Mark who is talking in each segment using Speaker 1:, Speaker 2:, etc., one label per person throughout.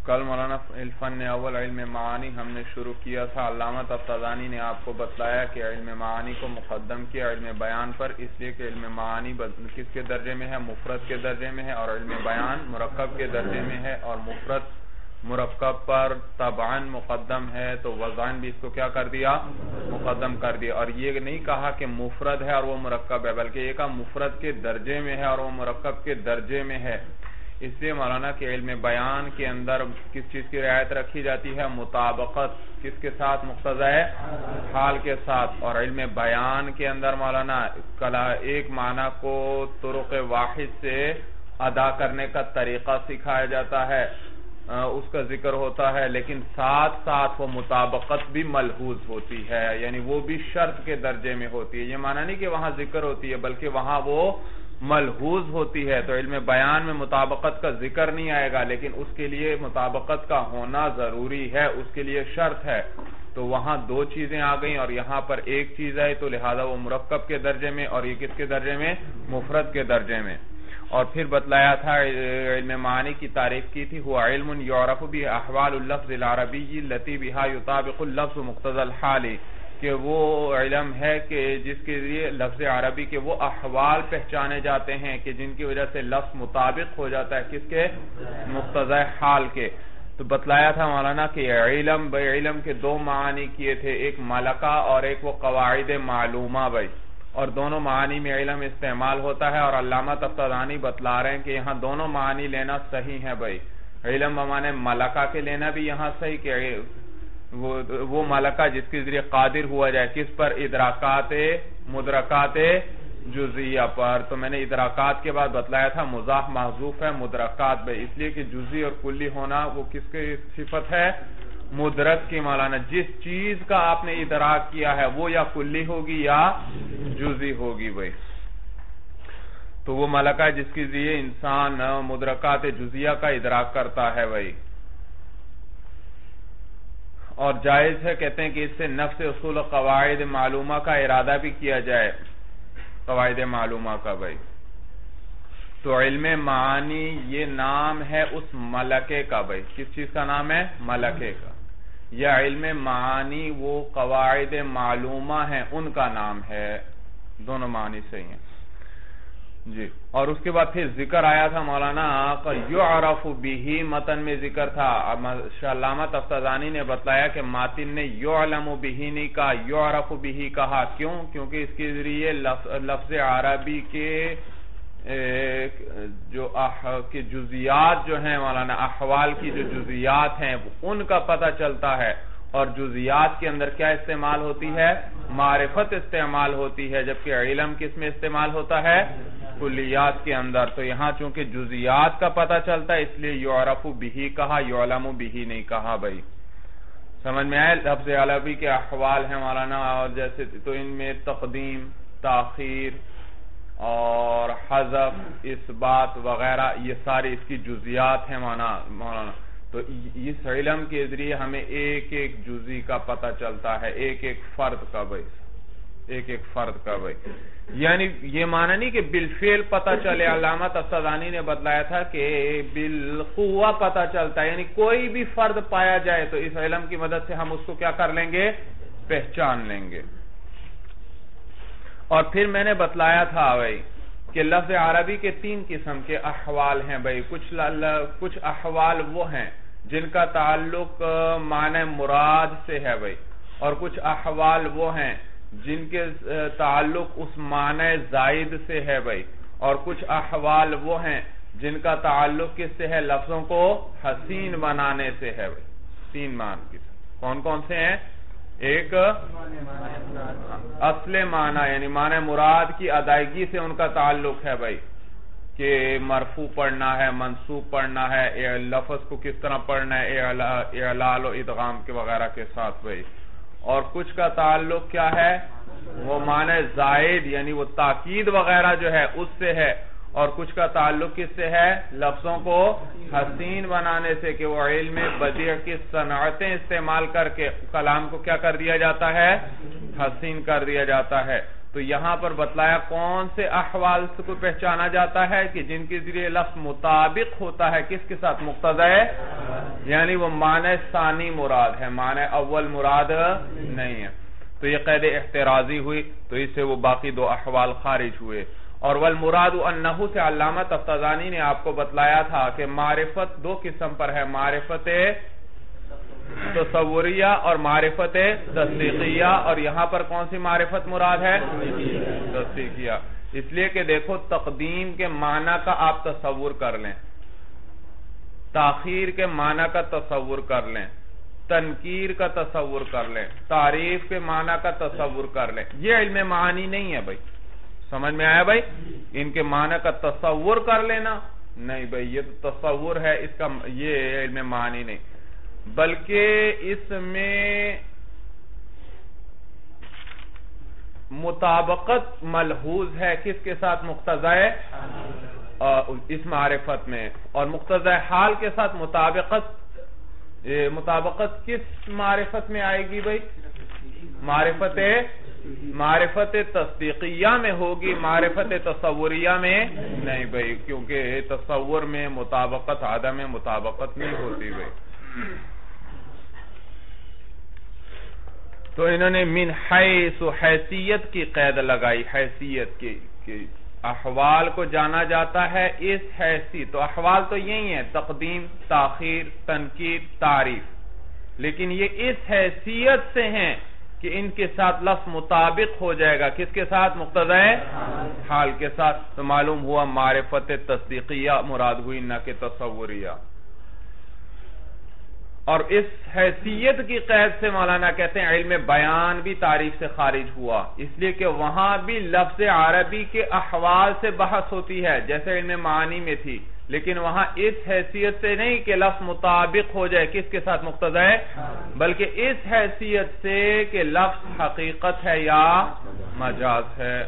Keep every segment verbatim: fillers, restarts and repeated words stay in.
Speaker 1: کل مولانا فن اول علم معانی ہم نے شروع کیا تھا. علامہ تفتازانی نے آپ کو بتلایا کہ علم معانی کو مقدم کیا علم بیان پر، اس لیے کہ علم معانی کس کے درجے میں ہے؟ مفرد کے درجے میں ہے، اور علم بیان مرکب کے درجے میں ہے، اور مفرد مرکب پر طبعاً مقدم ہے تو وضعاً بھی اس کو کیا کر دیا؟ مقدم کر دیا. اور یہ نہیں کہا کہ مفرد ہے اور وہ مرکب ہے، بلکہ یہ کہا مفرد کے درجے میں ہے اور وہ مرکب کے درجے میں ہے. اس لیے مولانا کہ علم بیان کے اندر کس چیز کی رعایت رکھی جاتی ہے؟ مطابقت کس کے ساتھ؟ مقتضی حال کے ساتھ. اور علم بیان کے اندر مولانا ایک معنی کو طرق واحد سے ادا کرنے کا طریقہ سکھایا جاتا ہے، اس کا ذکر ہوتا ہے، لیکن ساتھ ساتھ وہ مطابقت بھی ملحوظ ہوتی ہے، یعنی وہ بھی شرط کے درجے میں ہوتی ہے. یہ معنی نہیں کہ وہاں ذکر ہوتی ہے بلکہ وہاں وہ ملحوظ ہوتی ہے. تو علم بیان میں مطابقت کا ذکر نہیں آئے گا، لیکن اس کے لیے مطابقت کا ہونا ضروری ہے، اس کے لیے شرط ہے. تو وہاں دو چیزیں آ گئیں اور یہاں پر ایک چیز آئی، تو لہذا وہ مرکب کے درجے میں، اور یہ کس کے درجے میں؟ مفرد کے درجے میں. اور پھر بتلایا تھا علم معانی کی تعریف کی تھی، هو علم يعرف به احوال اللفظ العربی التي بها يطابق اللفظ مقتضى الحال، کہ وہ علم ہے کہ جس کے ذریعے لفظ عربی کے وہ احوال پہچانے جاتے ہیں کہ جن کی وجہ سے لفظ مطابق ہو جاتا ہے کس کے؟ مقتضی حال کے. تو بتلایا تھا مولانا کہ علم بے علم کے دو معنی کیے تھے، ایک ملکہ اور ایک وہ قواعد معلومہ بھائی، اور دونوں معنی میں علم استعمال ہوتا ہے. اور علامہ تفتازانی بتلا رہے ہیں کہ یہاں دونوں معنی لینا صحیح ہے بھائی. علم بمانے ملکہ کے لینا بھی یہاں صحیح کہ وہ وہ ملکہ جس کے ذریعے قادر ہوا جائے کس پر؟ ادراکات مدرکات جزیہ پر. تو میں نے ادراکات کے بعد بتلایا تھا مضاف محذوف ہے مدرکات بھائی، اس لیے کہ جزی اور کلی ہونا وہ کس کی صفت ہے؟ مدرک کی. مولانا جس چیز کا آپ نے ادراک کیا ہے وہ یا کلی ہوگی یا جزی ہوگی بھائی. تو وہ ملکہ جس کے ذریعے انسان مدرکات جزیہ کا ادراک کرتا ہے بھائی. اور جائز ہے کہتے ہیں کہ اس سے نفس اصول و قواعد معلومہ کا ارادہ بھی کیا جائے، قواعد معلومہ کا بھائی. تو علم معانی یہ نام ہے اس ملکے کا بھائی. کس چیز کا نام ہے؟ ملکے کا. یا علم معانی وہ قواعد معلومہ ہیں ان کا نام ہے. دونوں معنی صحیح ہیں جی. اور اس کے بعد پھر ذکر آیا تھا مولانا یعرف به، متن میں ذکر تھا. علامہ تفتازانی نے بتلایا کہ ماتن نے یعلم به نہیں کہا، یعرف به کہا. کیوں؟ کیونکہ اس کے ذریعے لفظ عربی کے جو کہ جزیات جو ہیں مولانا، احوال کی جو جزیات ہیں ان کا پتہ چلتا ہے. اور جزیات کے اندر کیا استعمال ہوتی ہے؟ معرفت استعمال ہوتی ہے، جبکہ علم کس میں استعمال ہوتا ہے؟ کلیات کے اندر. تو یہاں چونکہ جزیات کا پتہ چلتا ہے اس لیے یعرف به کہا، یعلم به نہیں کہا بھائی. سمجھ میں آئے؟ لفظ عربی کے احوال ہیں مولانا، اور جیسے تو ان میں تقدیم، تاخیر اور حذف، اثبات وغیرہ یہ ساری اس کی جزیات ہیں مولانا. تو اس علم کے ذریعے ہمیں ایک ایک جزی کا پتہ چلتا ہے، ایک ایک فرد کا بھائی، ایک ایک فرد کا بھائی. یعنی یہ معنی نہیں کہ بالفعل پتہ چلے. علامہ تفتازانی نے بتلایا تھا کہ بالقوہ پتہ چلتا ہے، یعنی کوئی بھی فرد پایا جائے تو اس علم کی مدد سے ہم اس کو کیا کر لیں گے؟ پہچان لیں گے. اور پھر میں نے بتلایا تھا بھائی کہ لفظ عربی کے تین قسم کے احوال ہیں بھائی. کچھ کچھ احوال وہ ہیں جن کا تعلق معنی مراد سے ہے بھائی، اور کچھ احوال وہ ہیں جن کے تعلق اس معنی زائد سے ہے بھائی، اور کچھ احوال وہ ہیں جن کا تعلق کس سے ہے؟ لفظوں کو حسین بنانے سے ہے بھائی. تین معنی کون کون سے ہیں؟ ایک اصل معنی یعنی معنی مراد کی ادائیگی سے ان کا تعلق ہے بھائی، کہ مرفوع پڑھنا ہے، منصوب پڑھنا ہے، لفظ کو کس طرح پڑھنا ہے، اعلال و ادغام کے وغیرہ کے ساتھ بھائی. اور کچھ کا تعلق کیا ہے؟ وہ معنی زائد یعنی وہ تاکید وغیرہ جو ہے اس سے ہے. اور کچھ کا تعلق کس سے ہے؟ لفظوں کو حسین بنانے سے، کہ وہ علم بدیع کی صنعتیں استعمال کر کے کلام کو کیا کر دیا جاتا ہے؟ حسین کر دیا جاتا ہے. تو یہاں پر بتلایا کون سے احوال کو پہچانا جاتا ہے کہ جن کے ذریعے لفظ مطابق ہوتا ہے کس کے ساتھ؟ مقتضی، یعنی وہ معنی ثانی مراد ہے، معنی اول مراد نہیں ہے. تو یہ قید احترازی ہوئی، تو اس سے وہ باقی دو احوال خارج ہوئے. اور والمراد انہو سے علامہ تفتزانی نے آپ کو بتلایا تھا کہ معرفت دو قسم پر ہے، معرفت تصوریہ اور معرفت تصدیقیہ. اور یہاں پر کون سی معرفت مراد ہے؟ تصدیقیہ. اس لیے کہ دیکھو تقدیم کے معنی کا آپ تصور کر لیں، تاخیر کے معنی کا تصور کر لیں، تنکیر کا تصور کر لیں، تعریف کے معنی کا تصور کر لیں. یہ علم معانی نہیں ہے بھائی، سمجھ میں آیا بھائی؟ ان کے معنی کا تصور کر لینا نہیں بھائی، یہ تو تصور ہے، اس کا یہ علم معانی نہیں، بلکہ اس میں مطابقت ملحوظ ہے کس کے ساتھ؟ مقتضی اس معرفت میں. اور مقتضی حال کے ساتھ مطابقت مطابقت کس معرفت میں آئے گی بھائی؟ معرفت معرفت تصدیقیہ میں ہوگی، معرفت تصوریہ میں نہیں بھائی، کیونکہ تصور میں مطابقت عدم مطابقت نہیں ہوتی بھائی. تو انہوں نے من حیث و حیثیت کی قید لگائی، حیثیت کی احوال کو جانا جاتا ہے اس حیثیت. تو احوال تو یہی ہیں، تقدیم، تاخیر، تنکیر، تعریف، لیکن یہ اس حیثیت سے ہیں کہ ان کے ساتھ لفظ مطابق ہو جائے گا کس کے ساتھ؟ مقتضی حال کے ساتھ. تو معلوم ہوا معرفت تصدیقیہ مراد ہوئی نہ کہ تصوریہ. اور اس حیثیت کی قید سے مولانا کہتے ہیں علم بیان بھی تعریف سے خارج ہوا، اس لیے کہ وہاں بھی لفظ عربی کے احوال سے بحث ہوتی ہے جیسے علم معانی میں تھی، لیکن وہاں اس حیثیت سے نہیں کہ لفظ مطابق ہو جائے کس کے ساتھ؟ مقتضی، بلکہ اس حیثیت سے کہ لفظ حقیقت ہے یا مجاز ہے.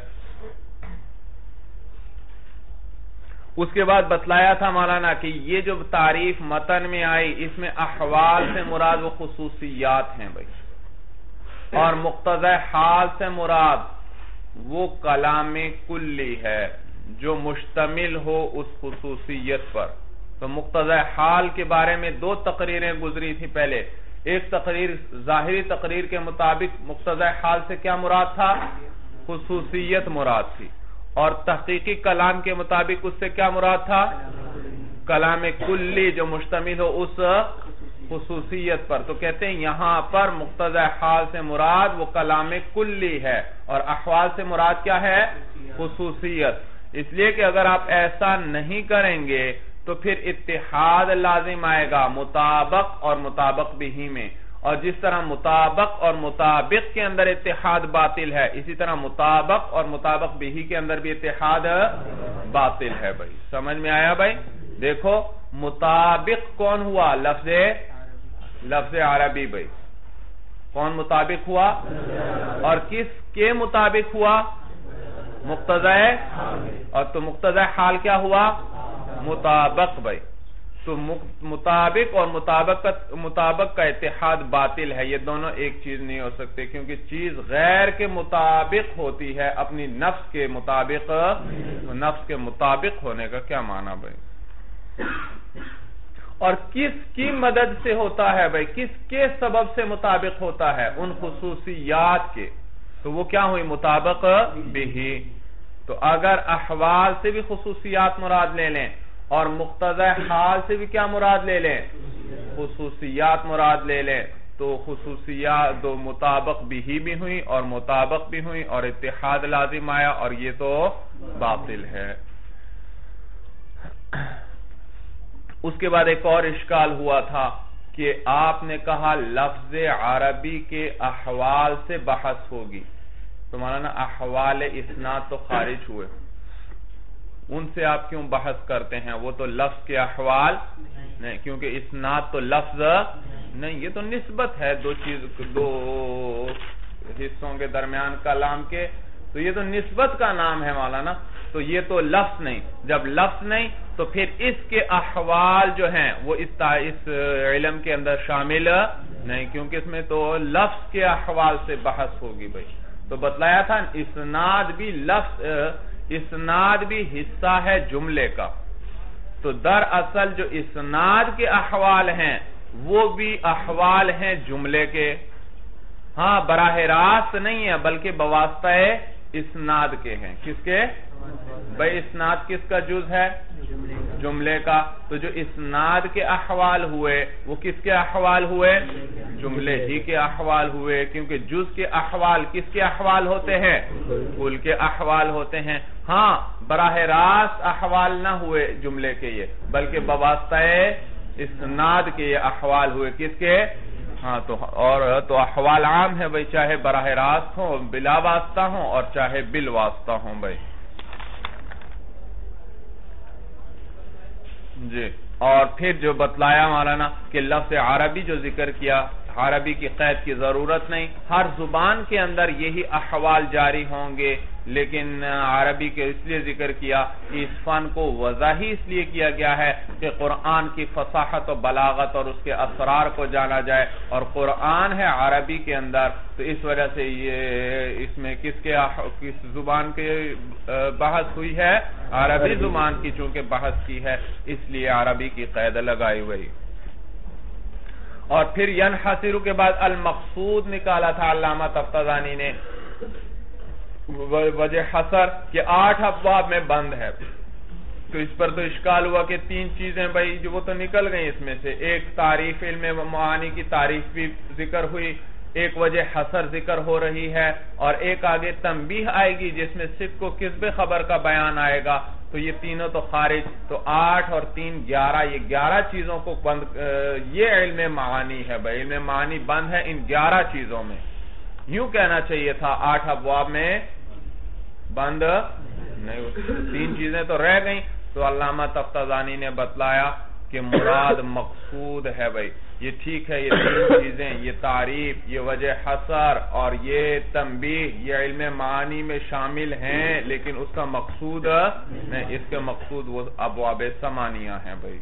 Speaker 1: اس کے بعد بتلایا تھا مولانا کہ یہ جو تعریف متن میں آئی اس میں احوال سے مراد وہ خصوصیات ہیں بھائی، اور مقتضی حال سے مراد وہ کلام کلی ہے جو مشتمل ہو اس خصوصیت پر. تو مقتضی حال کے بارے میں دو تقریریں گزری تھی پہلے. ایک تقریر ظاہری تقریر کے مطابق مقتضی حال سے کیا مراد تھا؟ خصوصیت مراد تھی. اور تحقیقی کلام کے مطابق اس سے کیا مراد تھا؟ کلام کلی جو مشتمل ہو اس خصوصیت پر. تو کہتے ہیں یہاں پر مقتضی حال سے مراد وہ کلام کلی ہے، اور احوال سے مراد کیا ہے؟ خصوصیت. اس لیے کہ اگر آپ ایسا نہیں کریں گے تو پھر اتحاد لازم آئے گا مطابق اور مطابق بھی میں. اور جس طرح مطابق اور مطابق کے اندر اتحاد باطل ہے، اسی طرح مطابق اور مطابق بھی کے اندر بھی اتحاد باطل ہے بھائی. سمجھ میں آیا بھائی؟ دیکھو مطابق کون ہوا؟ لفظ لفظ عربی بھائی. کون مطابق ہوا؟ اور کس کے مطابق ہوا؟ مقتضی. اور تو مقتضی حال کیا ہوا؟ مطابق بھائی. تو مطابق اور مطابقت مطابق کا اتحاد باطل ہے. یہ دونوں ایک چیز نہیں ہو سکتے، کیونکہ چیز غیر کے مطابق ہوتی ہے اپنی نفس کے مطابق. نفس کے مطابق ہونے کا کیا معنی بھائی؟ اور کس کی مدد سے ہوتا ہے بھائی؟ کس کے سبب سے مطابق ہوتا ہے؟ ان خصوصیات کے. تو وہ کیا ہوئی؟ مطابق بھی. تو اگر احوال سے بھی خصوصیات مراد لے لیں اور مقتضی حال سے بھی کیا مراد لے لیں؟ خصوصیات مراد لے لیں، تو خصوصیات دو مطابق بھی بھی ہوئی اور مطابق بھی ہوئی اور اتحاد لازم آیا، اور یہ تو باطل ہے. اس کے بعد ایک اور اشکال ہوا تھا کہ آپ نے کہا لفظ عربی کے احوال سے بحث ہوگی، تو مولانا احوال اسناد تو خارج ہوئے، ان سے آپ کیوں بحث کرتے ہیں؟ وہ تو لفظ کے احوال نہیں، کیونکہ اسناد تو لفظ نہیں، یہ تو نسبت ہے دو چیز دو حصوں کے درمیان کلام کے، تو یہ تو نسبت کا نام ہے مولانا. تو یہ تو لفظ نہیں. جب لفظ نہیں تو پھر اس کے احوال جو ہیں وہ اس علم کے اندر شامل نہیں، کیونکہ اس میں تو لفظ کے احوال سے بحث ہوگی بھائی. تو بتلایا تھا اسناد بھی لفظ اسناد بھی حصہ ہے جملے کا، تو دراصل جو اسناد کے احوال ہیں وہ بھی احوال ہیں جملے کے، ہاں براہ راست نہیں ہے بلکہ بواسطہ اسناد کے ہیں۔ کس کے؟ بھئی اسناد کس کا جز ہے؟ جملے کا، تو جو اسناد کے احوال ہوئے وہ کس کے احوال ہوئے؟ جملے ہی کے احوال ہوئے، کیونکہ جز کے احوال کس کے احوال ہوتے ہیں؟ کل کے احوال ہوتے ہیں۔ ہاں براہ راست احوال نہ ہوئے جملے کے یہ، بلکہ بواسطہ اسناد کے یہ احوال ہوئے، کس کے؟ ہاں تو اور تو احوال عام ہے بھئی، چاہے براہ راست ہوں بلا واسطہ ہوں اور چاہے بالواسطہ ہوں بھئی۔ جی اور پھر جو بتلایا مولانا کہ لفظ عربی جو ذکر کیا، عربی کی قید کی ضرورت نہیں، ہر زبان کے اندر یہی احوال جاری ہوں گے، لیکن عربی کے اس لیے ذکر کیا کہ اس فن کو وضع ہی اس لیے کیا گیا ہے کہ قرآن کی فصاحت و بلاغت اور اس کے اسرار کو جانا جائے، اور قرآن ہے عربی کے اندر، تو اس وجہ سے یہ اس میں کس کے کس زبان کے بحث ہوئی ہے؟ عربی زبان کی چونکہ بحث کی ہے، اس لیے عربی کی قید لگائی ہوئی۔ اور پھر ینحصر کے بعد المقصود نکالا تھا علامہ تفتزانی نے، وجہ حصر کہ آٹھ ابواب میں بند ہے، تو اس پر تو اشکال ہوا کہ تین چیزیں بھئی جو وہ تو نکل گئی اس میں سے، ایک تعریف علم معانی کی تعریف بھی ذکر ہوئی، ایک وجہ حصر ذکر ہو رہی ہے، اور ایک آگے تنبیہ آئے گی جس میں صدق و کذب خبر کا بیان آئے گا، تو یہ تینوں تو خارج، تو آٹھ اور تین گیارہ، یہ گیارہ چیزوں کو بند، یہ علم معانی ہے بھئی، علم معانی بند ہے ان گیارہ چیزوں میں۔ یوں کہنا چاہیے تھا آٹھ ابواب میں بند نہیں، تین چیزیں تو رہ گئیں، تو علامہ تفتزانی نے بتلایا کہ مراد مقصود ہے بھئی، یہ ٹھیک ہے، یہ تین چیزیں، یہ تعریف، یہ وجہ حصر اور یہ تنبیہ، یہ علم معانی میں شامل ہیں، لیکن اس کا مقصود نہیں، اس کے مقصود وہ ابواب ثمانیہ ہیں بھئی۔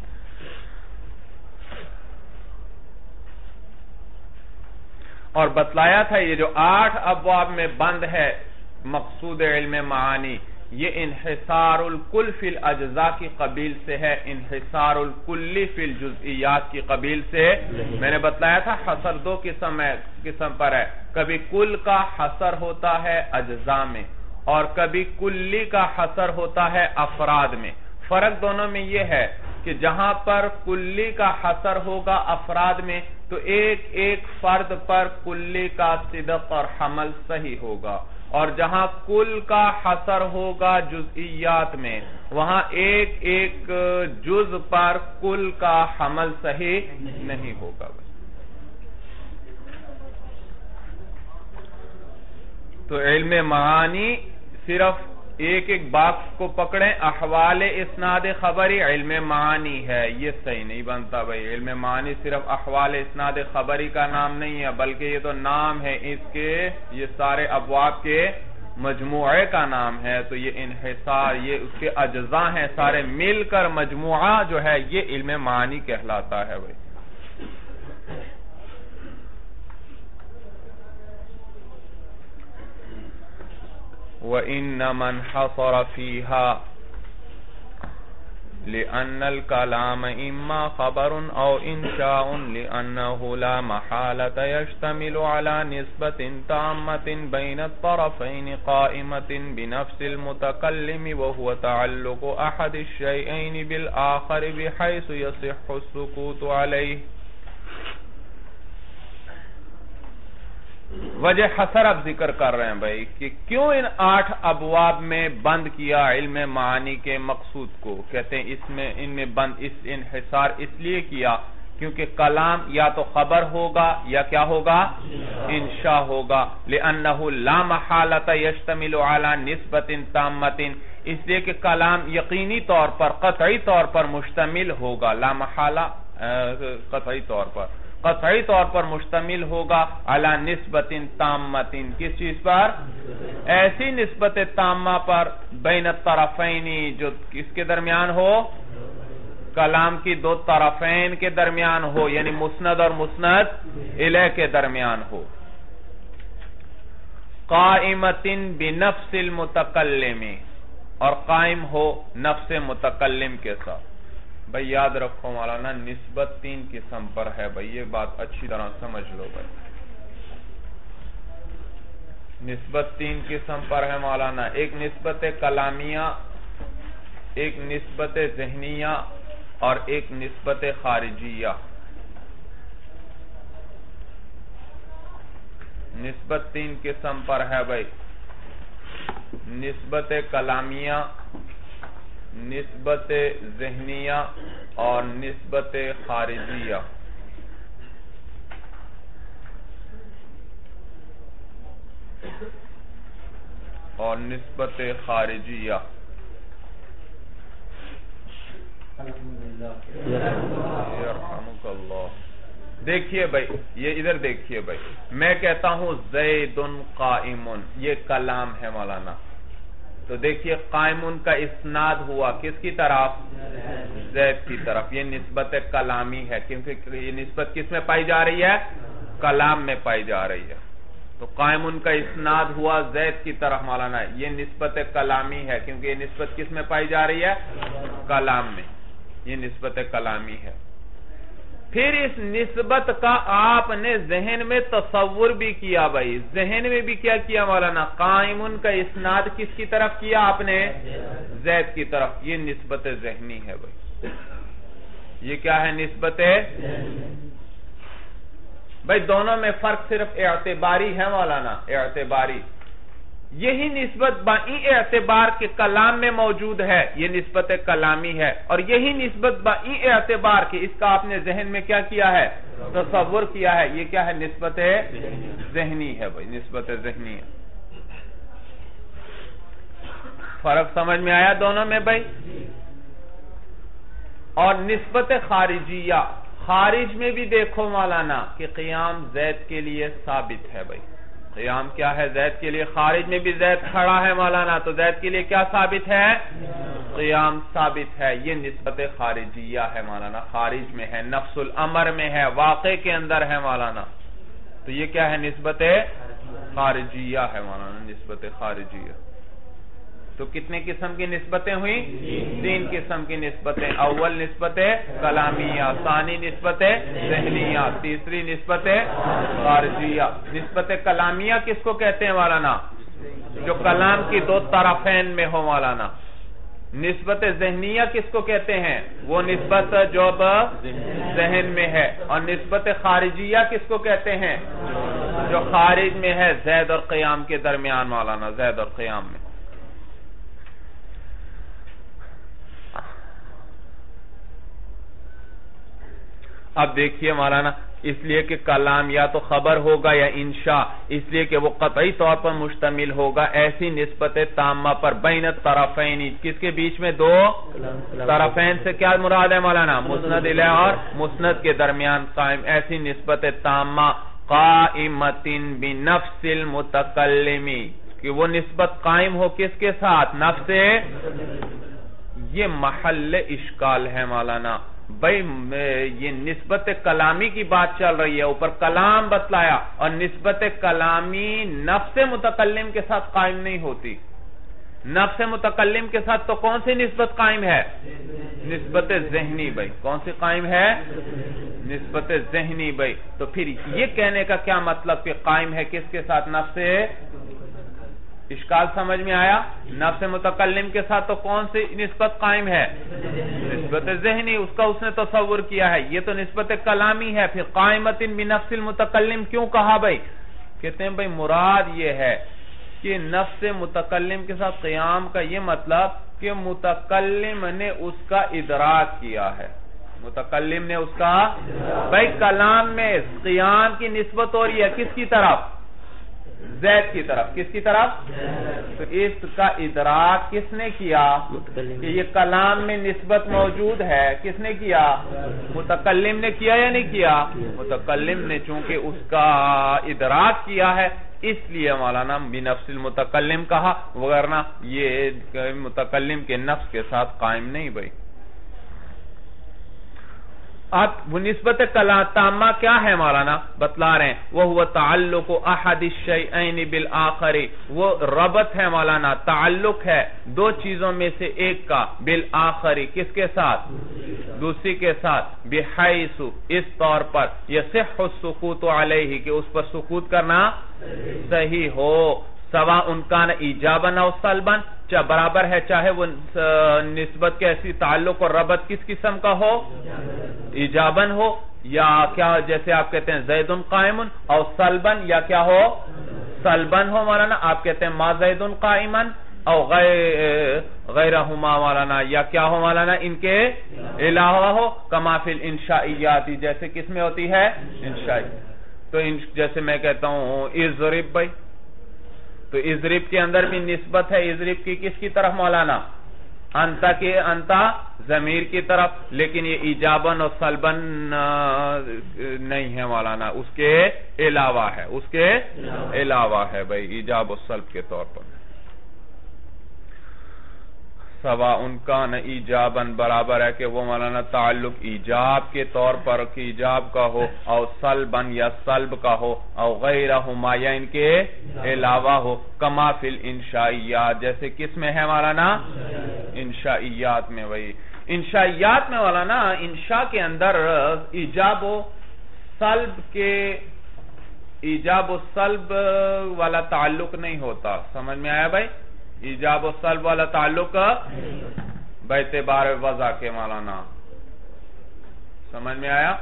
Speaker 1: اور بتلایا تھا یہ جو آٹھ ابواب میں بند ہے مقصود علم معانی، یہ انحصار الکل فی الاجزاء کی قبیل سے ہے، انحصار الکلی فی الجزئیات کی قبیل سے۔ میں نے بتلایا تھا حصر دو قسم ہے، قسم پر ہے، کبھی کل کا حصر ہوتا ہے اجزاء میں، اور کبھی کلی کا حصر ہوتا ہے افراد میں۔ فرق دونوں میں یہ ہے کہ جہاں پر کلی کا حصر ہوگا افراد میں تو ایک ایک فرد پر کلی کا صدق اور حمل صحیح ہوگا، اور جہاں کل کا حصر ہوگا جزئیات میں وہاں ایک ایک جز پر کل کا حمل صحیح نہیں ہوگا۔ تو علم معانی صرف ایک ایک باکس کو پکڑیں، احوال اسناد خبری علم معانی ہے، یہ صحیح نہیں بنتا بھئی۔ علم معانی صرف احوال اسناد خبری کا نام نہیں ہے، بلکہ یہ تو نام ہے اس کے، یہ سارے ابواب کے مجموعے کا نام ہے، تو یہ انحصار، یہ اس کے اجزاء ہیں، سارے مل کر مجموعہ جو ہے یہ علم معانی کہلاتا ہے بھئی۔ وَإِنَّ مَنْ حَصَرَ فِيهَا لِأَنَّ الْكَلَامَ إِمَّا خَبَرٌ أَوْ إِنْشَاءٌ لِأَنَّهُ لَا مَحَالَةَ يَشْتَمِلُ عَلَى نِسْبَةٍ تَامَّةٍ بَيْنَ الطَّرَفَيْنِ قَائِمَةٍ بِنَفْسِ الْمُتَكَلِّمِ وَهُوَ تَعَلُّقُ أَحَدِ الشَّيْئَيْنِ بِالْآخَرِ بِحَيْثُ يَصِحُّ السُّكُوتُ عَلَيْهِ۔ وجہ حصر اب ذکر کر رہے ہیں بھائی کہ کیوں ان آٹھ ابواب میں بند کیا علم معانی کے مقصود کو، کہتے ہیں اس میں ان میں بند اس انحصار اس لیے کیا کیونکہ کلام یا تو خبر ہوگا یا کیا ہوگا، انشاء ہوگا، لأنه لا محالة يشتمل على نسبة تامة، اس لیے کہ کلام یقینی طور پر قطعی طور پر مشتمل ہوگا، لا محالہ قطعی طور پر قطعی طور پر مشتمل ہوگا علی نسبت تامۃ، کس چیز پر؟ ایسی نسبت تامہ پر بین الطرفین جو کس کے درمیان ہو، کلام کی دو طرفین کے درمیان ہو، یعنی مسند اور مسند الیہ کے درمیان ہو۔ قائمتن بنفس المتکلم، اور قائم ہو نفس متکلم کے ساتھ. بھئی یاد رکھو مولانا نسبت تین قسم پر ہے بھئی، یہ بات اچھی طرح سمجھ لو بھئی. نسبت تین قسم پر ہے مولانا، ایک نسبت کلامیہ، ایک نسبت ذہنیہ، اور ایک نسبت خارجیہ. نسبت تین قسم پر ہے بھئی، نسبت کلامیہ، نسبت ذہنیہ اور نسبت خارجیہ. اور نسبت خارجیہ. یرحمک اللہ. دیکھیے بھائی، یہ ادھر دیکھیے بھائی، میں کہتا ہوں زید قائم، یہ کلام ہے مولانا. تو دیکھیے قائم کا اسناد ہوا کس کی طرف؟ زید کی طرف. یہ نسبت کلامی ہے، کیونکہ یہ نسبت کس میں پائی جا رہی ہے؟ کلام میں پائی جا رہی ہے. تو قائم کا اسناد ہوا زید کی طرف مولانا، یہ نسبت کلامی ہے، کیونکہ یہ نسبت کس میں پائی جا رہی ہے؟ کلام میں. یہ نسبت کلامی ہے. پھر اس نسبت کا آپ نے ذہن میں تصور بھی کیا بھائی، ذہن میں بھی کیا کیا مولانا؟ قائم کا اسناد کس کی طرف کیا آپ نے؟ زید کی طرف. یہ نسبت ذہنی ہے بھائی. یہ کیا ہے؟ نسبت بھائی. دونوں میں فرق صرف اعتباری ہے مولانا، اعتباری. یہی نسبت بائی اعتبار کے کلام میں موجود ہے، یہ نسبت کلامی ہے. اور یہی نسبت بائی اعتبار کے اس کا آپ نے ذہن میں کیا کیا ہے؟ تصور کیا ہے. یہ کیا ہے؟ نسبت ذہنی ہے بھائی، نسبت ذہنی ہے. فرق سمجھ میں آیا دونوں میں بھائی؟ اور نسبت خارجیہ، خارج میں بھی دیکھو مولانا کہ قیام زید کے لیے ثابت ہے بھائی. قیام کیا ہے؟ زید کے لیے. خارج میں بھی زید کھڑا ہے مولانا، تو زید کے لیے کیا ثابت ہے؟ قیام ثابت ہے. یہ نسبت خارجیہ ہے مولانا، خارج میں ہے، نفس الامر میں ہے، واقع کے اندر ہے مولانا. تو یہ کیا ہے؟ نسبت خارجیہ ہے مولانا، نسبت خارجیہ. تو کتنے قسم کی نسبتیں ہوئیں؟ تین قسم کی نسبتیں. اول نسبت کلامیہ، ثانی نسبت ذہنیہ، تیسری نسبت خارجیہ. نسبت کلامیہ کس کو کہتے ہیں مولانا؟ جو کلام کی دو طرفین میں ہو مولانا. نسبت ذہنیہ کس کو کہتے ہیں؟ وہ نسبت جو ذہن میں ہے. اور نسبت خارجیہ کس کو کہتے ہیں؟ جو خارج میں ہے، زید اور قیام کے درمیان مولانا، زید اور قیام میں. اب دیکھیے مولانا، اس لیے کہ کلام یا تو خبر ہوگا یا انشاء، اس لیے کہ وہ قطعی طور پر مشتمل ہوگا ایسی نسبت تامہ پر بین الطرفین. کس کے بیچ میں؟ دو طرفین سے کیا مراد ہے مولانا؟ مسند الیہ اور مسند کے درمیان قائم. ایسی نسبت تامہ قائمۃ بنفس المتکلم، کہ وہ نسبت قائم ہو کس کے ساتھ؟ نفس. یہ محل اشکال ہے مولانا بھئی. یہ نسبت کلامی کی بات چل رہی ہے، اوپر کلام بتلایا، اور نسبت کلامی نفس متکلم کے ساتھ قائم نہیں ہوتی. نفس متکلم کے ساتھ تو کون سی نسبت قائم ہے؟ نسبت ذہنی بھئی. کون سی قائم ہے؟ نسبت ذہنی بھئی. تو پھر یہ کہنے کا کیا مطلب کہ قائم ہے کس کے ساتھ؟ نفس. اشکال سمجھ میں آیا؟ نفس متکلم کے ساتھ تو کون سی نسبت قائم ہے؟ نسبت ذہنی. اس کا اس نے تصور کیا ہے. یہ تو نسبت کلامی ہے. پھر قائمۃ بنفس المتکلم کیوں کہا بھئی؟ کہتے ہیں بھئی مراد یہ ہے کہ نفس متکلم کے ساتھ قیام کا یہ مطلب کہ متکلم نے اس کا ادراک کیا ہے. متکلم نے اس کا بھئی کلام میں قیام کی نسبت ہو رہی ہے کس کی طرف؟ زید کی طرف. کس کی طرف؟ تو اس کا ادراک کس نے کیا کہ یہ کلام میں نسبت موجود ہے؟ کس نے کیا؟ متکلم نے کیا یا نہیں کیا؟ متکلم نے. چونکہ اس کا ادراک کیا ہے اس لیے مولانا بنفس المتکلم کہا، وگرنہ یہ متکلم کے نفس کے ساتھ قائم نہیں بھائی. اب وہ نسبت تامہ کیا ہے مولانا بتلا رہے ہیں وہ تعلق احد الشیئین بالآخر، وہ ربط ہے مولانا، تعلق ہے دو چیزوں میں سے ایک کا بالآخر کس کے ساتھ؟ دوسری کے ساتھ، بحیث اس طور پر یصح السکوت علیہ کہ اس پر سکوت کرنا صحیح ہو، سوا ان کا نہ ایجابن او سلبن، چاہ برابر ہے چاہے وہ نسبت کے ایسی تعلق اور ربط کس قسم کا ہو، ایجابن ہو یا کیا جیسے آپ کہتے ہیں زید قائم او سلبن، یا کیا ہو سلبن ہو مولانا، آپ کہتے ہیں ما زید قائما او غیرہما مولانا، یا کیا ہو مولانا ان کے علاوہ ہو، کما فی الانشائیاتی جیسے کس میں ہوتی ہے انشائی، تو جیسے میں کہتا ہوں اضرب بھائی، تو اضرب کے اندر بھی نسبت ہے، اضرب کی کس کی طرف مولانا؟ انتا کے انتا ضمیر کی طرف، لیکن یہ ایجابن اور سلبن نہیں ہے مولانا، اس کے علاوہ ہے، اس کے علاوہ ہے بھائی ایجاب و سلب کے طور پر، سوا ان کا نہ ایجابن برابر ہے کہ وہ مولانا تعلق ایجاب کے طور پر کہ ایجاب کا ہو، او سلبن یا سلب کا ہو، او غیرہما یا ان کے علاوہ ہو، کما فی الانشائیات جیسے کس میں ہے مولانا؟ انشائیات میں، وہی انشائیات میں مولانا انشاء کے اندر ایجاب و سلب کے ایجاب و سلب والا تعلق نہیں ہوتا، سمجھ میں آیا بھائی؟ ایجاب و سلب والا تعلق باعتبار وضع کے مولانا، سمجھ میں آیا؟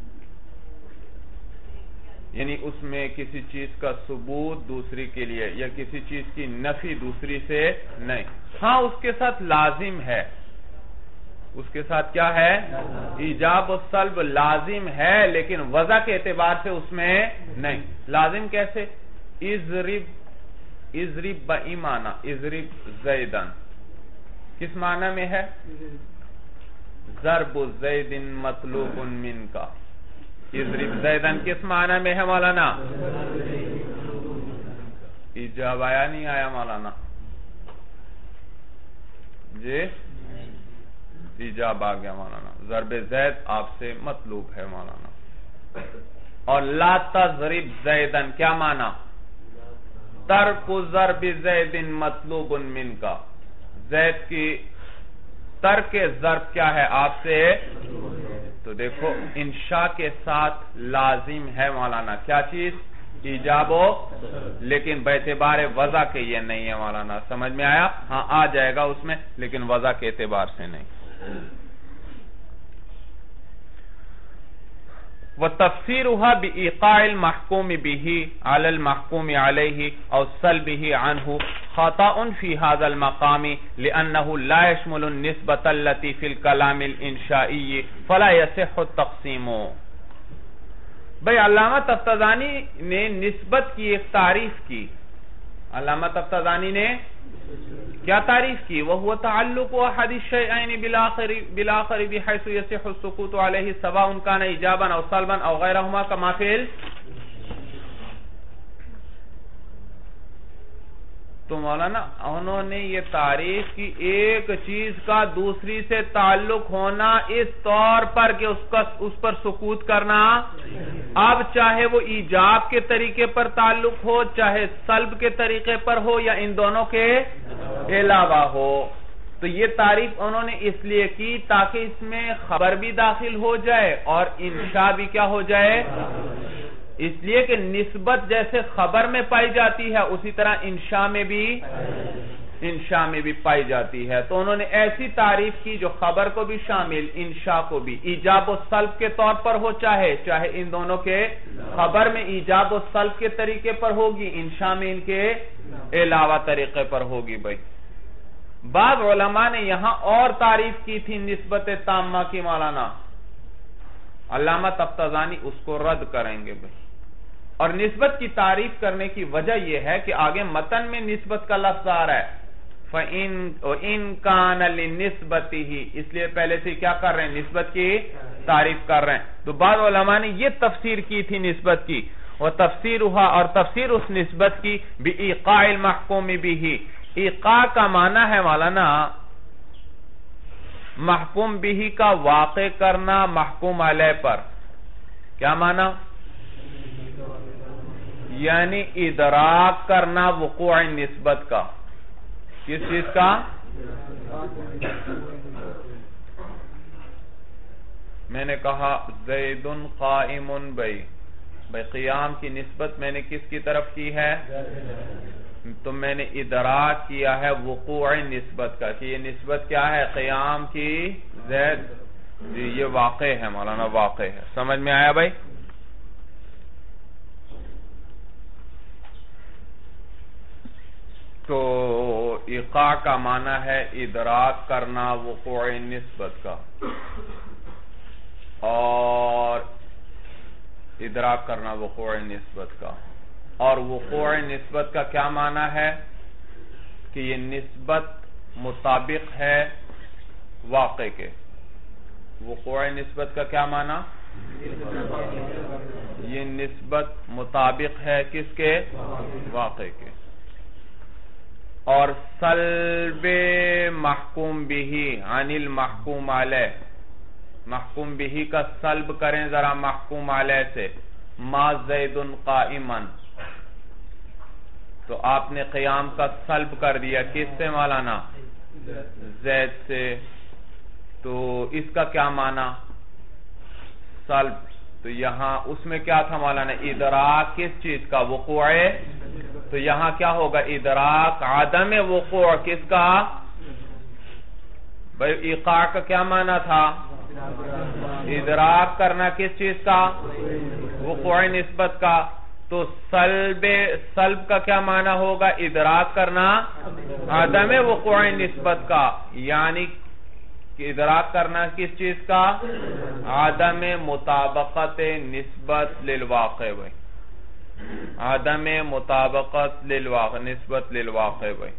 Speaker 1: یعنی اس میں کسی چیز کا ثبوت دوسری کے لیے یا کسی چیز کی نفی دوسری سے نہیں، ہاں اس کے ساتھ لازم ہے، اس کے ساتھ کیا ہے؟ ایجاب و سلب لازم ہے، لیکن وضع کے اعتبار سے اس میں نہیں۔ لازم کیسے؟ اضرب اضرب بایمانا، اضرب زیدن کس معنی میں ہے؟ ضرب زید مطلوب من کا، اضرب زیدن کس معنی میں ہے مولانا؟ ایجاب آیا نہیں آیا مولانا؟ جی ایجاب آ گیا مولانا، ضرب زید آپ سے مطلوب ہے مولانا۔ اور لا تضرب زیدن کیا معنی؟ ترک ضرب زید مطلوب من کا، زید کی ترک ضرب کیا ہے آپ سے؟ تو دیکھو انشاء کے ساتھ لازم ہے مولانا کیا چیز؟ ایجاب ہو، لیکن باعتبار وضع کے یہ نہیں ہے مولانا، سمجھ میں آیا؟ ہاں آ جائے گا اس میں، لیکن وضع کے اعتبار سے نہیں۔ وَتَفْسِيرُهَا بِإِيقَاعِ الْمَحْكُومِ بِهِ عَلَى الْمَحْكُومِ عَلَيْهِ أَوْ سَلْبِهِ عَنْهُ خَطَأٌ فِي هَذَا الْمَقَامِ لِأَنَّهُ لَا يَشْمُلُ النِّسْبَةَ الَّتِي فِي الْكَلَامِ الْإِنشَائِيِّ فَلَا يَصِحُّ التَّقْسِيمُ۔ بھئی علامہ تفتزانی نے نسبت کی ایک تعریف کی، علامہ تفتزانی نے کیا تعریف کی؟ وَهُوَ تَعَلُّقُ أَحَدِ الشَّيْئَيْنِ بِالْآخَرِ بِحَيْثُ يَصِحُّ السُّكُوتُ عَلَيْهِ سَوَاءٌ كَانَ إِيجَابًا أَوْ سَلْبًا أَوْ غَيْرَهُمَا كَمَا فِي ال تو مولانا انہوں نے یہ تعریف کی ایک چیز کا دوسری سے تعلق ہونا اس طور پر کہ اس کا اس پر سکوت کرنا، اب چاہے وہ ایجاب کے طریقے پر تعلق ہو چاہے سلب کے طریقے پر ہو یا ان دونوں کے علاوہ ہو، تو یہ تعریف انہوں نے اس لیے کی تاکہ اس میں خبر بھی داخل ہو جائے اور انشاء بھی کیا ہو جائے، اس لیے کہ نسبت جیسے خبر میں پائی جاتی ہے اسی طرح انشاء میں بھی انشاء میں بھی پائی جاتی ہے، تو انہوں نے ایسی تعریف کی جو خبر کو بھی شامل انشاء کو بھی، ایجاب و سلب کے طور پر ہو چاہے چاہے ان دونوں کے، خبر میں ایجاب و سلب کے طریقے پر ہوگی، انشاء میں ان کے علاوہ طریقے پر ہوگی۔ بھائی بعض علماء نے یہاں اور تعریف کی تھی نسبت تامہ کی مولانا، علامہ تفتزانی اس کو رد کریں گے بھائی، اور نسبت کی تعریف کرنے کی وجہ یہ ہے کہ آگے متن میں نسبت کا لفظ آ رہا ہے، فَإِن كَانَ لِنِسْبَتِهِ، اس لیے پہلے سے کیا کر رہے ہیں؟ نسبت کی تعریف کر رہے ہیں۔ تو بعض علماء نے یہ تفسیر کی تھی نسبت کی، وَتَفْسِيرُهَا، اور تفسیر اس نسبت کی بِإِيقَاعِ الْمَحْكُومِ بِهِ، ایقاع کا معنی ہے مولانا محکوم بھی کا واقع کرنا محکوم علیہ پر، کیا معنی؟ یعنی ادراک کرنا وقوع نسبت کا، کس چیز کا؟ میں نے کہا زید قائم بھائی بھائی قیام کی نسبت میں نے کس کی طرف کی ہے؟ تو میں نے ادراک کیا ہے وقوع نسبت کا کہ یہ نسبت کیا ہے؟ قیام کی زید، جی یہ واقع ہے مولانا، واقع ہے. سمجھ میں آیا بھائی؟ تو ایقاع کا معنی ہے ادراک کرنا وقوع نسبت کا، اور ادراک کرنا وقوع نسبت کا. اور وقوع نسبت کا کیا معنی ہے؟ کہ یہ نسبت مطابق ہے واقع کے. وقوع نسبت کا کیا معنی؟ یہ نسبت مطابق ہے کس کے؟ واقع کے. اور سلب محکوم بھی عن المحکوم علیہ، محکوم بھی کا سلب کریں ذرا محکوم علیہ سے، ما زید قائما، تو آپ نے قیام کا سلب کر دیا کس سے مولانا؟ زید سے. تو اس کا کیا معنی؟ سلب. تو یہاں اس میں کیا تھا مولانا؟ ادراک کس چیز کا؟ وقوع. تو یہاں کیا ہوگا؟ ادراک عدم وقوع کس کا؟ بھائی ایقاع کا کیا معنی تھا؟ ادراک کرنا کس چیز کا؟ وقوع نسبت کا. تو سلب سلب کا کیا معنی ہوگا؟ ادراک کرنا عدم وقوع نسبت کا، یعنی ادراک کرنا کس چیز کا؟ عدم مطابقت نسبت للواقع بھائی، عدم مطابقت للواقع، نسبت للواقع بھائی،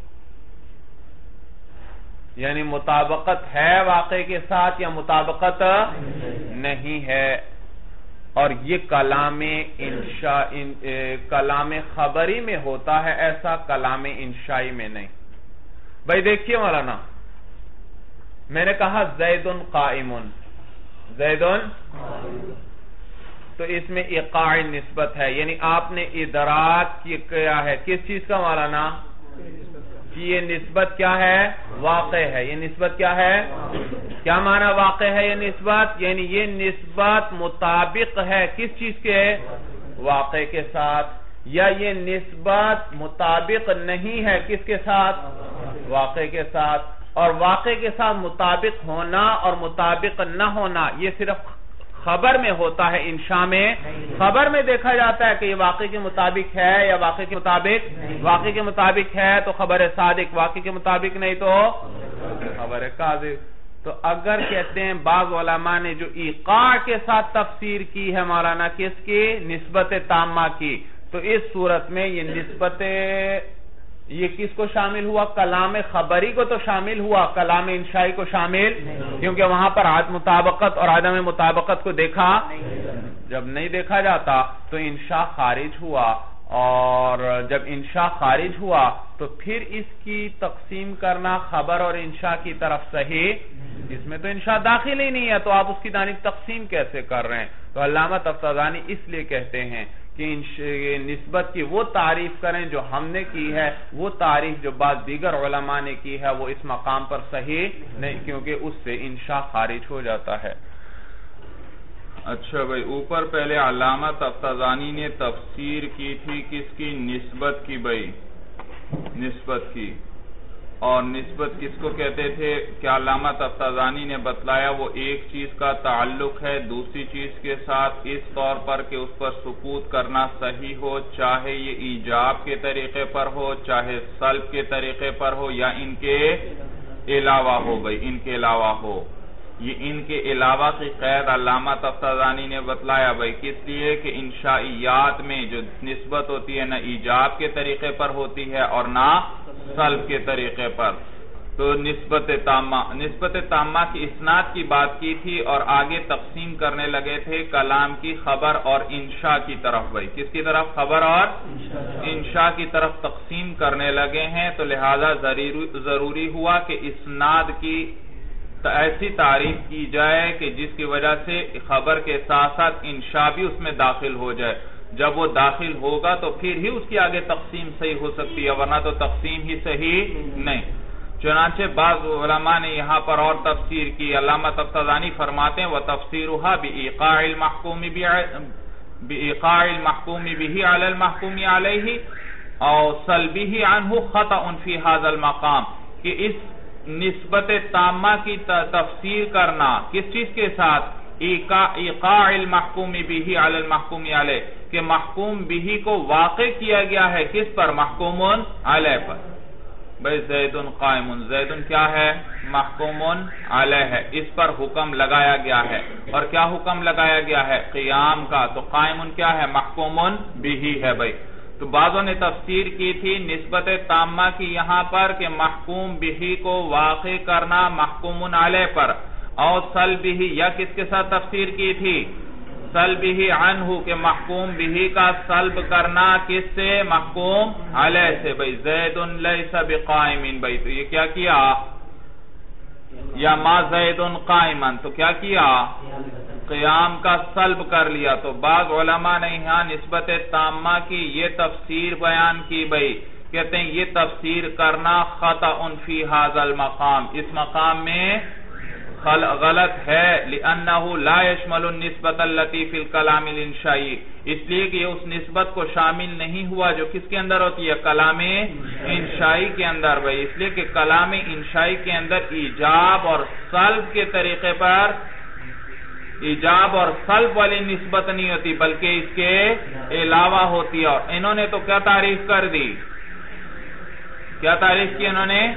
Speaker 1: یعنی مطابقت ہے واقع کے ساتھ یا مطابقت نہیں ہے. اور یہ کلام انشاء کلام خبری میں ہوتا ہے ایسا، کلام انشائی میں نہیں. بھائی دیکھیے مولانا، میں نے کہا زید قائم، زید، تو اس میں ایقاع نسبت ہے، یعنی آپ نے ادراک کیا ہے کس چیز کا مولانا؟ کہ یہ نسبت کیا ہے؟ واقع ہے. یہ نسبت کیا ہے؟ کیا معنی واقع ہے یہ نسبت؟ یعنی یہ نسبت مطابق ہے کس چیز کے؟ واقع کے ساتھ. یا یہ نسبت مطابق نہیں ہے کس کے ساتھ؟ واقع کے ساتھ. اور واقع کے ساتھ مطابق ہونا اور مطابق نہ ہونا یہ صرف خبر میں ہوتا ہے، انشاء میں. خبر میں دیکھا جاتا ہے کہ یہ واقع کے مطابق ہے یا واقع کے مطابق، واقع کے مطابق ہے تو خبر صادق، واقع کے مطابق نہیں تو خبر کاذب. تو اگر کہتے ہیں بعض علماء نے جو ایقاع کے ساتھ تفسیر کی ہے مولانا کس کی؟ نسبت تامہ کی، تو اس صورت میں یہ نسبت یہ کس کو شامل ہوا؟ کلام خبری کو تو شامل ہوا، کلام انشائی کو شامل، کیونکہ وہاں پر عدم مطابقت اور عدم مطابقت کو دیکھا جب نہیں دیکھا جاتا تو انشاء خارج ہوا. اور جب انشاء خارج ہوا تو پھر اس کی تقسیم کرنا خبر اور انشاء کی طرف صحیح، اس میں تو انشاء داخل ہی نہیں ہے، تو آپ اس کی جانب تقسیم کیسے کر رہے ہیں؟ تو علامہ تفتزانی اس لیے کہتے ہیں کہ نسبت کی وہ تعریف کریں جو ہم نے کی ہے، وہ تعریف جو بعض دیگر علماء نے کی ہے وہ اس مقام پر صحیح نہیں، کیونکہ اس سے انشاء خارج ہو جاتا ہے.
Speaker 2: اچھا بھائی، اوپر پہلے علامہ تفتزانی نے تفسیر کی تھی کس کی؟ نسبت کی بھائی، نسبت کی. اور نسبت کس کو کہتے تھے؟ کیا علامہ تفتزانی نے بتلایا وہ ایک چیز کا تعلق ہے دوسری چیز کے ساتھ اس طور پر کہ اس پر سقوط کرنا صحیح ہو، چاہے یہ ایجاب کے طریقے پر ہو، چاہے سلب کے طریقے پر ہو، یا ان کے علاوہ ہو بھائی، ان کے علاوہ ہو. یہ ان کے علاوہ کی قید علامہ تفتزانی نے بتلایا بھائی، کس لیے کہ انشائیات میں جو نسبت ہوتی ہے نہ ایجاب کے طریقے پر ہوتی ہے اور نہ سلب کے طریقے پر. تو نسبت تامہ نسبت تامہ کی اسناد کی بات کی تھی اور آگے تقسیم کرنے لگے تھے کلام کی خبر اور انشاء کی طرف بھائی. کس کی طرف؟ خبر اور انشاء کی طرف تقسیم کرنے لگے ہیں. تو لہذا ضروری ہوا کہ اسناد کی ایسی تعریف کی جائے کہ جس کی وجہ سے خبر کے ساتھ ساتھ انشاء بھی اس میں داخل ہو جائے. جب وہ داخل ہوگا تو پھر ہی اس کی آگے تقسیم صحیح ہو سکتی ہے، ورنہ تو تقسیم ہی صحیح نہیں. چنانچہ بعض علماء نے یہاں پر اور تفسیر کی. علامہ تفتزانی فرماتے ہیں وَتَفْسِيرُهَا بِإِيقَاعِ الْمَحْكُومِ بِإِيقَاعِ الْمَحْكُومِ بِهِ عَلَى الْمَحْكُومِ عَلَيْهِ أَوْ سَلْبِهِ عَنْهُ خَطَأٌ فِي هَذَا الْمَقَامِ، کہ اس نسبت تامہ کی تفسیر کرنا کس چیز کے ساتھ؟ ایقاع المحکوم بہ علی المحکوم علیہ، کہ محکوم بہ کو واقع کیا گیا ہے کس پر؟ محکوم علیہ پر. بھئی زید قائم، زید کیا ہے؟ محکوم علیہ ہے، اس پر حکم لگایا گیا ہے. اور کیا حکم لگایا گیا ہے؟ قیام کا. تو قائم کیا ہے؟ محکوم بہ ہے. بھئی تو بعضوں نے تفسیر کی تھی نسبت تامہ کی یہاں پر کہ محکوم بہ کو واقع کرنا محکوم علیہ پر، اور سلبہ یا کس کے ساتھ تفسیر کی تھی؟ سلبہ عنہ، کہ محکوم بہ کا سلب کرنا کس سے؟ محکوم علیہ سے. بھئی زید لیس بقائم، بھئی تو یہ کیا کیا؟ یا ما زید قائما، تو کیا کیا؟ قیام کا سلب کر لیا. تو بعض علماء نے یہاں نسبت تامہ کی یہ تفسیر بیان کی. بھئی کہتے ہیں یہ تفسیر کرنا خطأ فی ھذا المقام، اس مقام میں غلط ہے. لأنه لا يشمل النسبة التي في الكلام الانشائی، اس لیے کہ اس نسبت کو شامل نہیں ہوا جو کس کے اندر ہوتی ہے؟ کلام انشائی کے اندر. بھئی اس لیے کہ کلام انشائی کے اندر ایجاب اور سلب کے طریقے پر ایجاب اور سلب والی نسبت نہیں ہوتی، بلکہ اس کے علاوہ ہوتی ہے. اور انہوں نے تو کیا تعریف کر دی؟ کیا تعریف کی انہوں نے؟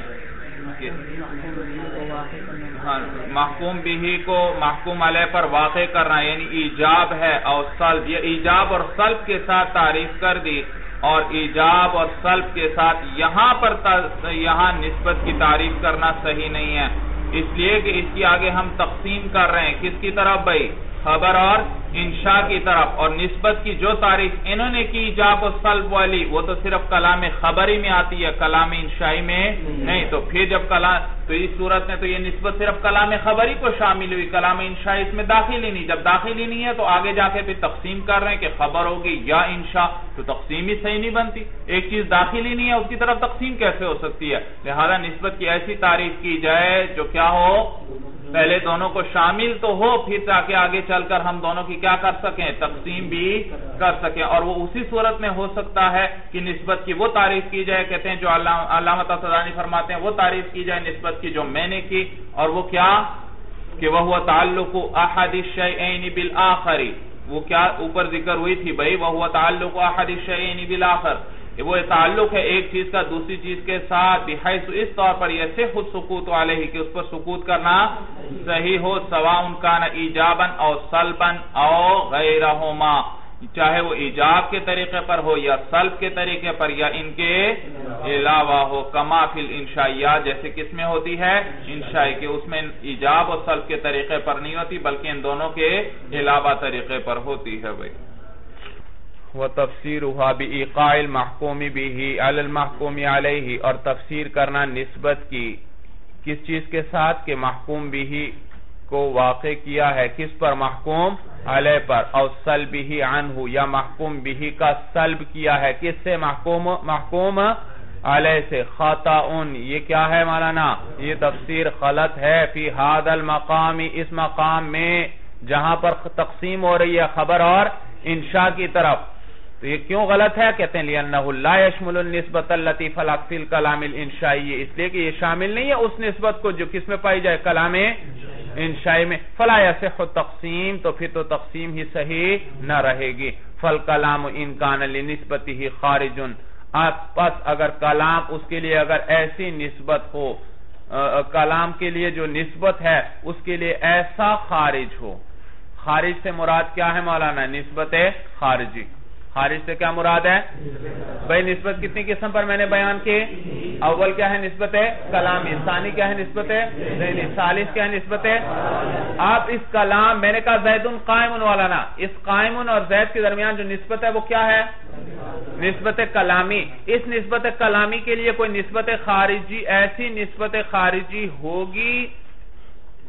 Speaker 2: محکوم بہ کو محکوم علیہ پر واقع کرنا یعنی ایجاب ہے اور سلب، یہ ایجاب اور سلب کے ساتھ تعریف کر دی. اور ایجاب اور سلب کے ساتھ یہاں پر یہاں نسبت کی تعریف کرنا صحیح نہیں ہے، اس لیے کہ اس کی آگے ہم تقسیم کر رہے ہیں کس کی طرف؟ بھئی خبر اور انشاء کی طرف. اور نسبت کی جو تعریف انہوں نے کی ایجاب و سلب والی، وہ تو صرف کلام خبری میں آتی ہے، کلام انشائی میں نہیں. تو پھر جب کلام تو اس صورت میں تو یہ نسبت صرف کلام خبری کو شامل ہوئی، کلام انشائی اس میں داخل ہی نہیں. جب داخل ہی نہیں ہے تو آگے جا کے پھر تقسیم کر رہے ہیں کہ خبر ہوگی یا انشاء، تو تقسیم ہی صحیح نہیں بنتی. ایک چیز داخل ہی نہیں ہے اس کی طرف تقسیم کیسے ہو سکتی ہے؟ لہذا نسبت کی ایسی تعریف کی جائے جو کیا ہو؟ پہلے دونوں کو شامل تو ہو، پھر تاکہ آگے چل کر ہم دونوں کی کیا کر سکیں؟ تقسیم بھی کر سکیں. اور وہ اسی صورت میں ہو سکتا ہے کہ نسبت کی وہ تعریف کی جائے، کہتے ہیں جو علامہ تفتزانی فرماتے ہیں وہ تعریف کی جائے نسبت کی جو میں نے کی. اور وہ کیا؟ کہ وَهُوَ تَعَلُّقُ أَحَدِ الشَّيْئَيْنِ بِالْآخَرِ، وہ کیا اوپر ذکر ہوئی تھی؟ بھئی وَهُوَ تَعَلُّقُ أَحَدِ الشَّيْئَيْنِ بِالْآخَرِ، کہ وہ تعلق ہے ایک چیز کا دوسری چیز کے ساتھ، بحیث اس طور پر یہ خود سکوت علیہ کہ اس پر سکوت کرنا صحیح ہو، سواء کان ایجابا او سلبا او غیرہما، چاہے وہ ایجاب کے طریقے پر ہو یا سلب کے طریقے پر یا ان کے علاوہ ہو. کما فی الانشائیات، جیسے کس میں ہوتی ہے؟ انشائی، کہ اس میں ایجاب اور سلب کے طریقے پر نہیں ہوتی بلکہ ان دونوں کے علاوہ طریقے پر ہوتی ہے. بھائی
Speaker 1: وَتَفْسِيرُهَا بِإِيقَاعِ الْمَحْكُومِ بِهِ عَلَى الْمَحْكُومِ عَلَيْهِ، اور تفسیر کرنا نسبت کی کس چیز کے ساتھ؟ کہ محکوم بہ کو واقع کیا ہے کس پر؟ محکوم علیہ پر. اور سلبہ عنہ، یا محکوم بہ کا سلب کیا ہے کس سے؟ محکوم محکوم علیہ سے. خطأ، یہ کیا ہے مولانا؟ یہ تفسیر غلط ہے. فی ھذا المقام، اس مقام میں جہاں پر تقسیم ہو رہی ہے خبر اور انشاء کی طرف. تو یہ کیوں غلط ہے؟ کہتے ہیں لِأَنَّهُ لَا يَشْمُلُ النِّسْبَةَ الَّتِي فِي الْكَلَامِ الْإِنشَائِيِّ، اس لیے کہ یہ شامل نہیں ہے اس نسبت کو جو کس میں پائی جائے؟ کلام انشائی میں. فَلَا يَصِحُّ التَّقْسِيمُ، تو پھر تو تقسیم ہی صحیح نہ رہے گی. فَالْكَلَامُ إِنْ كَانَ لِنِسْبَتِهِ خَارِجٌ، پس اگر کلام اس کے لیے اگر ایسی نسبت ہو، کلام کے لیے جو نسبت ہے اس کے لیے ایسا خارج ہو. خارج سے مراد کیا ہے مولانا؟ نسبت خارجی. خارج سے کیا مراد ہے؟ بھئی نسبت کتنی قسم پر میں نے بیان کی؟ اول کیا ہے؟ نسبت کلامی. ثانی کیا ہے؟ نسبت ذہنی. ثالث کیا ہے؟ نسبت. آپ اس کلام، میں نے کہا زید قائم والا نا، اس قائم اور زید کے درمیان جو نسبت ہے وہ کیا ہے؟ نسبت کلامی. اس نسبت کلامی کے لیے کوئی نسبت خارجی، ایسی نسبت خارجی ہوگی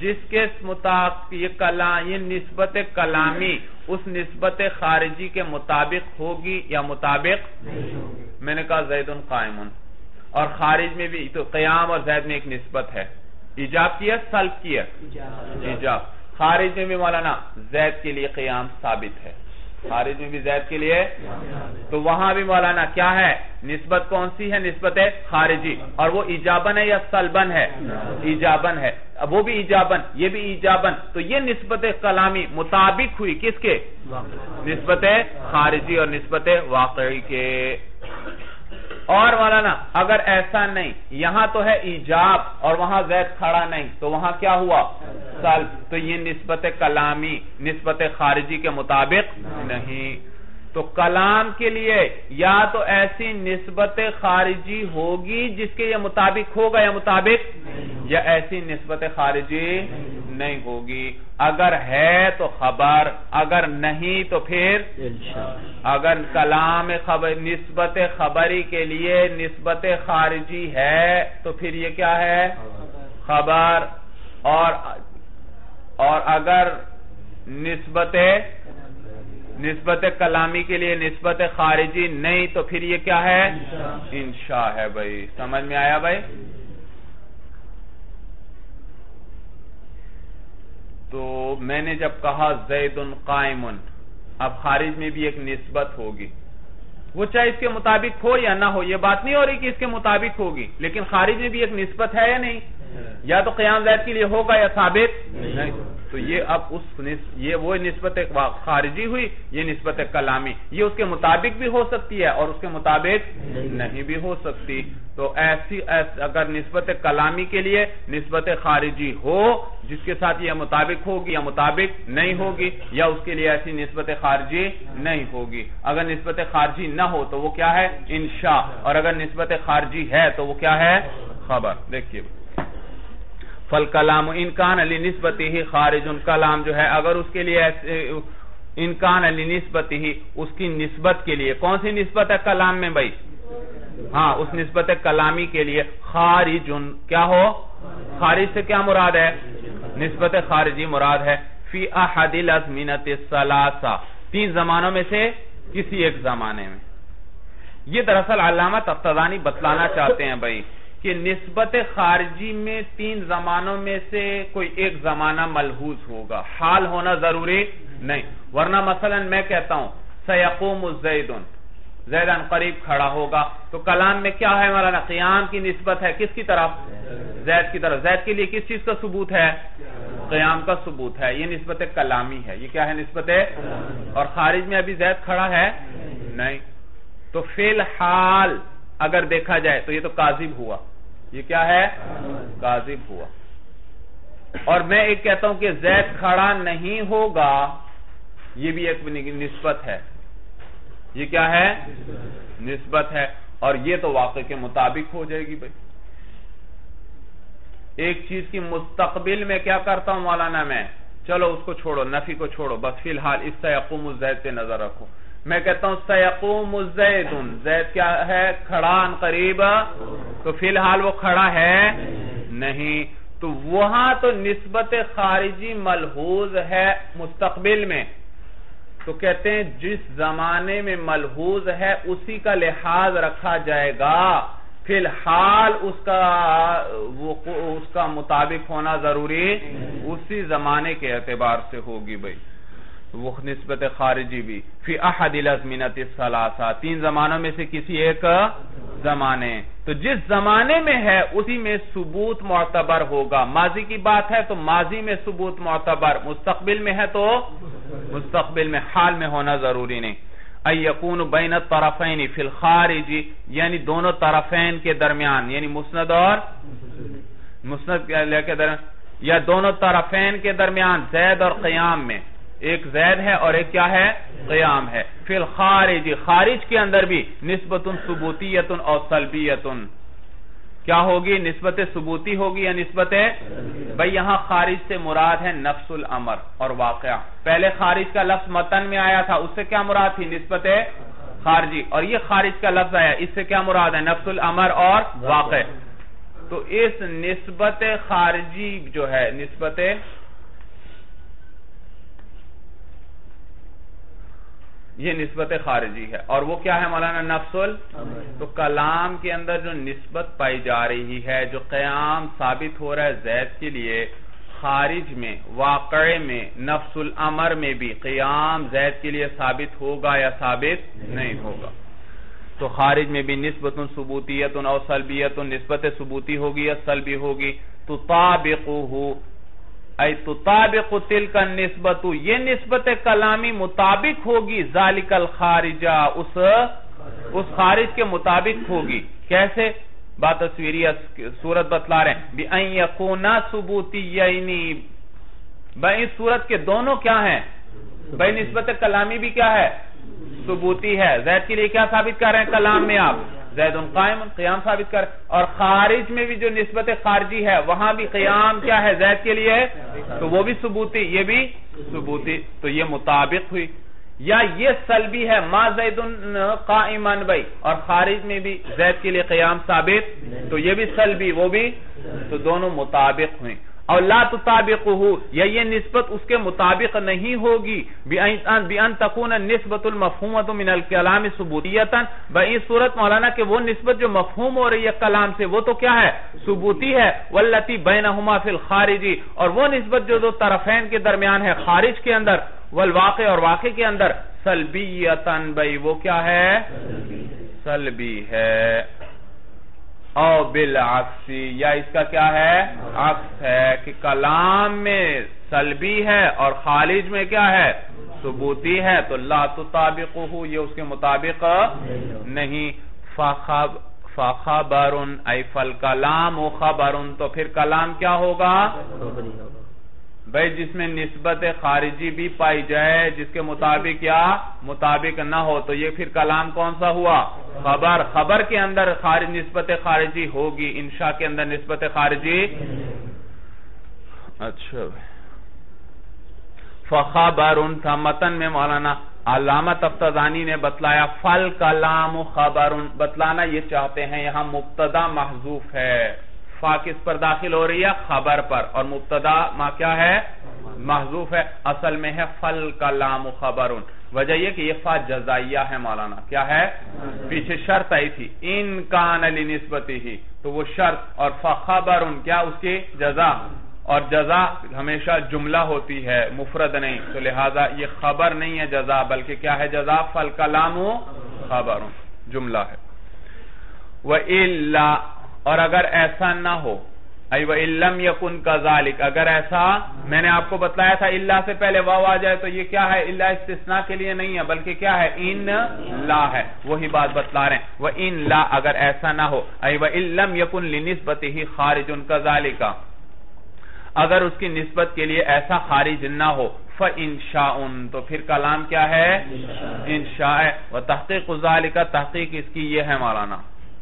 Speaker 1: جس کے مطابق یہ کلام یہ نسبت کلامی اس نسبت خارجی کے مطابق ہوگی یا مطابق میں نے کہا زید قائم، اور خارج میں بھی تو قیام اور زید میں ایک نسبت ہے، ایجاب کی ہے سلب کی ہے ایجاب، خارج میں بھی مولانا زید کے لیے قیام ثابت ہے، خارج میں بھی زید کے لیے، تو وہاں بھی مولانا کیا ہے نسبت کون سی ہے نسبت خارجی، اور وہ ایجابن ہے یا سلبن ہے ایجابن ہے، اب وہ بھی ایجابن یہ بھی ایجابن، تو یہ نسبت کلامی مطابق ہوئی کس کے نسبت خارجی اور نسبت واقعی کے۔ اور مولانا اگر ایسا نہیں یہاں تو ہے ایجاب اور وہاں زید کھڑا نہیں تو وہاں کیا ہوا سلب، تو یہ نسبت کلامی نسبت خارجی کے مطابق نہیں، تو کلام کے لیے یا تو ایسی نسبت خارجی ہوگی جس کے یہ مطابق ہوگا یا مطابق، یا ایسی نسبت خارجی نہیں ہوگی، اگر ہے تو خبر، اگر نہیں تو پھر اگر کلام خبر نسبت خبری کے لیے نسبت خارجی ہے تو پھر یہ کیا ہے خبر، اور اور اگر نسبت نسبت کلامی کے لیے نسبت خارجی نہیں تو پھر یہ کیا ہے انشاء ہے۔ بھائی سمجھ میں آیا بھائی؟ تو میں نے جب کہا زید قائم، اب خارج میں بھی ایک نسبت ہوگی، وہ چاہے اس کے مطابق ہو یا نہ ہو، یہ بات نہیں ہو رہی کہ اس کے مطابق ہوگی، لیکن خارج میں بھی ایک نسبت ہے یا نہیں، یا تو قیام زید کے لیے ہوگا یا ثابت نہیں، تو یہ اب اس یہ وہ نسبت خارجی ہوئی، یہ نسبت کلامی، یہ اس کے مطابق بھی ہو سکتی ہے اور اس کے مطابق نہیں بھی ہو سکتی، تو ایسی اگر نسبت کلامی کے لیے نسبت خارجی ہو جس کے ساتھ یہ مطابق ہوگی یا مطابق نہیں ہوگی، یا اس کے لیے ایسی نسبت خارجی نہیں ہوگی، اگر نسبت خارجی نہ ہو تو وہ کیا ہے انشاء، اور اگر نسبت خارجی ہے تو وہ کیا ہے خبر۔ دیکھیے فالکلام انکان لنسبتہ ہی خارج، کلام جو ہے اگر اس کے لیے انکان لنسبتہ ہی اس کی نسبت کے لیے، کون سی نسبت ہے کلام میں بھائی؟ ہاں اس نسبت کلامی کے لیے خارج، کیا ہو خارج سے کیا مراد ہے نسبت خارجی مراد ہے، فی احد الازمنۃ الثلاثہ تین زمانوں میں سے کسی ایک زمانے میں۔ یہ دراصل علامہ تفتزانی بتلانا چاہتے ہیں بھائی کہ نسبت خارجی میں تین زمانوں میں سے کوئی ایک زمانہ ملحوظ ہوگا، حال ہونا ضروری نہیں، ورنہ مثلا میں کہتا ہوں سیقوم زید، زید ان قریب کھڑا ہوگا، تو کلام میں کیا ہے مولانا قیام کی نسبت ہے کس کی طرف زید کی طرف، زید کے لیے کس چیز کا ثبوت ہے قیام کا ثبوت ہے، یہ نسبت کلامی ہے، یہ کیا ہے نسبت ہے، اور خارج میں ابھی زید کھڑا ہے نہیں، تو فی الحال اگر دیکھا جائے تو یہ تو کاذب ہوا، یہ کیا ہے کاذب ہوا، اور میں ایک کہتا ہوں کہ زید کھڑا نہیں ہوگا، یہ بھی ایک نسبت ہے، یہ کیا ہے نسبت ہے، اور یہ تو واقع کے مطابق ہو جائے گی بھائی۔ ایک چیز کی مستقبل میں کیا کرتا ہوں مولانا میں، چلو اس کو چھوڑو نفی کو چھوڑو، بس فی الحال اس سیقوم الزید پہ نظر رکھو، میں کہتا ہوں سیقوم الزید، زید کیا ہے کھڑا ان قریب، تو فی الحال وہ کھڑا ہے نہیں، تو وہاں تو نسبت خارجی ملحوظ ہے مستقبل میں، تو کہتے ہیں جس زمانے میں ملحوظ ہے اسی کا لحاظ رکھا جائے گا، فی الحال اس کا اس کا مطابق ہونا ضروری اسی زمانے کے اعتبار سے ہوگی بھائی، وہ نسبت خارجی بھی فی احد الازمنۃ الثلاثہ تین زمانوں میں سے کسی ایک زمانے، تو جس زمانے میں ہے اسی میں ثبوت معتبر ہوگا، ماضی کی بات ہے تو ماضی میں ثبوت معتبر، مستقبل میں ہے تو مستقبل میں، حال میں ہونا ضروری نہیں۔ ان یکون بین الطرفین فی الخارج، یعنی دونوں طرفین کے درمیان، یعنی مسند اور مسند کے درمیان، یا دونوں طرفین کے درمیان زید اور قیام میں، ایک زید ہے اور ایک کیا ہے قیام ہے، فی الخارج خارج کے اندر بھی نسبت ثبوتیت اور سلبیت، کیا ہوگی نسبت ثبوتی ہوگی یا نسبت ہے بھئی، یہاں خارج سے مراد ہے نفس الامر اور واقعہ، پہلے خارج کا لفظ متن میں آیا تھا، اس سے کیا مراد تھی نسبت خارجی، اور یہ خارج کا لفظ آیا اس سے کیا مراد ہے نفس الامر اور واقع، تو اس نسبت خارجی جو ہے نسبت یہ نسبت خارجی ہے، اور وہ کیا ہے مولانا؟ نفس ال تو کلام کے اندر جو نسبت پائی جا رہی ہے، جو قیام ثابت ہو رہا ہے زید کے لیے، خارج میں واقعے میں نفس الامر میں بھی قیام زید کے لیے ثابت ہوگا یا ثابت نہیں ہوگا؟ تو خارج میں بھی نسبت ثبوتیت اور سلبیت، نسبت ثبوتی ہوگی یا سلبی ہوگی؟ تطابقہ ای تطابق تلک النسبت، یہ نسبت کلامی مطابق ہوگی ذالک الخارجہ، اس اس خارج کے مطابق ہوگی۔ کیسے؟ بات تصویری صورت بتلا رہے ہیں، بِأَن يَكُونَا ثُبُوتِيَّيْنِ، بھائی اس صورت کے دونوں کیا ہیں؟ بھائی نسبت کلامی بھی کیا ہے؟ ثبوتی ہے۔ زید کے لیے کیا ثابت کر رہے ہیں کلام میں آپ؟ زید قائم، قیام ثابت کر، اور خارج میں بھی جو نسبت خارجی ہے وہاں بھی قیام کیا ہے زید کے لیے؟ تو وہ بھی ثبوتی، یہ بھی ثبوتی، تو یہ مطابق ہوئی۔ یا یہ سلبی ہے، ما زید قائما بھائی، اور خارج میں بھی زید کے لیے قیام ثابت، تو یہ بھی سلبی وہ بھی، تو دونوں مطابق ہوئیں۔ اور لا تطابقہ، یا یہ نسبت اس کے مطابق نہیں ہوگی، بِأَن تَكُونَ النِّسْبَةُ الْمَفْهُومَةُ مِنَ الْكَلَامِ ثُبُوتِيَّةً، بھئی اس صورت مولانا کہ وہ نسبت جو مفہوم ہو رہی ہے کلام سے وہ تو کیا ہے؟ ثبوتی ہے۔ وَالَّتِي بَيْنَهُمَا فِي الْخَارِجِ، اور وہ نسبت جو دو طرفین کے درمیان ہے خارج کے اندر، والواقع اور واقع کے اندر، سلبیتاً، بھئی وہ کیا ہے؟ سلبی ہے۔ او بالعکس، یا اس کا کیا ہے؟ عکس ہے کہ کلام میں سلبی ہے اور خارج میں کیا ہے؟ ثبوتی ہے، تو لا تطابقہ، یہ اس کے مطابق نہیں۔ فخبر ای فالکلام خبر، تو پھر کلام کیا ہوگا؟ بھئی جس میں نسبت خارجی بھی پائی جائے جس کے مطابق یا مطابق نہ ہو، تو یہ پھر کلام کون سا ہوا؟ خبر۔ خبر کے اندر خارج نسبت خارجی ہوگی، انشاء کے اندر نسبت خارجی۔ اچھا، فخبر تھا متن میں مولانا علامہ تفتزانی نے بتلایا فل کلام خبر، بتلانا یہ چاہتے ہیں یہاں مبتدا محذوف ہے، فا کس پر داخل ہو رہی ہے؟ خبر پر، اور مبتدا ما کیا ہے؟ محذوف ہے، اصل میں ہے فل کلام خبر۔ وجہ یہ کہ یہ فا جزائیہ ہے مولانا، کیا ہے؟ پیچھے شرط آئی تھی ان کان لنسبتہ، تو وہ شرط، اور فخبر کیا اس کی جزا، اور جزا ہمیشہ جملہ ہوتی ہے مفرد نہیں، تو لہذا یہ خبر نہیں ہے جزا، بلکہ کیا ہے جزا؟ فل کلام خبر، جملہ ہے۔ وَإِلَّا، اور اگر ایسا نہ ہو، ای وَإِن لَمْ يَكُنْ كَذَلِكَ، اگر ایسا، میں نے آپ کو بتلایا تھا الا سے پہلے واو آ جائے تو یہ کیا ہے؟ الا استثناء کے لیے نہیں ہے بلکہ کیا ہے؟ ان لا ہے، وہی بات بتلا رہے ہیں۔ وَإِن لا، اگر ایسا نہ ہو، ای وَإِن لَمْ يَكُنْ لِنِسْبَتِهِ خَارِجٌ كَذَلِكَ، اگر اس کی نسبت کے لیے ایسا خارج نہ ہو، فَإِنشَاءٌ، تو پھر کلام کیا ہے؟ انشاء ہے۔ وَتَحْقِيقُ ذَلِكَ، تحقیق اس کی یہ ہے مولانا۔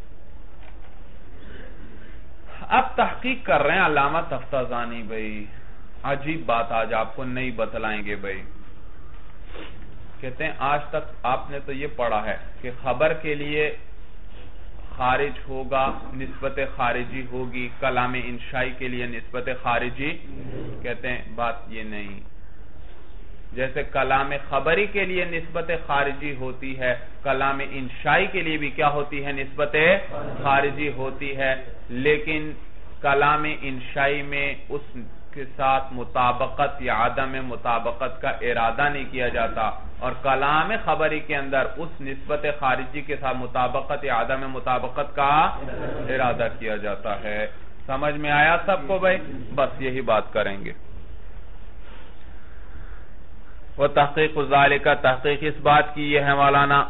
Speaker 1: اب تحقیق کر رہے ہیں علامہ تفتزانی بھائی، عجیب بات آج آپ کو نہیں بتلائیں گے بھائی۔ کہتے ہیں آج تک آپ نے تو یہ پڑھا ہے کہ خبر کے لیے خارج ہوگا، نسبت خارجی ہوگی، کلام انشائی کے لیے نسبت خارجی، کہتے ہیں بات یہ نہیں۔ جیسے کلام خبری کے لیے نسبت خارجی ہوتی ہے، کلام انشائی کے لیے بھی کیا ہوتی ہے؟ نسبت خارجی ہوتی ہے، لیکن کلام انشائی میں اس کے ساتھ مطابقت یا عدم مطابقت کا ارادہ نہیں کیا جاتا، اور کلام خبری کے اندر اس نسبت خارجی کے ساتھ مطابقت یا عدم مطابقت کا ارادہ کیا جاتا ہے۔ سمجھ میں آیا سب کو بھائی؟ بس یہی بات کریں گے۔ وہ تحقیق ذالک، تحقیق اس بات کی یہ ہے مولانا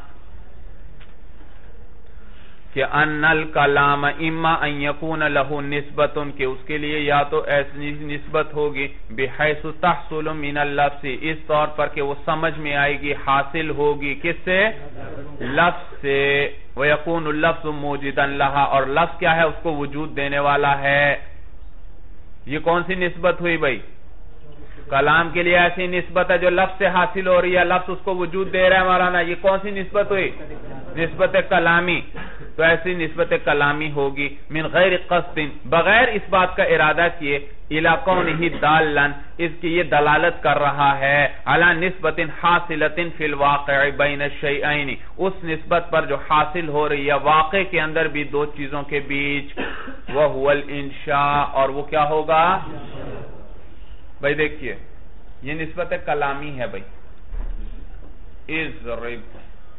Speaker 1: کہ ان الکلام اما ان یکون لہ نسبت، کہ اس کے لیے یا تو ایسی نسبت ہوگی بحیث تحصل من اللفظ، اس طور پر کہ وہ سمجھ میں آئے گی، حاصل ہوگی کس سے؟ لفظ سے۔ ویکون اللفظ موجدا لہا، اور لفظ کیا ہے؟ اس کو وجود دینے والا ہے۔ یہ کون سی نسبت ہوئی بھائی؟ کلام کے لیے ایسی نسبت ہے جو لفظ سے حاصل ہو رہی ہے، لفظ اس کو وجود دے رہا ہے مولانا، یہ کون سی نسبت ہوئی؟ نسبت کلامی، تو ایسی نسبت کلامی ہوگی من غیر قصد، بغیر اس بات کا ارادہ کیے، الی کونہ دالا، اس کی یہ دلالت کر رہا ہے، علی نسبت حاصلۃ فی الواقع بین الشیئین، اس نسبت پر جو حاصل ہو رہی ہے واقع کے اندر بھی دو چیزوں کے بیچ، وہو الانشاء، اور وہ کیا ہوگا؟ بھائی دیکھیے یہ نسبت کلامی ہے بھائی، اضرب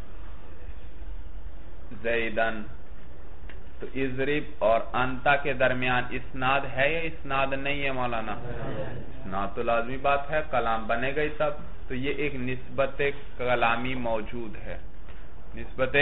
Speaker 1: زیدن، تو اضرب اور انتا کے درمیان اسناد ہے یا اسناد نہیں ہے مولانا؟ اسناد تو لازمی بات ہے، کلام بنے گئی تب، تو یہ ایک نسبت کلامی موجود ہے، نسبت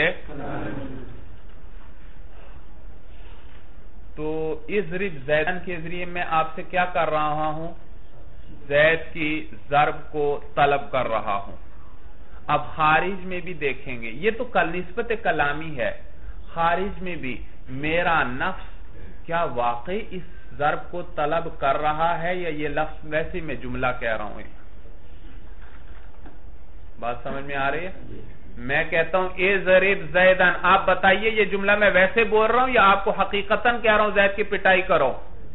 Speaker 1: تو اضرب زیدن کے ذریعے میں آپ سے کیا کر رہا ہوں؟ زید کی ضرب کو طلب کر رہا ہوں۔ اب خارج میں بھی دیکھیں گے، یہ تو نسبت کلامی ہے، خارج میں بھی میرا نفس کیا واقعی اس ضرب کو طلب کر رہا ہے یا یہ لفظ ویسے میں جملہ کہہ رہا ہوں؟ بات سمجھ میں آ رہی ہے؟ میں کہتا ہوں اضرب زیدن، آپ بتائیے یہ جملہ میں ویسے بول رہا ہوں یا آپ کو حقیقتاً کہہ رہا ہوں زید کی پٹائی کرو؟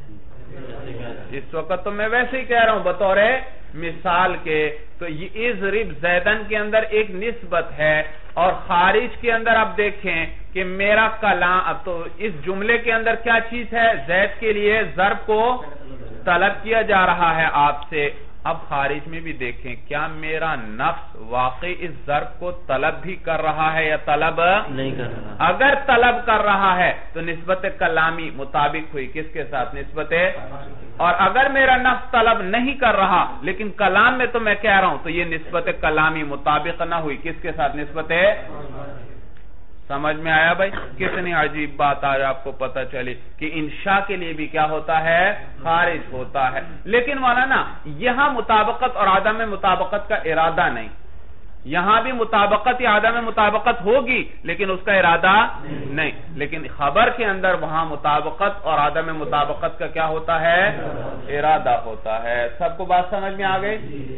Speaker 1: اس وقت تو میں ویسے ہی کہہ رہا ہوں بطور مثال کے، تو یہ اضرب زیدن کے اندر ایک نسبت ہے، اور خارج کے اندر آپ دیکھیں کہ میرا کلام، اب تو اس جملے کے اندر کیا چیز ہے؟ زید کے لیے ضرب کو طلب کیا جا رہا ہے آپ سے۔ اب خارج میں بھی دیکھیں کیا میرا نفس واقعی اس ضرب کو طلب بھی کر رہا ہے یا طلب نہیں کر رہا؟ اگر طلب کر رہا ہے تو نسبت کلامی مطابق ہوئی کس کے ساتھ؟ نسبت، اور اگر میرا نفس طلب نہیں کر رہا لیکن کلام میں تو میں کہہ رہا ہوں تو یہ نسبت کلامی مطابق نہ ہوئی کس کے ساتھ؟ نسبت۔ سمجھ میں آیا بھائی؟ کتنی عجیب بات آج آپ کو پتہ چلی کہ انشاء کے لیے بھی کیا ہوتا ہے؟ خارج ہوتا ہے، لیکن مولانا یہاں مطابقت اور عدم مطابقت کا ارادہ نہیں، یہاں بھی مطابقت یا عدم مطابقت ہوگی لیکن اس کا ارادہ نہیں، لیکن خبر کے اندر وہاں مطابقت اور عدم مطابقت کا کیا ہوتا ہے؟ ارادہ ہوتا ہے۔ سب کو بات سمجھ میں آ گئی؟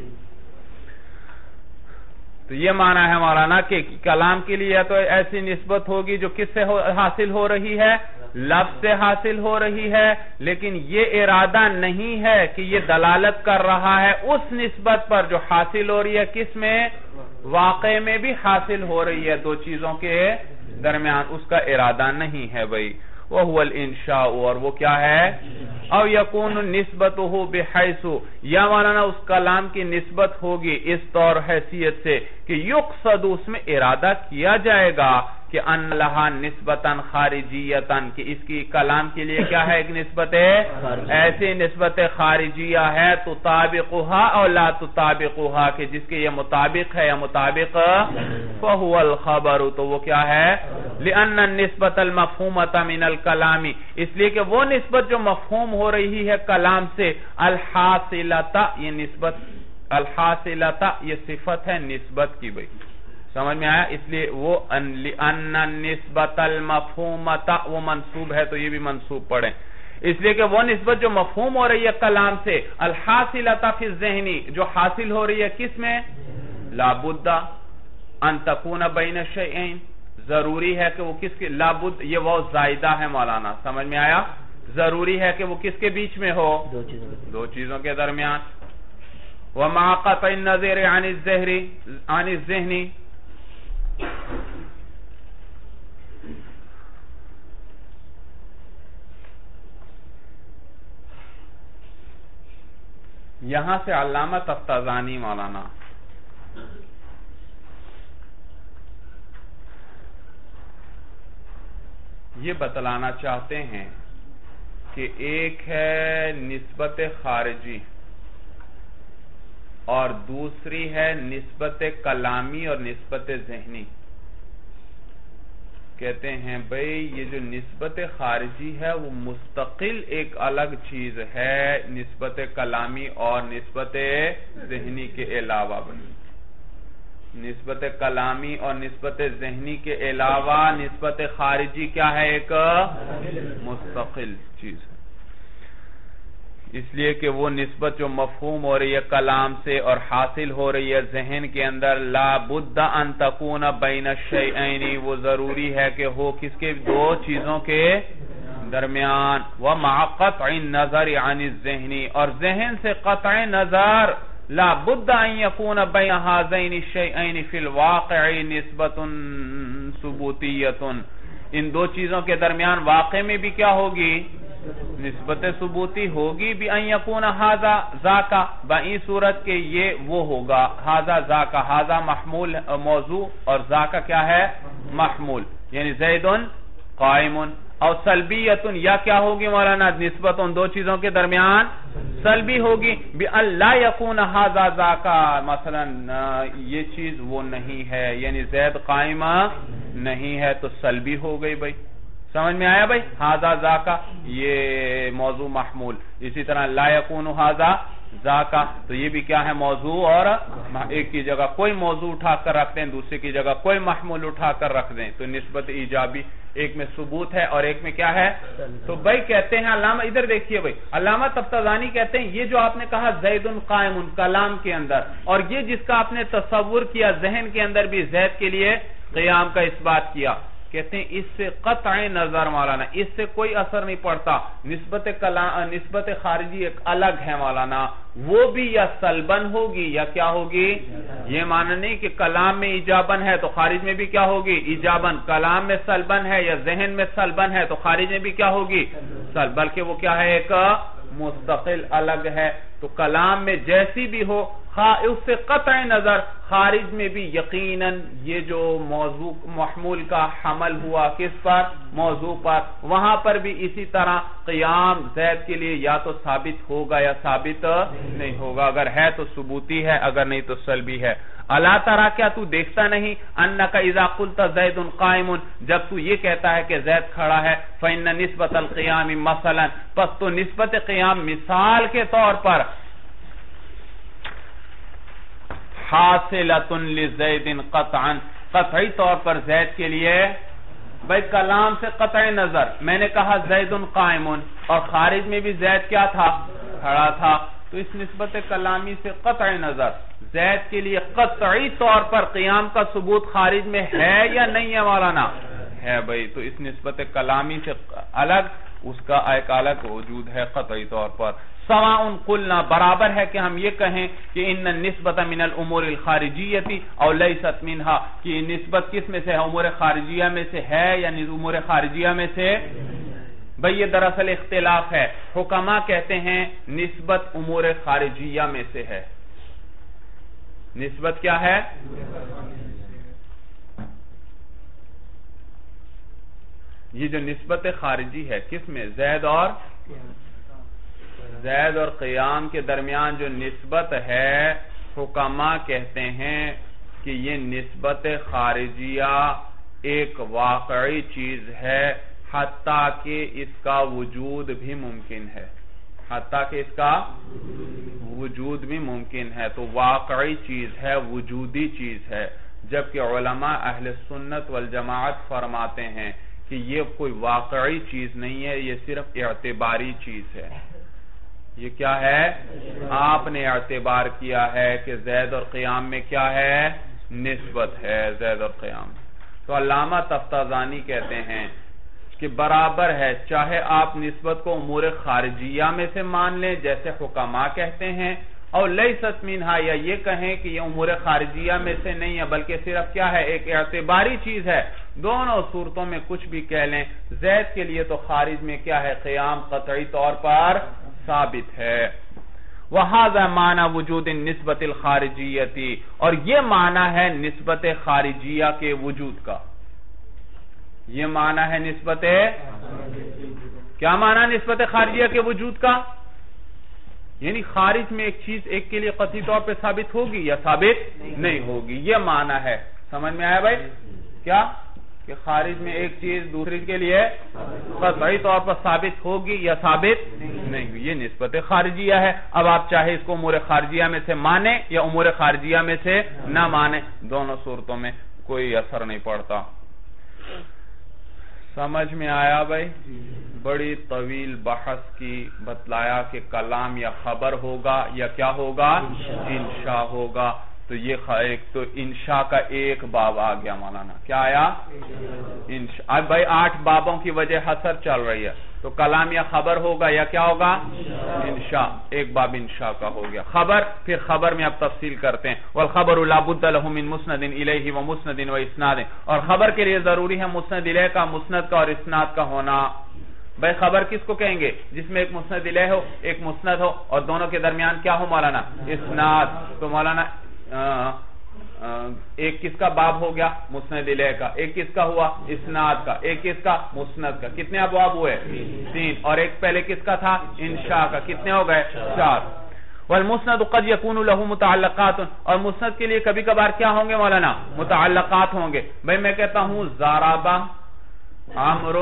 Speaker 1: تو یہ معنی ہے مولانا کہ کلام کے لیے تو ایسی نسبت ہوگی جو کس سے حاصل ہو رہی ہے؟ لفظ سے حاصل ہو رہی ہے، لیکن یہ ارادہ نہیں ہے کہ یہ دلالت کر رہا ہے اس نسبت پر جو حاصل ہو رہی ہے کس میں؟ واقع میں بھی حاصل ہو رہی ہے، دو چیزوں کے درمیان اس کا ارادہ نہیں ہے بھائی۔ وَهُوَ الْإِنشَاءُ، اور وہ کیا ہے؟ او یکون نسبتہ بحیث، یا مولانا اس کلام کی نسبت ہوگی اس طور حیثیت سے کہ یقصد، اس میں ارادہ کیا جائے گا کہ ان لہا نسبتاً خارجیتاً، کہ اس کی کلام کے لیے کیا ہے؟ ایک نسبت ہے، ایسی نسبت خارجیہ ہے تطابقها اور لا تطابقها، کہ جس کے یہ مطابق ہے یا مطابق، فهو الخبر، تو وہ کیا ہے؟ لأن النسبت المفہومۃ من الکلام، اس لیے کہ وہ نسبت جو مفہوم ہو رہی ہے کلام سے، الحاصلۃ، یہ نسبت، الحاصلۃ یہ صفت ہے نسبت کی بھئی، سمجھ میں آیا؟ اس لیے وہ ان النسبت المفہومۃ، وہ منصوب ہے تو یہ بھی منصوب پڑھیں، اس لیے کہ وہ نسبت جو مفہوم ہو رہی ہے کلام سے، الحاصلۃ فی الذہنی، جو حاصل ہو رہی ہے کس میں؟ لابد ان تکون بین الشیئین، ضروری ہے کہ وہ کس کے؟ لابد، یہ وہ زائدہ ہے مولانا، سمجھ میں آیا؟ ضروری ہے کہ وہ کس کے بیچ میں ہو؟ دو چیزوں کے درمیان۔ وَمَعَ قَطْعِ النَّظِرِ عَنِ الذِّهْنِ، یہاں سے علامہ تفتازانی مولانا یہ بتلانا چاہتے ہیں کہ ایک ہے نسبت خارجی اور دوسری ہے نسبت کلامی اور نسبت ذہنی۔ کہتے ہیں بھئی یہ جو نسبت خارجی ہے وہ مستقل ایک الگ چیز ہے نسبت کلامی اور نسبت ذہنی کے علاوہ بنی، نسبت کلامی اور نسبت ذہنی کے علاوہ نسبت خارجی کیا ہے؟ ایک مستقل چیز ہے۔ اس لیے کہ وہ نسبت جو مفہوم ہو رہی ہے کلام سے اور حاصل ہو رہی ہے ذہن کے اندر، لا بد ان تکون بین الشیئین، وہ ضروری ہے کہ ہو کس کے، دو چیزوں کے درمیان، ومع قطع النظر عن الذہن، اور ذہن سے قطع نظر، لا بد ان یکون بین ہذین الشیئین فی الواقع نسبت ثبوتیۃ، ان دو چیزوں کے درمیان واقع میں بھی کیا ہوگی، نسبت ثبوتی ہوگی، بھی ان یکون ھذا ذاک، بئی صورت کے یہ وہ ہوگا، ھذا ذاک، ھذا محمول موضوع اور ذاک کیا ہے محمول، یعنی زید قائم، اور سلبیت یا کیا ہوگی مولانا، نسبت ان دو چیزوں کے درمیان سلبی ہوگی، بھی اللہ یکون ھذا ذاک، مثلا یہ چیز وہ نہیں ہے، یعنی زید قائمہ نہیں ہے تو سلبی ہو گئی بھائی، سمجھ میں آیا بھائی، ھذا ذاک یہ موضوع محمول، اسی طرح لا یکون ھذا ذاک تو یہ بھی کیا ہے موضوع، اور ایک کی جگہ کوئی موضوع اٹھا کر رکھ دیں، دوسرے کی جگہ کوئی محمول اٹھا کر رکھ دیں تو نسبت ایجابی، ایک میں ثبوت ہے اور ایک میں کیا ہے، تو بھائی کہتے ہیں علامہ، ادھر دیکھیے بھائی، علامہ تفتزانی کہتے ہیں یہ جو آپ نے کہا زید قائم کلام کے اندر، اور یہ جس کا آپ نے تصور کیا ذہن کے اندر بھی زید کے لیے قیام کا اس بات کیا، کہتے ہیں اس سے قطع نظر مولانا، اس سے کوئی اثر نہیں پڑتا، نسبت کلام، نسبت خارجی ایک الگ ہے مولانا، وہ بھی یا سلبن ہوگی یا کیا ہوگی، یہ معنی نہیں کہ کلام میں ایجابن ہے تو خارج میں بھی کیا ہوگی ایجابن، کلام میں سلبن ہے یا ذہن میں سلبن ہے تو خارج میں بھی کیا ہوگی سلب، بلکہ وہ کیا ہے ایک مستقل الگ ہے، تو کلام میں جیسی بھی ہو اس سے قطع نظر خارج میں بھی یقیناً یہ جو موضوع محمول کا حمل ہوا کس پر، موضوع پر، وہاں پر بھی اسی طرح قیام زید کے لیے یا تو ثابت ہوگا یا ثابت نہیں ہوگا، اگر ہے تو ثبوتی ہے، اگر نہیں تو سلبی ہے۔ الا ترى، کیا تو دیکھتا نہیں، انک اذا قلت زید قائم، جب تو یہ کہتا ہے کہ زید کھڑا ہے، فإن نسبت القیام مثلا، پس تو نسبت قیام مثال کے طور پر حاصلۃ لزید قطعا، قطعی طور پر زید کے لیے، بھائی کلام سے قطع نظر، میں نے کہا زید قائم اور خارج میں بھی زید کیا تھا، کھڑا تھا، تو اس نسبت کلامی سے قطع نظر زید کے لیے قطعی طور پر قیام کا ثبوت خارج میں ہے یا نہیں ہے مولانا، ہے بھائی، تو اس نسبت کلامی سے الگ اس کا ایک الگ وجود ہے قطعی طور پر۔ سواء قلنا، برابر ہے کہ ہم یہ کہیں کہ ان النسبت من الامور الخارجیت او لیست منها، کہ نسبت کس میں سے ہے، امور خارجیہ میں سے ہے یا امور خارجیہ میں سے، بھئی یہ دراصل اختلاف ہے، حکماء کہتے ہیں نسبت امور خارجیہ میں سے ہے، نسبت کیا ہے، یہ جو نسبت خارجی ہے کس میں، زید اور زید اور قیام کے درمیان جو نسبت ہے، حکماء کہتے ہیں کہ یہ نسبت خارجیہ ایک واقعی چیز ہے، حتیٰ کہ اس کا وجود بھی ممکن ہے، حتیٰ کہ اس کا وجود بھی ممکن ہے، تو واقعی چیز ہے، وجودی چیز ہے، جبکہ علماء اہل سنت والجماعت فرماتے ہیں کہ یہ کوئی واقعی چیز نہیں ہے، یہ صرف اعتباری چیز ہے۔ یہ کیا ہے، آپ نے اعتبار کیا ہے کہ زید اور قیام میں کیا ہے، نسبت ہے زید اور قیام، تو علامہ تفتزانی کہتے ہیں کہ برابر ہے، چاہے آپ نسبت کو امور خارجیہ میں سے مان لیں جیسے حکماء کہتے ہیں، اور لیست منہا، یا یہ کہیں کہ یہ امور خارجیہ میں سے نہیں ہے بلکہ صرف کیا ہے، ایک اعتباری چیز ہے، دونوں صورتوں میں کچھ بھی کہہ لیں، زید کے لیے تو خارج میں کیا ہے، قیام قطعی طور پر ثابت ہے۔ وَهَذَا مَعْنَى وُجُودِ النِّسْبَةِ الْخَارِجِيَّةِ، اور یہ معنی ہے نسبت خارجیہ کے وجود کا، یہ معنی ہے نسبت، کیا معنی نسبت خارجیہ کے وجود کا، یعنی خارج میں ایک چیز ایک کے لیے قطعی طور پہ ثابت ہوگی یا ثابت نہیں ہوگی، یہ معنی ہے، سمجھ میں آیا بھائی، کیا کہ خارج میں ایک چیز دوسری کے لیے قطعی طور پر ثابت ہوگی یا ثابت نہیں ہوگی، یہ نسبت خارجیہ ہے۔ اب آپ چاہے اس کو امور خارجیہ میں سے مانیں یا امور خارجیہ میں سے نہ مانیں، دونوں صورتوں میں کوئی اثر نہیں پڑتا۔ سمجھ میں آیا بھائی؟ بڑی طویل بحث کی، بتلایا کہ کلام یا خبر ہوگا یا کیا ہوگا؟ انشاء ہوگا. تو یہ ایک تو انشاء کا ایک باب آ گیا مولانا. کیا آیا؟ انشاء. اب بھائی آٹھ بابوں کی وجہ حسر چل رہی ہے، تو کلام یا خبر ہوگا یا کیا ہوگا؟ انشاء. ایک باب انشاء کا ہو گیا. خبر، پھر خبر میں اب تفصیل کرتے ہیں. والخبر لا بد له من مسند الیہ و مسند و اسناد. اور خبر کے لیے ضروری ہے مسند الیہ کا، مسند کا اور اسناد کا ہونا. بھائی خبر کس کو کہیں گے؟ جس میں ایک مسند الیہ ہو، ایک مسند ہو، اور دونوں کے درمیان کیا ہو مولانا؟ اسناد. تو مولانا ایک کس کا باب ہو گیا؟ مسند الیہ کا. ایک کس کا ہوا؟ اسناد کا. ایک کس کا؟ مسند کا. کتنے ابواب ہوئے؟ تین. اور ایک پہلے کس کا تھا؟ انشاء کا. کتنے ہو گئے؟ چار. والمسند قد يكون له متعلقات. اور مسند کے لیے کبھی کبھار کیا ہوں گے مولانا؟ متعلقات ہوں گے. بھائی میں کہتا ہوں ضربہ عمر.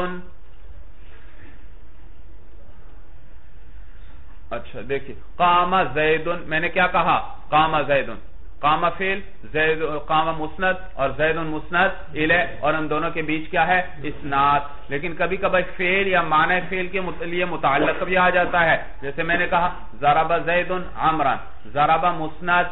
Speaker 1: اچھا دیکھیے، قام زید. میں نے کیا کہا؟ قام زید. قام فعل، زید قام مسند، اور زید مسند الیہ، اور ان دونوں کے بیچ کیا ہے؟ اسناد. لیکن کبھی کبھی فعل یا معنی فعل کے لیے متعلق بھی آ جاتا ہے. جیسے میں نے کہا ضرب زید عمرا. ضرب مسند،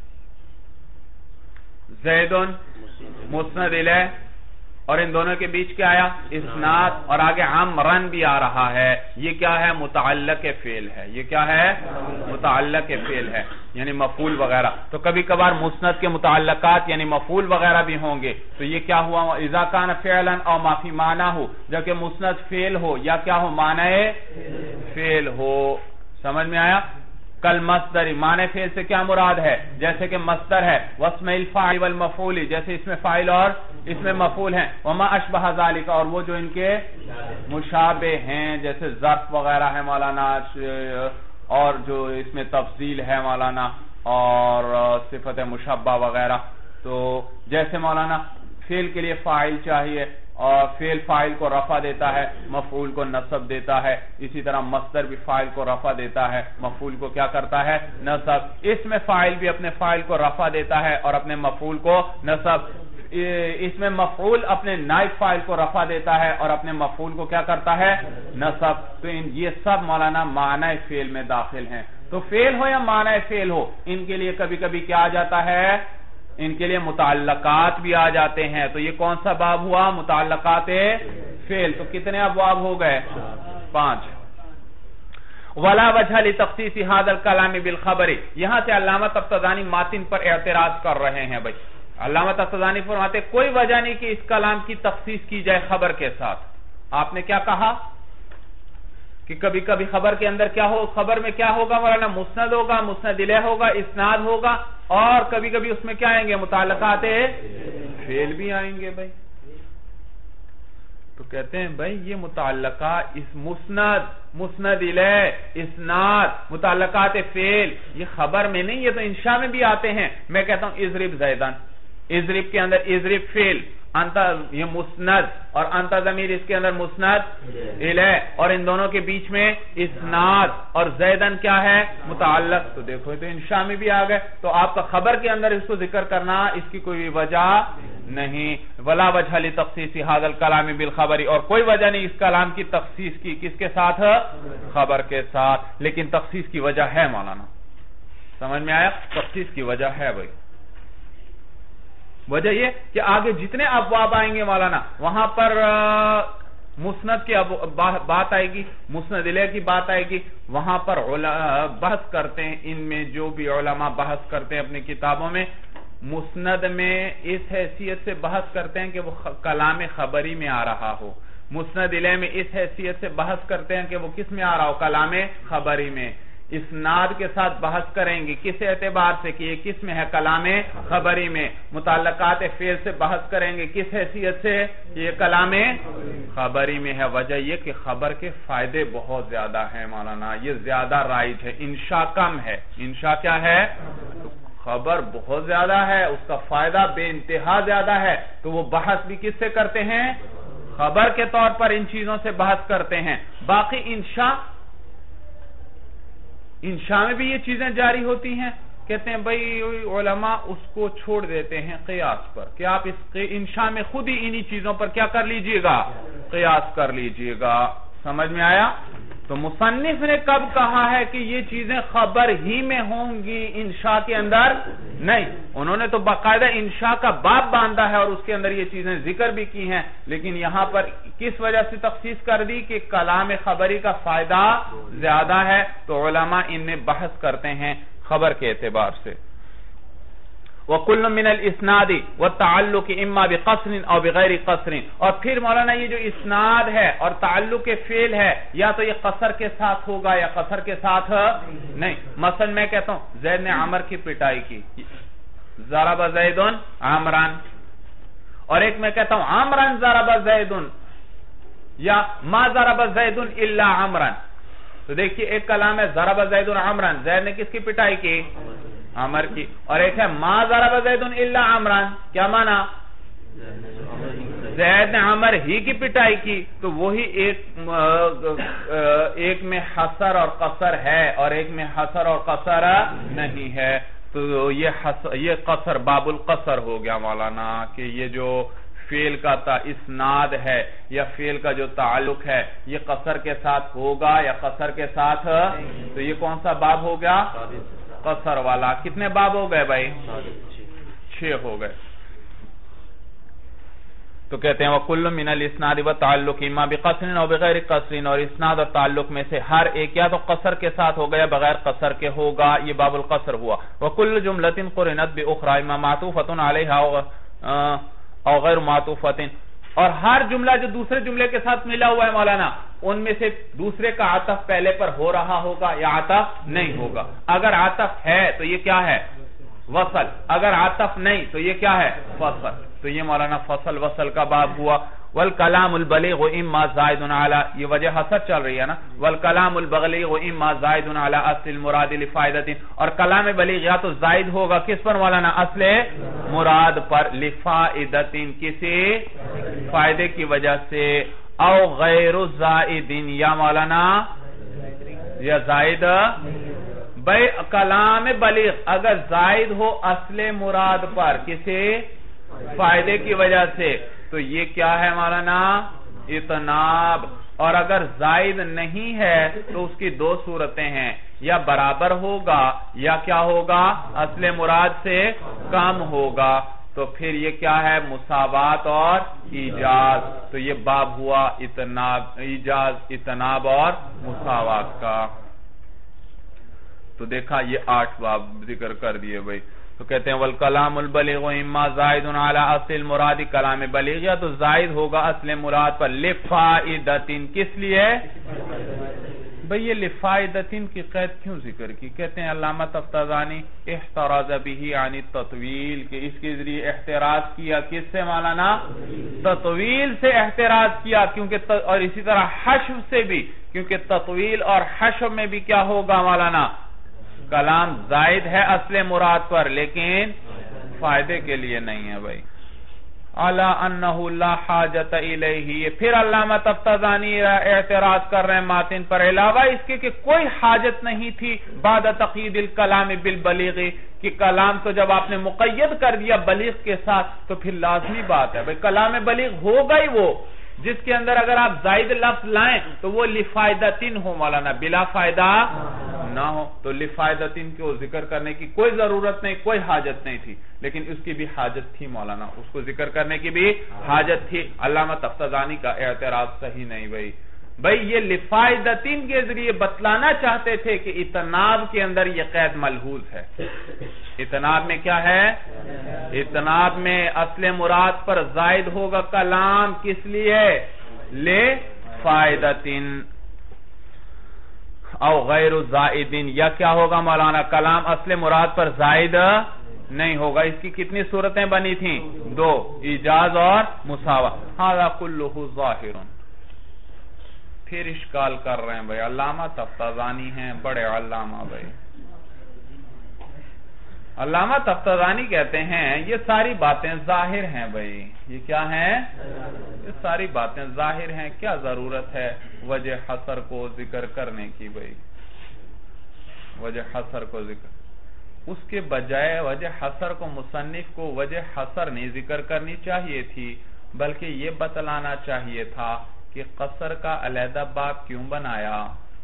Speaker 1: زید مسند الیہ، اور ان دونوں کے بیچ کیا آیا؟ اسناد. اور آگے عمرن بھی آ رہا ہے. یہ کیا ہے؟ متعلق فعل ہے. یہ کیا ہے؟ متعلق فعل ہے، یعنی مفعول وغیرہ. تو کبھی کبھار مسند کے متعلقات یعنی مفعول وغیرہ بھی ہوں گے. تو یہ کیا ہوا؟ اذا کان فعلا او ما فی معنی ہو، جبکہ مسند فعل ہو یا کیا ہو؟ معنی فعل ہو. سمجھ میں آیا؟ کل مصدر. معنی فعل سے کیا مراد ہے؟ جیسے کہ مصدر ہے. واسم الفاعل والمفعول، جیسے اس میں فاعل اور اس میں مفعول ہیں. وما اشبہ ذالک، اور وہ جو ان کے مشابہ ہیں، جیسے ظرف وغیرہ ہے مولانا، اور جو اس میں تفضیل ہے مولانا، اور صفت مشبہ وغیرہ. تو جیسے مولانا فعل کے لیے فاعل چاہیے، اور فعل فاعل کو رفع دیتا ہے، مفعول کو نصب دیتا ہے. اسی طرح مصدر بھی فاعل کو رفع دیتا ہے، مفعول کو کیا کرتا ہے؟ نصب. اس میں فاعل بھی اپنے فاعل کو رفع دیتا ہے اور اپنے مفعول کو نصب. اس میں مفعول اپنے نائب فاعل کو رفع دیتا ہے اور اپنے مفعول کو کیا کرتا ہے؟ نصب. تو یہ سب مولانا معنی فعل میں داخل ہیں. تو فعل ہو یا معنی فعل ہو، ان کے لیے کبھی کبھی کیا آ جاتا ہے؟ ان کے لیے متعلقات بھی آ جاتے ہیں. تو یہ کون سا باب ہوا؟ متعلقات فعل. تو کتنے ابواب ہو گئے؟ پانچ. ولا وجہ لتخصیص هذا الكلام بالخبر. یہاں سے علامہ طبطبانی ماتن پر اعتراض کر رہے ہیں. بھائی علامہ طبطبانی فرماتے کوئی وجہ نہیں کہ اس کلام کی تخصیص کی جائے خبر کے ساتھ. آپ نے کیا کہا کہ کبھی کبھی خبر کے اندر کیا ہو؟ خبر میں کیا ہوگا مولانا؟ مسند ہوگا، مسند الیہ ہوگا، اسناد ہوگا، اور کبھی کبھی اس میں کیا آئیں گے؟ متعلقات فعل بھی آئیں گے. بھائی تو کہتے ہیں بھائی یہ متعلقات، اس مسند، مسند الیہ، اسناد، متعلقات فعل، یہ خبر میں نہیں، یہ تو انشاء میں بھی آتے ہیں. میں کہتا ہوں اضرب زیدن. اضرب کے اندر اضرب فعل، انت یہ مسند، اور انت ضمیر اس کے اندر مسند الیہ، اور ان دونوں کے بیچ میں اسناد، اور زیدن کیا ہے؟ متعلق. تو دیکھو تو انشاء میں بھی آ گئے. تو آپ کا خبر کے اندر اس کو ذکر کرنا، اس کی کوئی وجہ نہیں. ولا وجہ لتخصیص هذا الكلام بالخبر. اور کوئی وجہ نہیں اس کلام کی تخصیص کی. کس کے ساتھ؟ خبر کے ساتھ. لیکن تخصیص کی وجہ ہے مولانا. سمجھ میں آیا؟ تخصیص کی وجہ ہے. بھائی وجہ یہ کہ آگے جتنے ابواب آئیں گے مولانا، وہاں پر مسند کی بات آئے گی، مسند الیہ کی بات آئے گی. وہاں پر بحث کرتے ہیں، ان میں جو بھی علماء بحث کرتے ہیں اپنی کتابوں میں، مسند میں اس حیثیت سے بحث کرتے ہیں کہ وہ کلام خبری میں آ رہا ہو. مسند الیہ میں اس حیثیت سے بحث کرتے ہیں کہ وہ کس میں آ رہا ہو؟ کلام خبری میں. اسناد کے ساتھ بحث کریں گے کس اعتبار سے کہ یہ کس میں ہے؟ کلام خبری میں. متعلقات فعل سے بحث کریں گے کس حیثیت سے؟ یہ کلام خبری میں ہے. وجہ یہ کہ خبر کے فائدے بہت زیادہ ہیں مولانا، یہ زیادہ رائج ہے. انشاء کم ہے. انشاء کیا ہے؟ خبر بہت زیادہ ہے، اس کا فائدہ بے انتہا زیادہ ہے. تو وہ بحث بھی کس سے کرتے ہیں؟ خبر کے طور پر ان چیزوں سے بحث کرتے ہیں. باقی انشاء انشاء میں بھی یہ چیزیں جاری ہوتی ہیں، کہتے ہیں بھئی علماء اس کو چھوڑ دیتے ہیں قیاس پر کہ آپ اس انشاء میں خود ہی انہی چیزوں پر کیا کر لیجئے گا، قیاس کر لیجئے گا. سمجھ میں آیا؟ تو مصنف نے کب کہا ہے کہ یہ چیزیں خبر ہی میں ہوں گی، انشاء کے اندر نہیں. انہوں نے تو باقاعدہ انشاء کا باب باندھا ہے اور اس کے اندر یہ چیزیں ذکر بھی کی ہیں، لیکن یہاں پر کس وجہ سے تخصیص کر دی کہ کلام خبری کا فائدہ زیادہ ہے، تو علماء ان میں بحث کرتے ہیں خبر کے اعتبار سے. وَكُلٌّ مِّنَ الْإِسْنَادِ وَالتَّعَلُّقِ إِمَّا بِقَصْرٍ أَوْ بِغَيْرِ قَصْرٍ. اور پھر مولانا یہ جو اسناد ہے اور تعلق فعل ہے، یا تو یہ قصر کے ساتھ ہوگا یا قصر کے ساتھ نہیں. مثلا میں کہتا ہوں زید نے عمر کی پٹائی کی، ضرب زید عمران، اور ایک میں کہتا ہوں عمران ضرب زید، یا ما ضرب زید الا عمران. تو دیکھیے ایک کلام ہے ضرب زید عمران، زید نے کس کی پٹائی کی؟ عمر کی. اور ایک ہے ما ضرب زید الا عمران، کیا مانا؟ زید نے عمر ہی کی پٹائی کی. تو وہی ایک ایک میں حصر اور قصر ہے اور ایک میں حصر اور قصر نہیں ہے. تو یہ قصر باب القصر ہو گیا مولانا، کہ یہ جو فعل کا تا اسناد ہے یا فعل کا جو تعلق ہے یہ قصر کے ساتھ ہوگا یا قصر کے ساتھ. تو یہ کون سا باب ہو گیا؟ قصر والا. کتنے باب ہو گئے بھائی؟ چھ ہو گئے. تو کہتے ہیں وَكُلٌّ مِّنَ الْإِسْنَادِ وَالتَّعَلُّقِ إِمَّا بِقَصْرٍ أَوْ بِغَيْرِ قَصْرٍ. اور اسناد اور تعلق میں سے ہر ایک یا تو قصر کے ساتھ ہوگا یا بغیر قصر کے ہوگا، یہ باب القصر ہوا. وَكُلُّ جُمْلَةٍ قُرِنَتْ بِأُخْرَى إِمَّا مَعْطُوفَةٌ عَلَيْهَا أَوْ غَيْرُ مَعْطُوفَةٍ. اور ہر جملہ جو دوسرے جملے کے ساتھ ملا ہوا ہے مولانا، ان میں سے دوسرے کا عطف پہلے پر ہو رہا ہوگا یا عطف نہیں ہوگا. اگر عطف ہے تو یہ کیا ہے؟ وصل. اگر عطف نہیں تو یہ کیا ہے؟ فصل. تو یہ مولانا فصل وصل کا باب ہوا. والکلام البلیغ اما زائد علی، یہ وجہ حسر چل رہی ہے نا، والکلام البلیغ اما زائد علی اصل المراد لفائدۃ. اور کلام بلیغ یا تو زائد ہوگا کس پر مولانا؟ اصل مراد پر، لفائدۃ کسی فائدے کی وجہ سے، او غیر زائد یا مولانا یا زائد. بھئی کلام بلیغ اگر زائد ہو اصل مراد پر کسی فائدے کی وجہ سے تو یہ کیا ہے مولانا؟ اتناب. اور اگر زائد نہیں ہے تو اس کی دو صورتیں ہیں، یا برابر ہوگا یا کیا ہوگا؟ اصل مراد سے کم ہوگا. تو پھر یہ کیا ہے؟ مساوات اور ایجاز. تو یہ باب ہوا اتناب، ایجاز، اتناب اور مساوات کا. تو دیکھا یہ آٹھ باب ذکر کر دیے بھائی. تو کہتے ہیں والکلام البلیغ اما زائد علی اصل مراد، کلام بلیغ یا تو زائد ہوگا اصل مراد پر، لفائدۃ کس لیے؟ بھئی یہ لفائدۃ کی قید کیوں ذکر کی؟ کہتے ہیں علامہ تفتازانی احتراز به عن التطویل، کہ اس کے ذریعے احتراز کیا کس سے مولانا؟ تطویل سے احتراز کیا. کیونکہ اور اسی طرح حشو سے بھی، کیونکہ تطویل اور حشو میں بھی کیا ہوگا مولانا؟ کلام زائد ہے اصل مراد پر لیکن فائدے کے لیے نہیں ہے بھائی. عَلَىٰ أَنَّهُ لَا حَاجَةَ إِلَيْهِ. پھر علامہ تفتازانی اعتراض کر رہے ہیں ماتن پر، علاوہ اس کے کہ کوئی حاجت نہیں تھی بعد تقیید الکلام بالبلیغ، کہ کلام تو جب آپ نے مقید کر دیا بلیغ کے ساتھ تو پھر لازمی بات ہے بھائی کلام بلیغ ہوگا ہی وہ، جس کے اندر اگر آپ زائد لفظ لائیں تو وہ لفائدتن ہو مولانا، بلا فائدہ نہ ہو. تو لفائدتن کو ذکر کرنے کی کوئی ضرورت نہیں، کوئی حاجت نہیں تھی، لیکن اس کی بھی حاجت تھی مولانا، اس کو ذکر کرنے کی بھی حاجت تھی. علامہ تفتازانی کا اعتراض صحیح نہیں بھائی. بھئی یہ لفائدتن کے ذریعے بتلانا چاہتے تھے کہ اتناب کے اندر یہ قید ملحوظ ہے. اتناب میں کیا ہے؟ اتناب میں اصل مراد پر زائد ہوگا کلام، کس لیے؟ لفائدتن. او غیر زائدین، یا کیا ہوگا مولانا؟ کلام اصل مراد پر زائد نہیں ہوگا. اس کی کتنی صورتیں بنی تھیں؟ دو، ایجاز اور مساوات. ھذا کلہ ظاہر. پھر اشکال کر رہے ہیں بھائی، علامہ تفتازانی ہیں بڑے علامہ بھائی. علامہ تفتازانی کہتے ہیں یہ ساری باتیں ظاہر ہیں بھائی. یہ کیا ہیں؟ یہ ساری باتیں ظاہر ہیں، کیا ضرورت ہے وجہ حصر کو ذکر کرنے کی بھائی؟ وجہ حصر کو ذکر اس کے بجائے وجہ حصر کو مصنف کو وجہ حصر نہیں ذکر کرنی چاہیے تھی، بلکہ یہ بتلانا چاہیے تھا کہ قصر کا علیحدہ باب کیوں بنایا،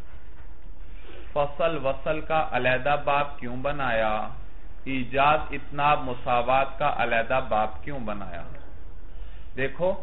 Speaker 1: فصل وصل کا علیحدہ باب کیوں بنایا، ایجاز اتناب مساوات کا علیحدہ باب کیوں بنایا۔ دیکھو،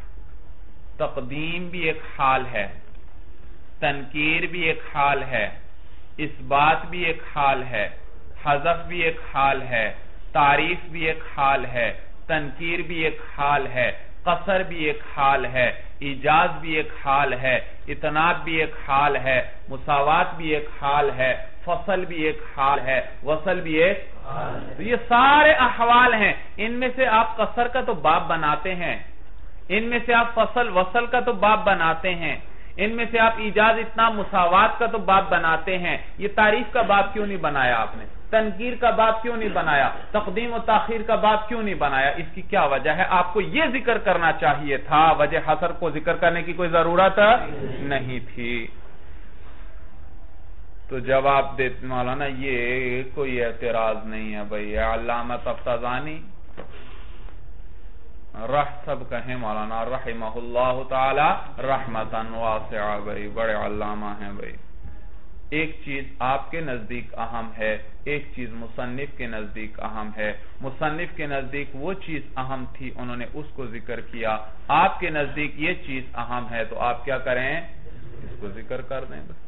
Speaker 1: تقدیم بھی ایک حال ہے، تنکیر بھی ایک حال ہے، اثبات بھی ایک حال ہے، حذف بھی ایک حال ہے، تعریف بھی ایک حال ہے، تنکیر بھی ایک حال ہے، قصر بھی ایک حال ہے، ایجاز بھی ایک حال ہے، اتناب بھی ایک حال ہے، مساوات بھی ایک حال ہے، فصل بھی ایک حال ہے، وصل بھی ایک حال ہے۔ تو یہ سارے احوال ہیں، ان میں سے آپ قصر کا تو باب بناتے ہیں، ان میں سے آپ فصل وصل کا تو باب بناتے ہیں، ان میں سے آپ ایجاز اتنا مساوات کا تو باب بناتے ہیں، یہ تعریف کا باب کیوں نہیں بنایا آپ نے، تنکیر کا باب کیوں نہیں بنایا، تقدیم و تاخیر کا باب کیوں نہیں بنایا؟ اس کی کیا وجہ ہے؟ آپ کو یہ ذکر کرنا چاہیے تھا، وجہ حصر کو ذکر کرنے کی کوئی ضرورت نہیں تھی۔ تو جواب دیتے مولانا یہ کوئی اعتراض نہیں ہے بھئی، علامہ تفتزانی رح سب کہیں مولانا رحمہ اللہ تعالی رحمتاً واسعہ، بھئی بڑے علامہ ہیں بھئی۔ ایک چیز آپ کے نزدیک اہم ہے، ایک چیز مصنف کے نزدیک اہم ہے۔ مصنف کے نزدیک وہ چیز اہم تھی، انہوں نے اس کو ذکر کیا، آپ کے نزدیک یہ چیز اہم ہے، تو آپ کیا کریں؟ اس کو ذکر کر دیں بس۔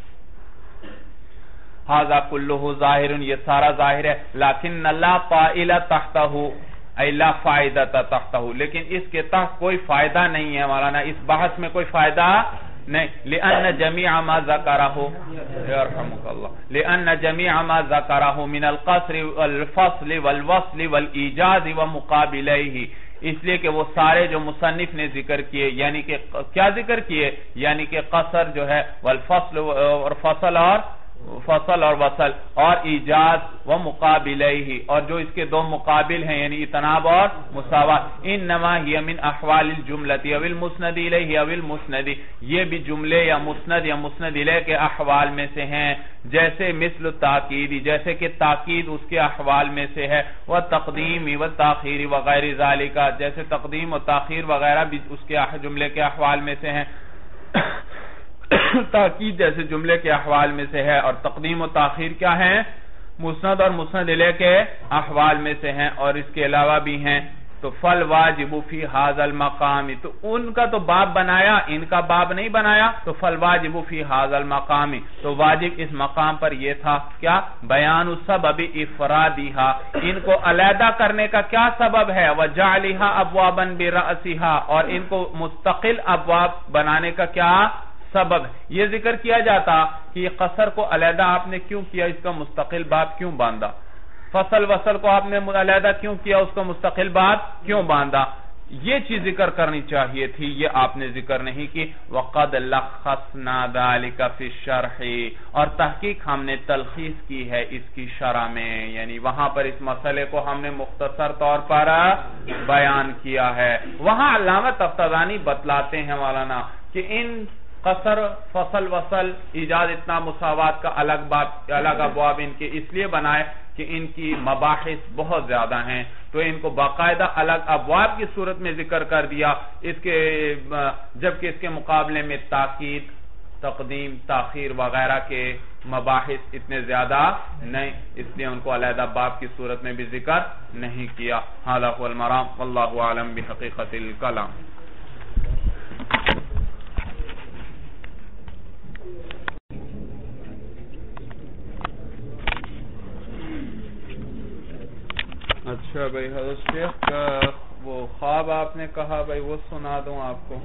Speaker 1: ھذا کلہ ظاہر، یہ سارا ظاہر ہے، لیکن لا فاعل تحتہ ای لا فائدہ تحتہ، لیکن اس کے تحت کوئی فائدہ نہیں ہے مولانا، اس بحث میں کوئی فائدہ نہیں، لأن جميع ما ذکرہ یرحمک اللہ لأن جميع ما ذکرہ من القصر والفصل والوصل والایجاز ومقابلیہ، اس لیے کہ وہ سارے جو مصنف نے ذکر کیے، یعنی کہ کیا ذکر کیے؟ یعنی کہ قصر جو ہے، والفصل اور فصل اور فصل اور وصل اور ایجاز و مقابلیہ، اور جو اس کے دو مقابل ہیں یعنی اتناب اور مساوات، انما ہی من احوال الجملۃ او المسند الیہ او المسند، یہ بھی جملے یا مسند یا مسند الیہ کے احوال میں سے ہیں، جیسے مثل التاکید، جیسے کہ تاکید اس کے احوال میں سے ہے، و تقدیم و تاخیر وغیر ذالک، جیسے تقدیم و تاخیر وغیرہ بھی اس کے جملے کے احوال میں سے ہیں، تاکید جیسے جملے کے احوال میں سے ہے، اور تقدیم و تاخیر کیا ہیں؟ مسند اور مسند الیہ کے احوال میں سے ہیں، اور اس کے علاوہ بھی ہیں۔ تو فل واجب فی ھذا المقام، تو ان کا تو باب بنایا، ان کا باب نہیں بنایا، تو فل واجب فی ھذا المقام، تو واجب اس مقام پر یہ تھا کیا؟ بیان سبب افرادھا، ان کو علیحدہ کرنے کا کیا سبب ہے؟ وجعلھا ابوابا برأسھا، اور ان کو مستقل ابواب بنانے کا کیا سبب؟ یہ ذکر کیا جاتا کہ یہ قصر کو علیحدہ آپ نے کیوں کیا، اس کا مستقل باب کیوں باندھا، فصل وصل کو آپ نے علیحدہ کیوں کیا، اس کا مستقل باب کیوں باندھا، یہ چیز ذکر کرنی چاہیے تھی، یہ آپ نے ذکر نہیں کی۔ وَقَدْ لَخَّصْنَا ذَلِكَ فِي الشَّرْحِ، اور تحقیق ہم نے تلخیص کی ہے اس کی شرح میں، یعنی وہاں پر اس مسئلے کو ہم نے مختصر طور پر بیان کیا ہے۔ وہاں علامہ تفتزانی بتلاتے ہیں مولانا کہ ان قصر فصل وصل ایجاز اتنا مساوات کا الگ باب الگ ابواب ان کے اس لیے بنائے کہ ان کی مباحث بہت زیادہ ہیں، تو ان کو باقاعدہ الگ ابواب کی صورت میں ذکر کر دیا، اس کے جبکہ اس کے مقابلے میں تاکید، تقدیم، تاخیر وغیرہ کے مباحث اتنے زیادہ نہیں، اس لیے ان کو علیحدہ باب کی صورت میں بھی ذکر نہیں کیا۔ ھذا ھو المرام واللہ اعلم بحقیقت الکلام۔ اچھا بھائی، حضرت شیخ کا وہ خواب آپ نے کہا بھائی وہ سنا دوں آپ کو؟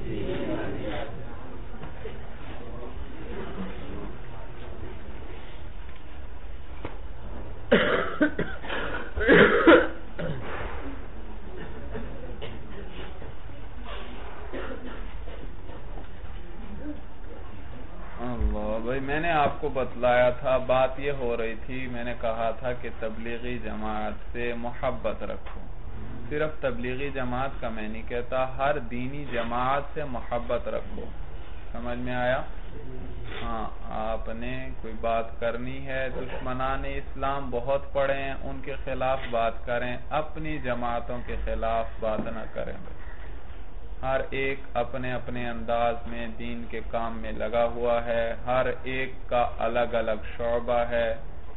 Speaker 1: اللہ بھائی، میں نے آپ کو بتلایا تھا، بات یہ ہو رہی تھی، میں نے کہا تھا کہ تبلیغی جماعت سے محبت رکھو، صرف تبلیغی جماعت کا میں نہیں کہتا، ہر دینی جماعت سے محبت رکھو، سمجھ میں آیا؟ ہاں آپ نے کوئی بات کرنی ہے، دشمنان اسلام بہت پڑے ہیں، ان کے خلاف بات کریں، اپنی جماعتوں کے خلاف بات نہ کریں۔ ہر ایک اپنے اپنے انداز میں دین کے کام میں لگا ہوا ہے، ہر ایک کا الگ الگ شعبہ ہے،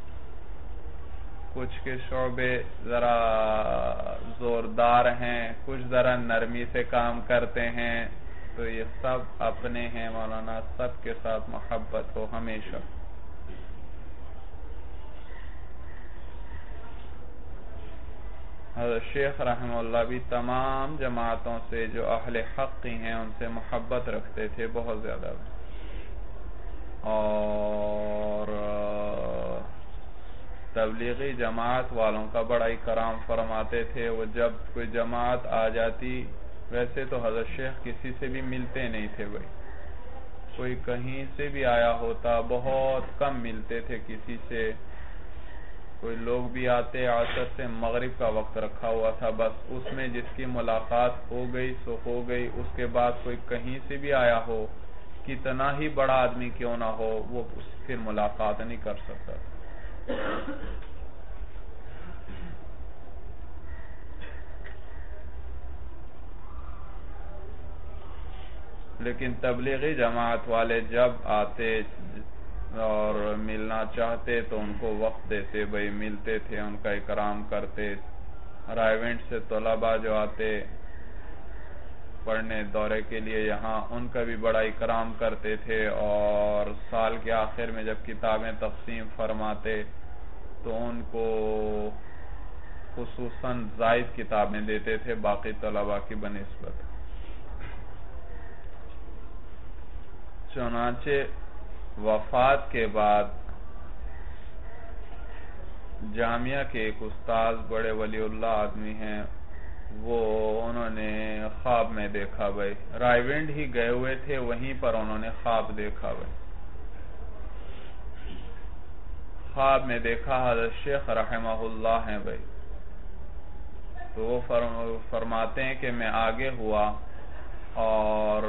Speaker 1: کچھ کے شعبے ذرا زوردار ہیں، کچھ ذرا نرمی سے کام کرتے ہیں، تو یہ سب اپنے ہیں مولانا، سب کے ساتھ محبت ہو ہمیشہ۔ حضرت شیخ رحمہ اللہ بھی تمام جماعتوں سے جو اہل حق ہیں ان سے محبت رکھتے تھے بہت زیادہ، اور تبلیغی جماعت والوں کا بڑا اکرام فرماتے تھے۔ وہ جب کوئی جماعت آ جاتی، ویسے تو حضرت شیخ کسی سے بھی ملتے نہیں تھے بھائی، کوئی کہیں سے بھی آیا ہوتا بہت کم ملتے تھے کسی سے، کوئی لوگ بھی آتے، عصر سے مغرب کا وقت رکھا ہوا تھا، بس اس میں جس کی ملاقات ہو گئی سو ہو گئی، اس کے بعد کوئی کہیں سے بھی آیا ہو، کتنا ہی بڑا آدمی کیوں نہ ہو، وہ پھر ملاقات نہیں کر سکتا۔ لیکن تبلیغی جماعت والے جب آتے اور ملنا چاہتے تو ان کو وقت دیتے، بھئی ملتے تھے، ان کا اکرام کرتے۔ رائیونٹ سے طلباء جو آتے پڑھنے دورے کے لیے یہاں، ان کا بھی بڑا اکرام کرتے تھے، اور سال کے آخر میں جب کتابیں تقسیم فرماتے تو ان کو خصوصاً زائد کتابیں دیتے تھے باقی طلباء کی بنسبت۔ چنانچہ وفات کے بعد جامعہ کے ایک استاذ بڑے ولی اللہ آدمی ہیں، وہ انہوں نے خواب میں دیکھا بھائی، رائیونڈ ہی گئے ہوئے تھے، وہیں پر انہوں نے خواب دیکھا بھائی، خواب میں دیکھا حضرت شیخ رحمہ اللہ ہیں بھائی، تو وہ فرماتے ہیں کہ میں آگے ہوا اور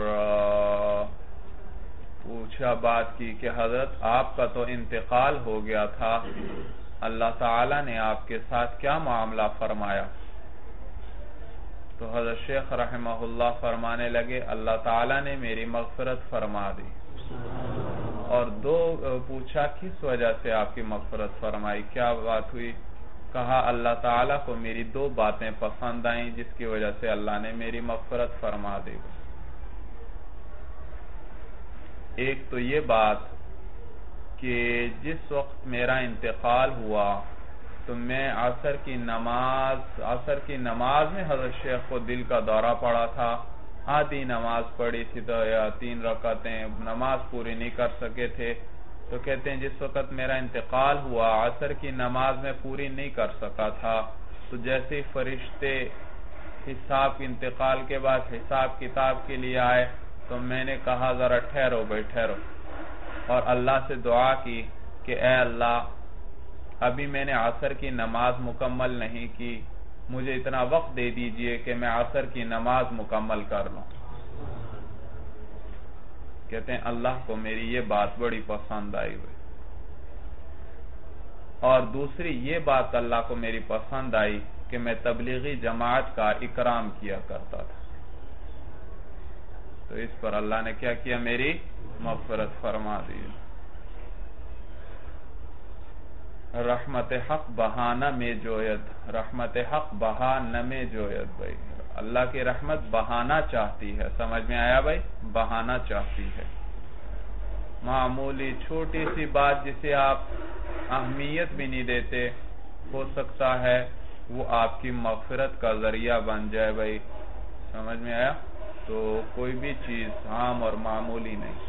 Speaker 1: پوچھا بات کی کہ حضرت آپ کا تو انتقال ہو گیا تھا، اللہ تعالیٰ نے آپ کے ساتھ کیا معاملہ فرمایا؟ تو حضرت شیخ رحمہ اللہ فرمانے لگے اللہ تعالیٰ نے میری مغفرت فرما دی۔ اور دو پوچھا کس وجہ سے آپ کی مغفرت فرمائی، کیا بات ہوئی؟ کہا اللہ تعالیٰ کو میری دو باتیں پسند آئیں جس کی وجہ سے اللہ نے میری مغفرت فرما دی۔ ایک تو یہ بات کہ جس وقت میرا انتقال ہوا تو میں عصر کی نماز عصر کی نماز میں حضرت شیخ کو دل کا دورہ پڑا تھا، آدھی نماز پڑھی تھی تو یا تین رکعتیں، نماز پوری نہیں کر سکے تھے، تو کہتے ہیں جس وقت میرا انتقال ہوا عصر کی نماز میں پوری نہیں کر سکا تھا، تو جیسے ہی فرشتے حساب انتقال کے بعد حساب کتاب کے لیے آئے تو میں نے کہا ذرا ٹھہرو بھائی ٹھہرو، اور اللہ سے دعا کی کہ اے اللہ ابھی میں نے عصر کی نماز مکمل نہیں کی، مجھے اتنا وقت دے دیجئے کہ میں عصر کی نماز مکمل کر لوں۔ کہتے ہیں اللہ کو میری یہ بات بڑی پسند آئی ہوئی، اور دوسری یہ بات اللہ کو میری پسند آئی کہ میں تبلیغی جماعت کا اکرام کیا کرتا تھا، تو اس پر اللہ نے کیا کیا، میری مغفرت فرما دی۔ رحمت حق بہانہ میں جوید، رحمت حق بہانہ میں جوید بھائی، اللہ کی رحمت بہانا چاہتی ہے، سمجھ میں آیا بھائی، بہانا چاہتی ہے۔ معمولی چھوٹی سی بات جسے آپ اہمیت بھی نہیں دیتے، ہو سکتا ہے وہ آپ کی مغفرت کا ذریعہ بن جائے بھائی، سمجھ میں آیا؟ تو کوئی بھی چیز عام اور معمولی نہیں۔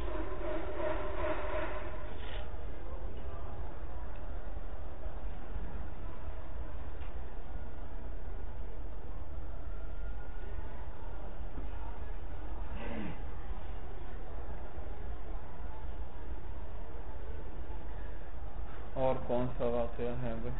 Speaker 1: اور کون سا واقعہ ہے بھائی؟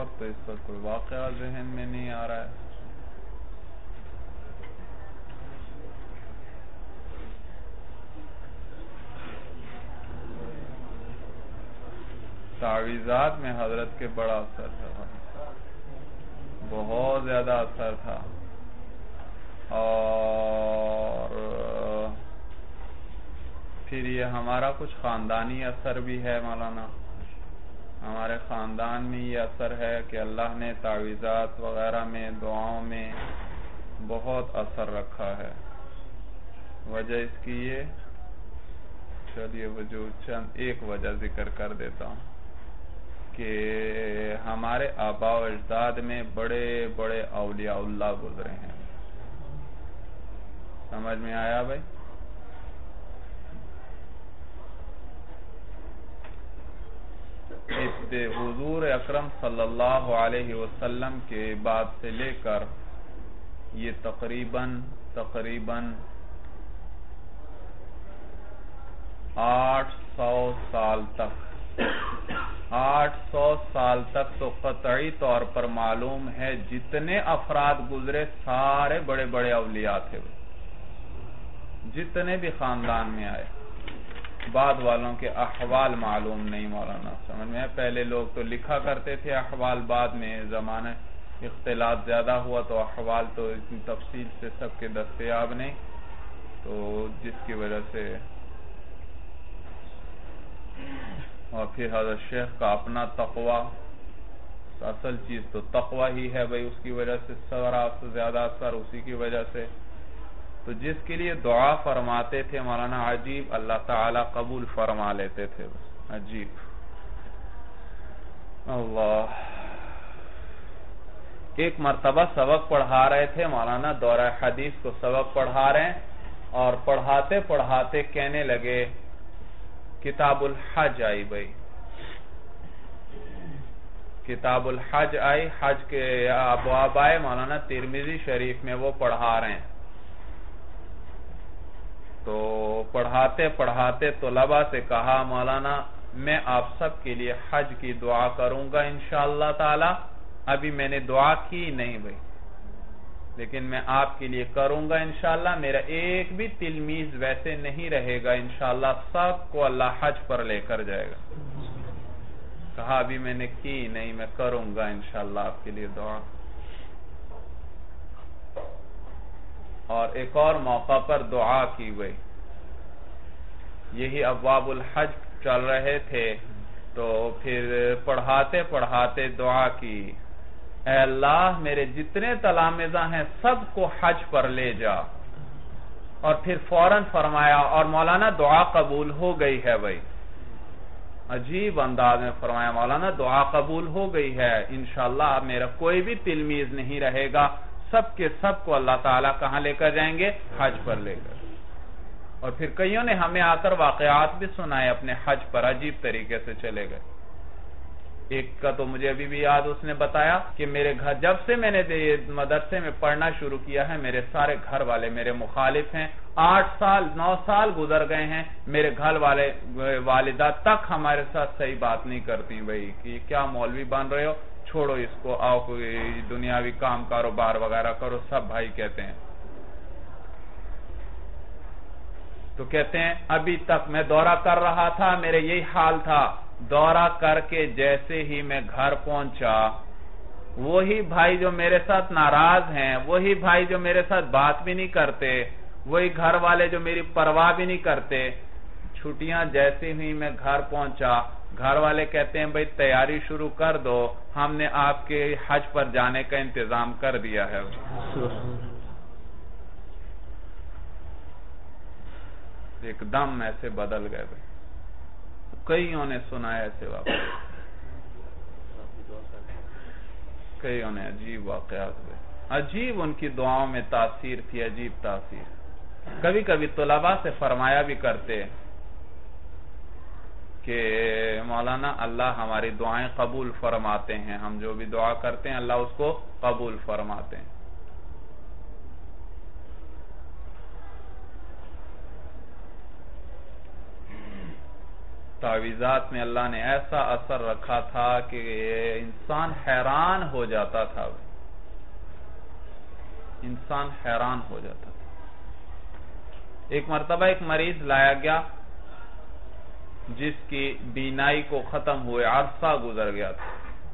Speaker 1: وقت تو اس وقت کوئی واقعہ ذہن میں نہیں آ رہا ہے. تعویذات میں حضرت کے بڑا اثر تھا، بہت زیادہ اثر تھا. اور پھر یہ ہمارا کچھ خاندانی اثر بھی ہے مولانا. ہمارے خاندان میں یہ اثر ہے کہ اللہ نے تعویذات وغیرہ میں، دعاؤں میں بہت اثر رکھا ہے. وجہ اس کی یہ، چلیے وجود چند ایک وجہ ذکر کر دیتا ہوں کہ ہمارے آباء و اجداد میں بڑے بڑے اولیاء اللہ گزرے ہیں. سمجھ میں آیا بھائی؟ حضور اکرم صلی اللہ علیہ وسلم کے بعد سے لے کر یہ تقریباً تقریباً آٹھ سو سال تک آٹھ سو سال تک تو قطعی طور پر معلوم ہے جتنے افراد گزرے سارے بڑے بڑے اولیاء تھے. جتنے بھی خاندان میں آئے، بعد والوں کے احوال معلوم نہیں مولانا. سمجھ میں؟ پہلے لوگ تو لکھا کرتے تھے احوال، بعد میں زمانہ اختلاط زیادہ ہوا تو احوال تو اتنی تفصیل سے سب کے دستیاب نہیں، تو جس کی وجہ سے. اور پھر حضرت شیخ کا اپنا تقوی، اصل چیز تو تقوی ہی ہے بھائی، اس کی وجہ سے سارا زیادہ اثر اسی کی وجہ سے. تو جس کے لیے دعا فرماتے تھے مولانا، عجیب اللہ تعالی قبول فرما لیتے تھے. عجیب اللہ. ایک مرتبہ سبق پڑھا رہے تھے مولانا، دورہ حدیث کو سبق پڑھا رہے ہیں، اور پڑھاتے پڑھاتے کہنے لگے کتاب الحج آئی بھائی، کتاب الحج آئی، حج کے ابواب آئے مولانا، ترمذی شریف میں وہ پڑھا رہے ہیں. تو پڑھاتے پڑھاتے طلباء سے کہا مولانا میں آپ سب کے لیے حج کی دعا کروں گا انشاءاللہ تعالی. ابھی میں نے دعا کی نہیں بھائی، لیکن میں آپ کے لیے کروں گا انشاءاللہ. میرا ایک بھی تلمیذ ویسے نہیں رہے گا انشاءاللہ، سب کو اللہ حج پر لے کر جائے گا. کہا ابھی میں نے کی نہیں، میں کروں گا انشاءاللہ آپ کے لیے دعا. اور ایک اور موقع پر دعا کی گئی، یہی ابواب الحج چل رہے تھے، تو پھر پڑھاتے پڑھاتے دعا کی، اے اللہ میرے جتنے تلامذہ ہیں سب کو حج پر لے جا. اور پھر فوراً فرمایا، اور مولانا دعا قبول ہو گئی ہے بھائی. عجیب انداز میں فرمایا مولانا دعا قبول ہو گئی ہے انشاءاللہ، میرا کوئی بھی تلمیذ نہیں رہے گا، سب کے سب کو اللہ تعالیٰ کہاں لے کر جائیں گے؟ حج پر لے کر. اور پھر کئیوں نے ہمیں آ کر واقعات بھی سنائے اپنے حج پر، عجیب طریقے سے چلے گئے. ایک کا تو مجھے ابھی بھی یاد، اس نے بتایا کہ میرے گھر جب سے میں نے مدرسے میں پڑھنا شروع کیا ہے، میرے سارے گھر والے میرے مخالف ہیں. آٹھ سال نو سال گزر گئے ہیں، میرے گھر والے والدہ تک ہمارے ساتھ صحیح بات نہیں کرتی بھائی، کہ کیا مولوی بن رہے ہو، چھوڑو اس کو، آؤ کوئی دنیاوی کام کاروبار وغیرہ کرو، سب بھائی کہتے ہیں. تو کہتے ہیں ابھی تک میں دورہ کر رہا تھا، میرے یہی حال تھا. دورہ کر کے جیسے ہی میں گھر پہنچا، وہی بھائی جو میرے ساتھ ناراض ہیں، وہی بھائی جو میرے ساتھ بات بھی نہیں کرتے، وہی گھر والے جو میری پرواہ بھی نہیں کرتے، چھٹیاں جیسے ہی میں گھر پہنچا، گھر والے کہتے ہیں بھائی تیاری شروع کر دو، ہم نے آپ کے حج پر جانے کا انتظام کر دیا ہے. ایک دم ایسے بدل گئے بھائی. کئیوں نے سنا ہے ایسے واقعات، کئیوں نے عجیب واقعات ہوئے. عجیب ان کی دعاؤں میں تاثیر تھی، عجیب تاثیر. کبھی کبھی طلباء سے فرمایا بھی کرتے کہ مولانا اللہ ہماری دعائیں قبول فرماتے ہیں، ہم جو بھی دعا کرتے ہیں اللہ اس کو قبول فرماتے ہیں. تعویذات میں اللہ نے ایسا اثر رکھا تھا کہ انسان حیران ہو جاتا تھا انسان حیران ہو جاتا تھا ایک مرتبہ ایک مریض لایا گیا جس کی بینائی کو ختم ہوئے عرصہ گزر گیا تھا.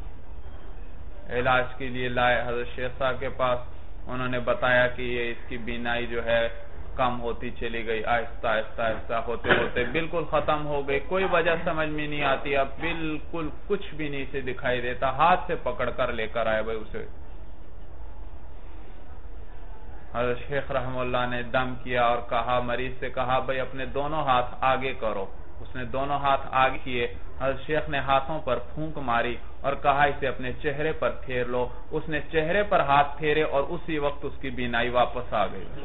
Speaker 1: علاج کے لیے لائے حضرت شیخ صاحب کے پاس. انہوں نے بتایا کہ یہ اس کی بینائی جو ہے کم ہوتی چلی گئی, آہستہ آہستہ آہستہ ہوتے ہوتے بالکل ختم ہو گئی. کوئی وجہ سمجھ میں نہیں آتی, اب بالکل کچھ بھی نہیں سے دکھائی دیتا. ہاتھ سے پکڑ کر لے کر آئے بھائی اسے. حضرت شیخ رحم اللہ نے دم کیا اور کہا, مریض سے کہا بھائی اپنے دونوں ہاتھ آگے کرو. اس نے دونوں ہاتھ آگے کیے. حضرت شیخ نے ہاتھوں پر پھونک ماری اور کہا اسے اپنے چہرے پر پھیر لو. اس نے چہرے پر ہاتھ پھیرے اور اسی وقت اس کی بینائی واپس آ گئی.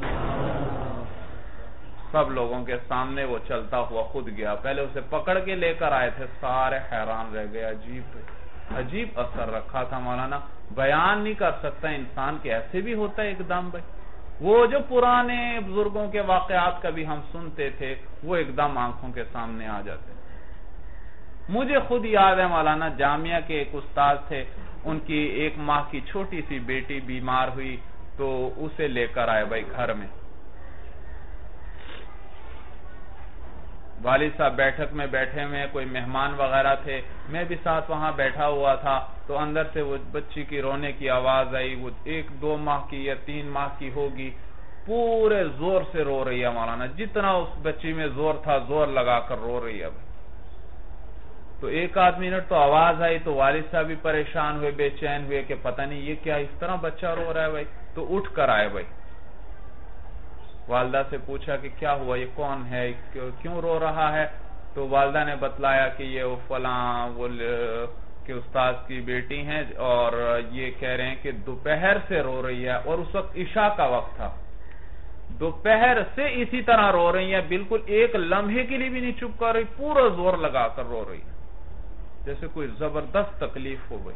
Speaker 1: سب لوگوں کے سامنے وہ چلتا ہوا خود گیا. پہلے اسے پکڑ کے لے کر آئے تھے, سارے حیران رہ گئے. عجیب عجیب اثر رکھا تھا مولانا, بیان نہیں کر سکتا انسان کہ ایسے بھی ہوتا ہے ایک دم. بھائی وہ جو پرانے بزرگوں کے واقعات کبھی ہم سنتے تھے وہ ایک دم آنکھوں کے سامنے آ جاتے. مجھے خود یاد ہے مولانا, جامعہ کے ایک استاد تھے, ان کی ایک ماہ کی چھوٹی سی بیٹی بیمار ہوئی تو اسے لے کر آئے بھائی گھر میں. والد صاحب بیٹھک میں بیٹھے ہوئے, کوئی مہمان وغیرہ تھے, میں بھی ساتھ وہاں بیٹھا ہوا تھا. تو اندر سے وہ بچی کی رونے کی آواز آئی. وہ ایک دو ماہ کی یا تین ماہ کی ہوگی, پورے زور سے رو رہی ہے مولانا. جتنا اس بچی میں زور تھا زور لگا کر رو رہی ہے. تو ایک آدھ منٹ تو آواز آئی تو والد صاحب بھی پریشان ہوئے, بے چین ہوئے کہ پتہ نہیں یہ کیا اس طرح بچہ رو رہا ہے بھائی. تو اٹھ کر آئے بھائی, والدہ سے پوچھا کہ کیا ہوا, یہ کون ہے, کیوں رو رہا ہے. تو والدہ نے بتلایا کہ یہ فلاں وہ کہ استاد کی بیٹی ہیں اور یہ کہہ رہے ہیں کہ دوپہر سے رو رہی ہے, اور اس وقت عشاء کا وقت تھا. دوپہر سے اسی طرح رو رہی ہے, بالکل ایک لمحے کے لیے بھی نہیں چپ کر رہی, پورا زور لگا کر رو رہی ہے, جیسے کوئی زبردست تکلیف ہو گئی.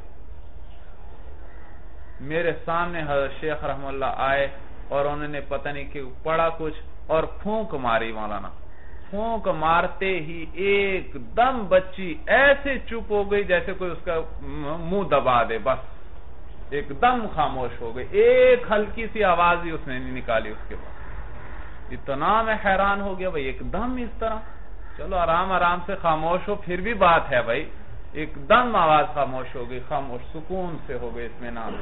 Speaker 1: میرے سامنے حضرت شیخ رحم اللہ آئے اور انہوں نے پتہ نہیں کہ پڑا کچھ اور پھونک ماری مولانا. پھونک مارتے ہی ایک دم بچی ایسے چپ ہو گئی جیسے کوئی اس کا منہ دبا دے, بس ایک دم خاموش ہو گئی. ایک ہلکی سی آواز ہی اس نے نہیں نکالی. اس کے بعد اتنا میں حیران ہو گیا بھائی, ایک دم اس طرح. چلو آرام آرام سے خاموش ہو پھر بھی بات ہے بھائی, ایک دم آواز خاموش ہو گئی, خاموش سکون سے ہو گئی اطمینان.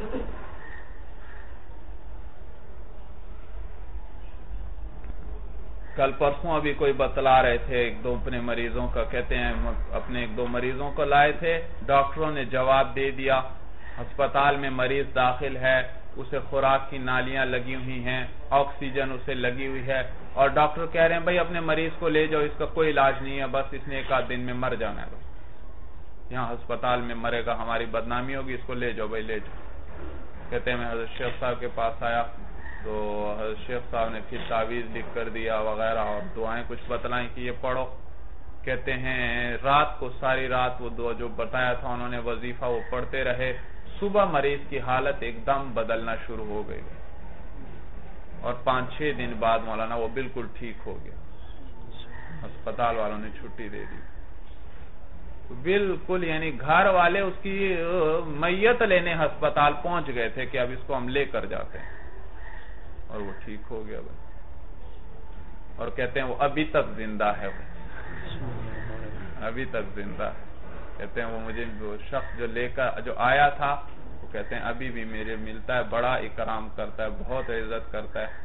Speaker 1: کل پرسوں ابھی کوئی بتلا رہے تھے ایک دو اپنے مریضوں کا, کہتے ہیں اپنے ایک دو مریضوں کو لائے تھے, ڈاکٹروں نے جواب دے دیا ہسپتال میں مریض داخل ہے, اسے خوراک کی نالیاں لگی ہوئی ہیں, آکسیجن اسے لگی ہوئی ہے, اور ڈاکٹر کہہ رہے ہیں بھائی اپنے مریض کو لے جاؤ, اس کا کوئی علاج نہیں ہے, بس اس نے ایک آدھ دن میں مر جانا ہے, یہاں ہسپتال میں مرے گا, ہماری بدنامی ہوگی, اس کو لے جاؤ بھائی لے جاؤ. کہتے ہیں میں حضرت شیخ صاحب کے پاس آیا تو حضرت شیخ صاحب نے پھر تعویذ لکھ کر دیا وغیرہ اور دعائیں کچھ بتلائیں کہ یہ پڑھو. کہتے ہیں رات کو ساری رات وہ دعا جو بتایا تھا انہوں نے وظیفہ وہ پڑھتے رہے. صبح مریض کی حالت ایک دم بدلنا شروع ہو گئی اور پانچ چھ دن بعد مولانا وہ بالکل ٹھیک ہو گیا. ہسپتال والوں نے چھٹی دے دی بالکل, یعنی گھر والے اس کی میت لینے ہسپتال پہنچ گئے تھے کہ اب اس کو ہم لے کر جاتے ہیں, اور وہ ٹھیک ہو گیا بھائی. اور کہتے ہیں وہ ابھی تک زندہ ہے, وہ ابھی تک زندہ ہے. کہتے ہیں وہ مجھے وہ شخص جو لے کر جو آیا تھا وہ کہتے ہیں ابھی بھی میرے ملتا ہے, بڑا اکرام کرتا ہے, بہت عزت کرتا ہے.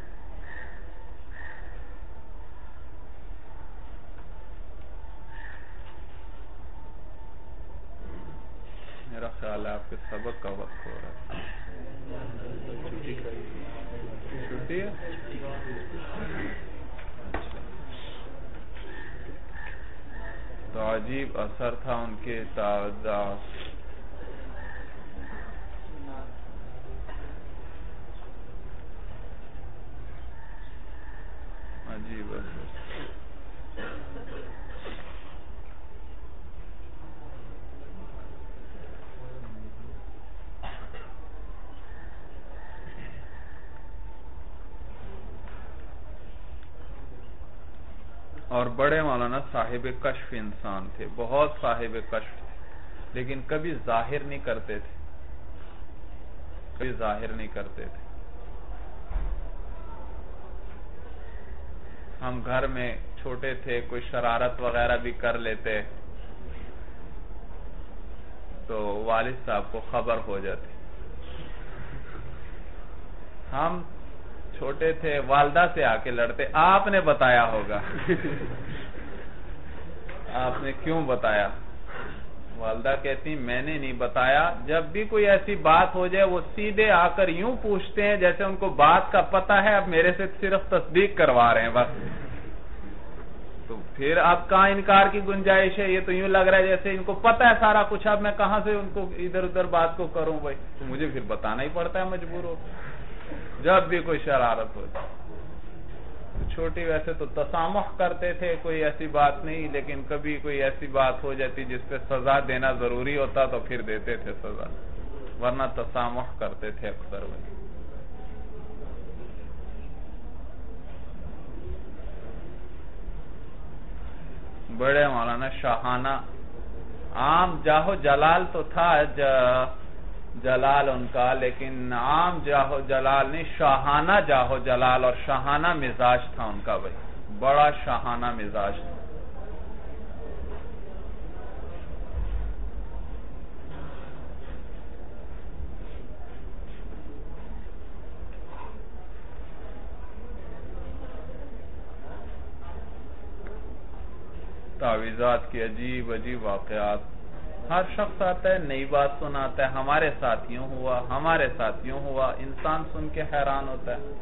Speaker 1: میرا خیال ہے آپ کے سبق کا وقت ہو رہا ہے. چھٹی ہے, تو عجیب اثر تھا ان کے تعداد. عجیب اثر. اور بڑے مولانا صاحب کشف انسان تھے، بہت صاحب کشف تھے، لیکن کبھی ظاہر نہیں کرتے تھے، کبھی ظاہر نہیں کرتے تھے۔ ہم گھر میں چھوٹے تھے، کوئی شرارت وغیرہ بھی کر لیتے تو والد صاحب کو خبر ہو جاتی۔ ہم چھوٹے تھے، والدہ سے آ کے لڑتے، آپ نے بتایا ہوگا، آپ نے کیوں بتایا؟ والدہ کہتی میں نے نہیں بتایا۔ جب بھی کوئی ایسی بات ہو جائے وہ سیدھے آ کر یوں پوچھتے ہیں جیسے ان کو بات کا پتہ ہے، اب میرے سے صرف تصدیق کروا رہے ہیں بس۔ تو پھر اب کہاں انکار کی گنجائش ہے؟ یہ تو یوں لگ رہا ہے جیسے ان کو پتہ ہے سارا کچھ، اب میں کہاں سے ان کو ادھر ادھر بات کو کروں بھائی؟ تو مجھے پھر بتانا ہی پڑتا ہے مجبور ہو، جب بھی کوئی شرارت ہو جائے۔ چھوٹی ویسے تو تسامح کرتے تھے، کوئی ایسی بات نہیں، لیکن کبھی کوئی ایسی بات ہو جاتی جس پہ سزا دینا ضروری ہوتا تو پھر دیتے تھے سزا، ورنہ تسامح کرتے تھے اکثر وہ۔ بڑے مولانا شاہانہ، عام جاہو جلال تو تھا جلال ان کا، لیکن عام جاہو جلال نہیں، شاہانہ جاہو جلال اور شاہانہ مزاج تھا ان کا بھائی، بڑا شاہانہ مزاج تھا۔ تعویذات کی عجیب عجیب واقعات، ہر شخص آتا ہے نئی بات سناتا ہے، ہمارے ساتھ یوں ہوا، ہمارے ساتھ یوں ہوا، انسان سن کے حیران ہوتا ہے۔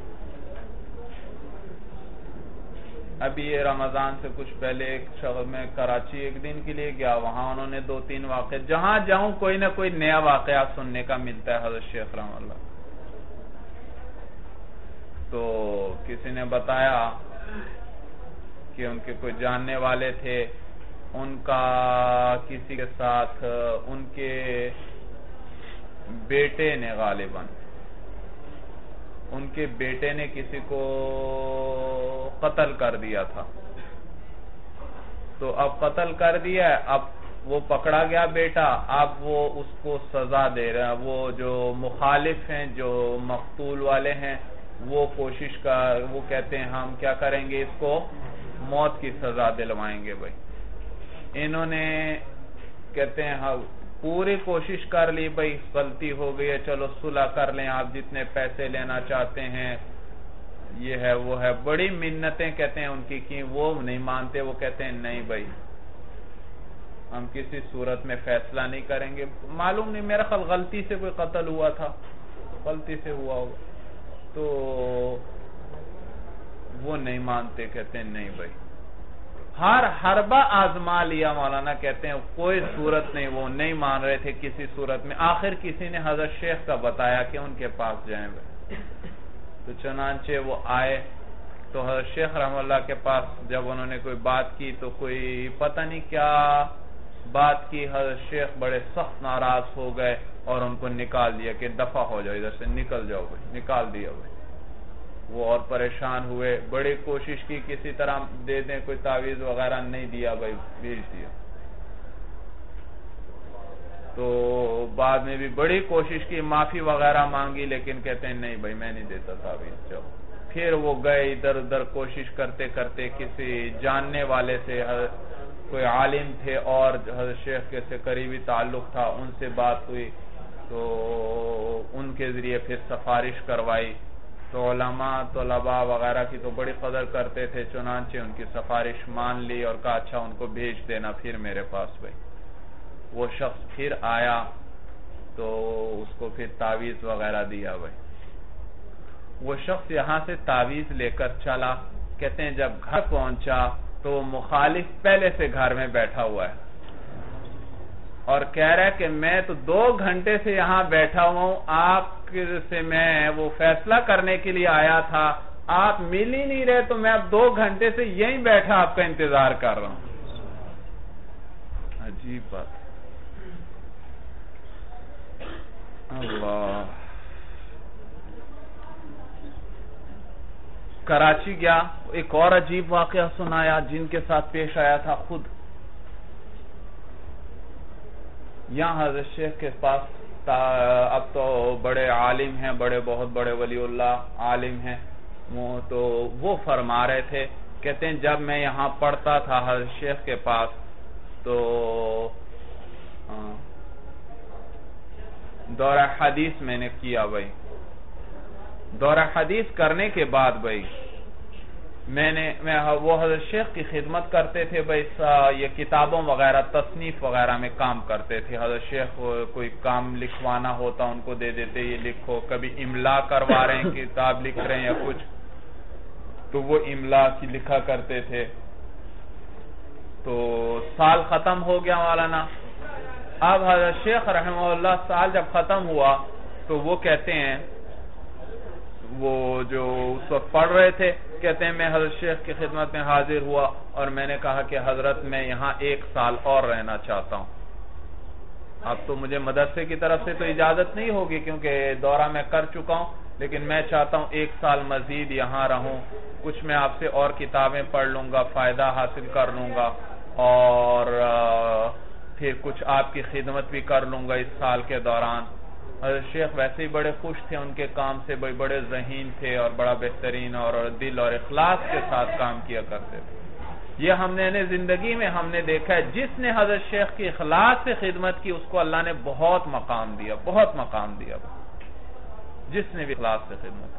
Speaker 1: ابھی یہ رمضان سے کچھ پہلے ایک شہر میں کراچی ایک دن کے لیے گیا، وہاں انہوں نے دو تین واقعے، جہاں جاؤں کوئی نہ کوئی نیا واقعہ سننے کا ملتا ہے حضرت شیخ رحمہ اللہ۔ تو کسی نے بتایا کہ ان کے کوئی جاننے والے تھے، ان کا کسی کے ساتھ ان کے بیٹے نے غالباً ان کے بیٹے نے کسی کو قتل کر دیا تھا، تو اب قتل کر دیا ہے، اب وہ پکڑا گیا بیٹا، اب وہ اس کو سزا دے رہا ہے، وہ جو مخالف ہیں، جو مقتول والے ہیں، وہ کوشش کر وہ کہتے ہیں ہم کیا کریں گے، اس کو موت کی سزا دلوائیں گے بھائی۔ انہوں نے کہتے ہیں ہاں پوری کوشش کر لی بھائی، غلطی ہو گئی ہے، چلو صلح کر لیں، آپ جتنے پیسے لینا چاہتے ہیں، یہ ہے وہ ہے، بڑی منتیں کہتے ہیں ان کی کی، وہ نہیں مانتے، وہ کہتے ہیں نہیں بھائی ہم کسی صورت میں فیصلہ نہیں کریں گے۔ معلوم نہیں، میرا خیال غلطی سے کوئی قتل ہوا تھا، غلطی سے ہوا ہوگا، تو وہ نہیں مانتے، کہتے ہیں نہیں بھائی۔ ہر حربہ آزما لیا، مولانا کہتے ہیں کوئی صورت نہیں، وہ نہیں مان رہے تھے کسی صورت میں۔ آخر کسی نے حضرت شیخ کا بتایا کہ ان کے پاس جائیں بھائی، تو چنانچہ وہ آئے، تو حضرت شیخ رحمہ اللہ کے پاس جب انہوں نے کوئی بات کی تو کوئی پتہ نہیں کیا بات کی، حضرت شیخ بڑے سخت ناراض ہو گئے اور ان کو نکال دیا کہ دفع ہو جاؤ، ادھر سے نکل جاؤ بھائی، نکال دیا بھائی۔ وہ اور پریشان ہوئے، بڑی کوشش کی کسی طرح دے دیں، کوئی تعویذ وغیرہ نہیں دیا بھائی، بھیج دیا۔ تو بعد میں بھی بڑی کوشش کی، معافی وغیرہ مانگی، لیکن کہتے ہیں نہیں بھائی میں نہیں دیتا تعویذ، جاؤ۔ پھر وہ گئے ادھر ادھر کوشش کرتے کرتے، کسی جاننے والے سے، کوئی عالم تھے اور حضرت شیخ کے سے قریبی تعلق تھا، ان سے بات ہوئی، تو ان کے ذریعے پھر سفارش کروائی، تو علماء طلباء وغیرہ کی تو بڑی قدر کرتے تھے، چنانچہ ان کی سفارش مان لی اور کہا اچھا ان کو بھیج دینا پھر میرے پاس بھائی۔ وہ شخص پھر آیا تو اس کو پھر تعویذ وغیرہ دیا بھائی۔ وہ شخص یہاں سے تعویذ لے کر چلا، کہتے ہیں جب گھر پہنچا تو مخالف پہلے سے گھر میں بیٹھا ہوا ہے اور کہہ رہا ہے کہ میں تو دو گھنٹے سے یہاں بیٹھا ہوا ہوں، آپ سے میں وہ فیصلہ کرنے کے لیے آیا تھا، آپ مل ہی نہیں رہے، تو میں اب دو گھنٹے سے یہیں بیٹھا آپ کا انتظار کر رہا ہوں۔ عجیب بات، اللہ
Speaker 3: کراچی گیا, ایک اور عجیب واقعہ سنایا جن کے ساتھ پیش آیا تھا خود. یہاں حضرت شیخ کے پاس اب تو بڑے عالم ہیں, بڑے بہت بڑے ولی اللہ عالم ہیں, وہ تو وہ فرما رہے تھے, کہتے ہیں جب میں یہاں پڑھتا تھا حضرت شیخ کے پاس تو دورہ حدیث میں نے کیا بھائی. دورہ حدیث کرنے کے بعد بھائی میں نے میں وہ حضرت شیخ کی خدمت کرتے تھے بھائی, یہ کتابوں وغیرہ تصنیف وغیرہ میں کام کرتے تھے. حضرت شیخ کوئی کام لکھوانا ہوتا ان کو دے دیتے, یہ لکھو, کبھی املا کروا رہے ہیں, کتاب لکھ رہے ہیں یا کچھ, تو وہ املا کی لکھا کرتے تھے. تو سال ختم ہو گیا مولانا. اب حضرت شیخ رحمہ اللہ سال جب ختم ہوا تو وہ کہتے ہیں, وہ جو اس وقت پڑھ رہے تھے, کہتے ہیں میں حضرت شیخ کی خدمت میں حاضر ہوا اور میں نے کہا کہ حضرت میں یہاں ایک سال اور رہنا چاہتا ہوں. اب تو مجھے مدرسے کی طرف سے تو اجازت نہیں ہوگی کیونکہ دورہ میں کر چکا ہوں, لیکن میں چاہتا ہوں ایک سال مزید یہاں رہوں, کچھ میں آپ سے اور کتابیں پڑھ لوں گا, فائدہ حاصل کر لوں گا, اور پھر کچھ آپ کی خدمت بھی کر لوں گا اس سال کے دوران. حضرت شیخ ویسے ہی بڑے خوش تھے ان کے کام سے, بڑے بڑے ذہین تھے اور بڑا بہترین اور دل اور اخلاص کے ساتھ کام کیا کرتے تھے. یہ ہم نے زندگی میں ہم نے دیکھا ہے, جس نے حضرت شیخ کی اخلاص سے خدمت کی اس کو اللہ نے بہت مقام دیا, بہت مقام دیا, جس نے بھی اخلاص سے خدمت کی.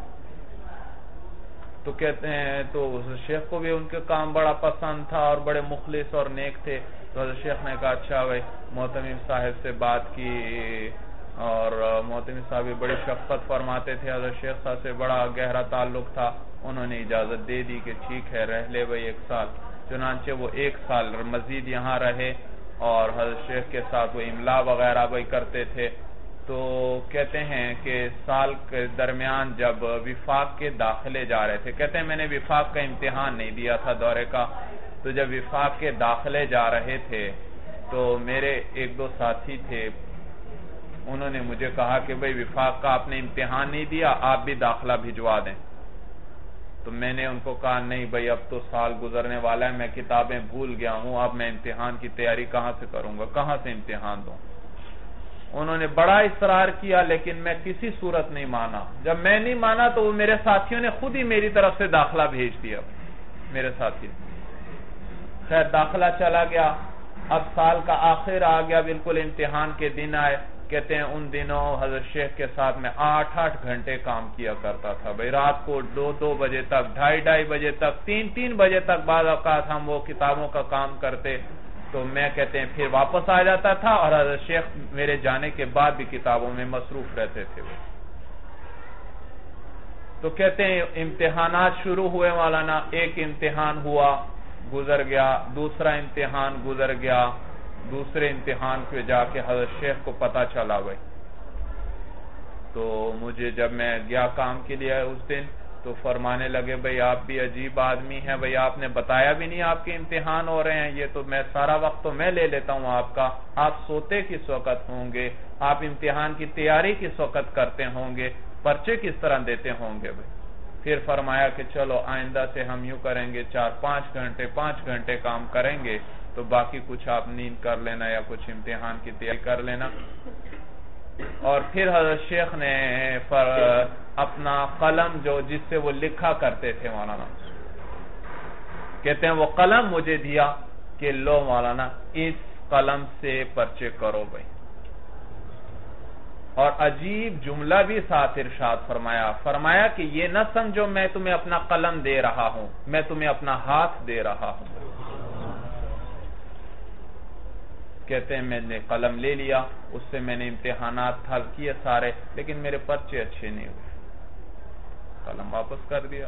Speaker 3: تو کہتے ہیں تو حضرت شیخ کو بھی ان کے کام بڑا پسند تھا اور بڑے مخلص اور نیک تھے. تو حضرت شیخ نے کہا اچھا بھائی, محتمم صاحب سے بات کی, اور محتمم صاحب بڑی شفقت فرماتے تھے, حضرت شیخ صاحب سے بڑا گہرا تعلق تھا, انہوں نے اجازت دے دی کہ ٹھیک ہے رہ لے بھائی ایک سال. چنانچہ وہ ایک سال مزید یہاں رہے اور حضرت شیخ کے ساتھ وہ املا وغیرہ بھی کرتے تھے. تو کہتے ہیں کہ سال کے درمیان جب وفاق کے داخلے جا رہے تھے, کہتے ہیں میں نے وفاق کا امتحان نہیں دیا تھا دورے کا, تو جب وفاق کے داخلے جا رہے تھے تو میرے ایک دو ساتھی تھے, انہوں نے مجھے کہا کہ بھئی وفاق کا آپ نے امتحان نہیں دیا, آپ بھی داخلہ بھجوا دیں. تو میں نے ان کو کہا نہیں بھئی اب تو سال گزرنے والا ہے, میں کتابیں بھول گیا ہوں, اب میں امتحان کی تیاری کہاں سے کروں گا, کہاں سے امتحان دوں. انہوں نے بڑا اصرار کیا لیکن میں کسی صورت نہیں مانا. جب میں نہیں مانا تو میرے ساتھیوں نے خود ہی میری طرف سے داخلہ بھیج دیا, میرے ساتھی. خیر داخلہ چلا گیا. اب سال کا آخر آ گیا, بالکل امتحان کے دن آئے. کہتے ہیں ان دنوں حضرت شیخ کے ساتھ میں آٹھ آٹھ گھنٹے کام کیا کرتا تھا بھئی, رات کو دو دو بجے تک, ڈھائی ڈھائی بجے تک, تین تین بجے تک بعض اوقات ہم وہ کتابوں کا کام کرتے. تو میں کہتے ہیں پھر واپس آ جاتا تھا اور حضرت شیخ میرے جانے کے بعد بھی کتابوں میں مصروف رہتے تھے. تو کہتے ہیں امتحانات شروع ہوئے مولانا, ایک امتحان ہوا گزر گیا, دوسرا امتحان گزر گیا, دوسرے امتحان پہ جا کے حضرت شیخ کو پتا چلا بھائی. تو مجھے جب میں گیا کام کے لیے اس دن تو فرمانے لگے بھئی آپ بھی عجیب آدمی ہیں, بھئی آپ نے بتایا بھی نہیں آپ کے امتحان ہو رہے ہیں, یہ تو میں سارا وقت تو میں لے لیتا ہوں آپ کا, آپ سوتے کس وقت ہوں گے, آپ امتحان کی تیاری کس وقت کرتے ہوں گے, پرچے کس طرح دیتے ہوں گے بھئی. پھر فرمایا کہ چلو آئندہ سے ہم یوں کریں گے, چار پانچ گھنٹے پانچ گھنٹے کام کریں گے, تو باقی کچھ آپ نیند کر لینا یا کچھ امتحان کی تیاری کر لینا. اور پھر حضرت شیخ نے اپنا قلم جو جس سے وہ لکھا کرتے تھے مولانا, کہتے ہیں وہ قلم مجھے دیا کہ لو مولانا اس قلم سے پرچے کرو بھائی. اور عجیب جملہ بھی ساتھ ارشاد فرمایا, فرمایا کہ یہ نہ سمجھو میں تمہیں اپنا قلم دے رہا ہوں, میں تمہیں اپنا ہاتھ دے رہا ہوں. کہتے ہیں میں نے قلم لے لیا, اس سے میں نے امتحانات حل کیے سارے, لیکن میرے پرچے اچھے نہیں ہوئے, قلم واپس کر دیا.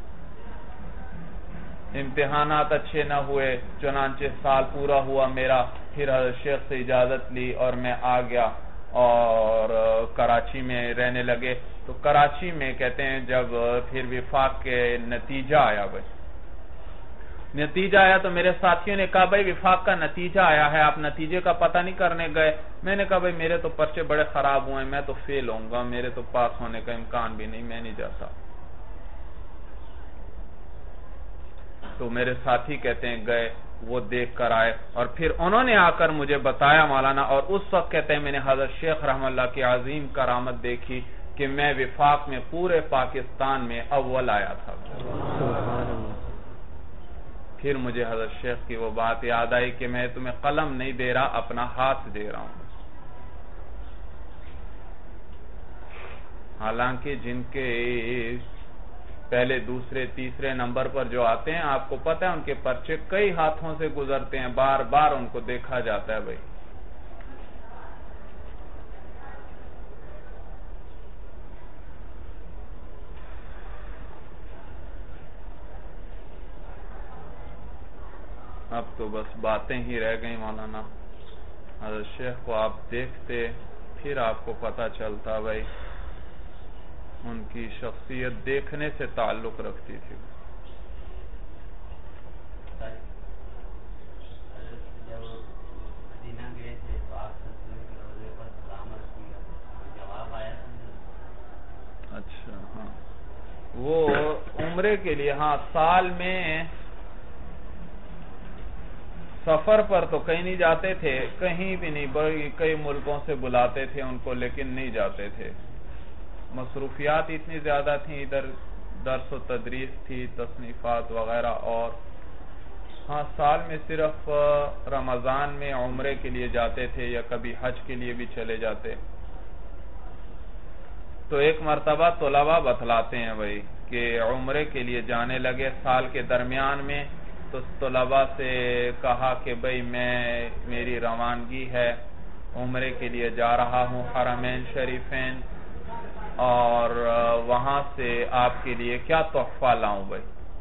Speaker 3: امتحانات اچھے نہ ہوئے, چنانچہ سال پورا ہوا میرا. پھر حضرت شیخ سے اجازت لی اور میں آ گیا اور کراچی میں رہنے لگے. تو کراچی میں کہتے ہیں جب پھر وفاق کے نتیجہ آیا بھائی, نتیجہ آیا تو میرے ساتھیوں نے کہا بھائی وفاق کا نتیجہ آیا ہے, آپ نتیجے کا پتہ نہیں کرنے گئے. میں نے کہا بھائی میرے تو پرچے بڑے خراب ہوئے, میں تو فیل ہوں گا, میرے تو پاس ہونے کا امکان بھی نہیں, میں نہیں جاتا. تو میرے ساتھی کہتے ہیں گئے، وہ دیکھ کر آئے، اور پھر انہوں نے آ کر مجھے بتایا مولانا، اور اس وقت کہتے ہیں میں نے حضرت شیخ رحمہ اللہ کی عظیم کرامت دیکھی کہ میں وفاق میں پورے پاکستان میں اول آیا تھا۔ پھر مجھے حضرت شیخ کی وہ بات یاد آئی کہ میں تمہیں قلم نہیں دے رہا، اپنا ہاتھ دے رہا ہوں۔ حالانکہ جن کے پہلے دوسرے تیسرے نمبر پر جو آتے ہیں، آپ کو پتہ ہے ان کے پرچے کئی ہاتھوں سے گزرتے ہیں، بار بار ان کو دیکھا جاتا ہے بھائی۔ اب تو بس باتیں ہی رہ گئی مولانا، حضرت شیخ کو آپ دیکھتے پھر آپ کو پتہ چلتا بھائی، ان کی شخصیت دیکھنے سے تعلق رکھتی تھی۔ اچھا ہاں، وہ عمرے کے لیے ہاں سال میں سفر پر تو کہیں نہیں جاتے تھے، کہیں بھی نہیں، بڑی کئی ملکوں سے بلاتے تھے ان کو، لیکن نہیں جاتے تھے، مصروفیات اتنی زیادہ تھیں، ادھر درس و تدریس تھی، تصنیفات وغیرہ، اور ہاں سال میں صرف رمضان میں عمرے کے لیے جاتے تھے یا کبھی حج کے لیے بھی چلے جاتے۔ تو ایک مرتبہ طلباء بتلاتے ہیں بھائی کہ عمرے کے لیے جانے لگے سال کے درمیان میں، تو طلباء سے کہا کہ بھائی میں میری روانگی ہے، عمرے کے لیے جا رہا ہوں حرمین شریفین، اور وہاں سے آپ کے لیے کیا تحفہ لاؤں بھائی؟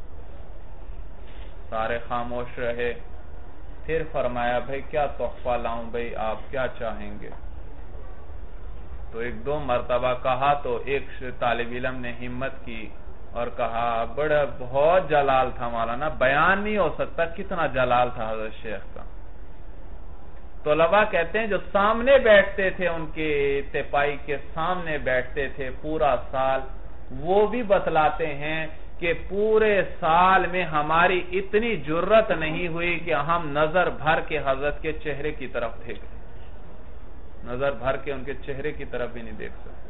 Speaker 3: سارے خاموش رہے، پھر فرمایا بھائی کیا تحفہ لاؤں بھائی، آپ کیا چاہیں گے؟ تو ایک دو مرتبہ کہا تو ایک طالب علم نے ہمت کی اور کہا، بڑا بہت جلال تھا مولانا، بیان نہیں ہو سکتا کتنا جلال تھا حضرت شیخ کا۔ طلباء کہتے ہیں جو سامنے بیٹھتے تھے، ان کے تپائی کے سامنے بیٹھتے تھے پورا سال، وہ بھی بتلاتے ہیں کہ پورے سال میں ہماری اتنی جرت نہیں ہوئی کہ ہم نظر بھر کے حضرت کے چہرے کی طرف دیکھیں، نظر بھر کے ان کے چہرے کی طرف بھی نہیں دیکھ سکتے۔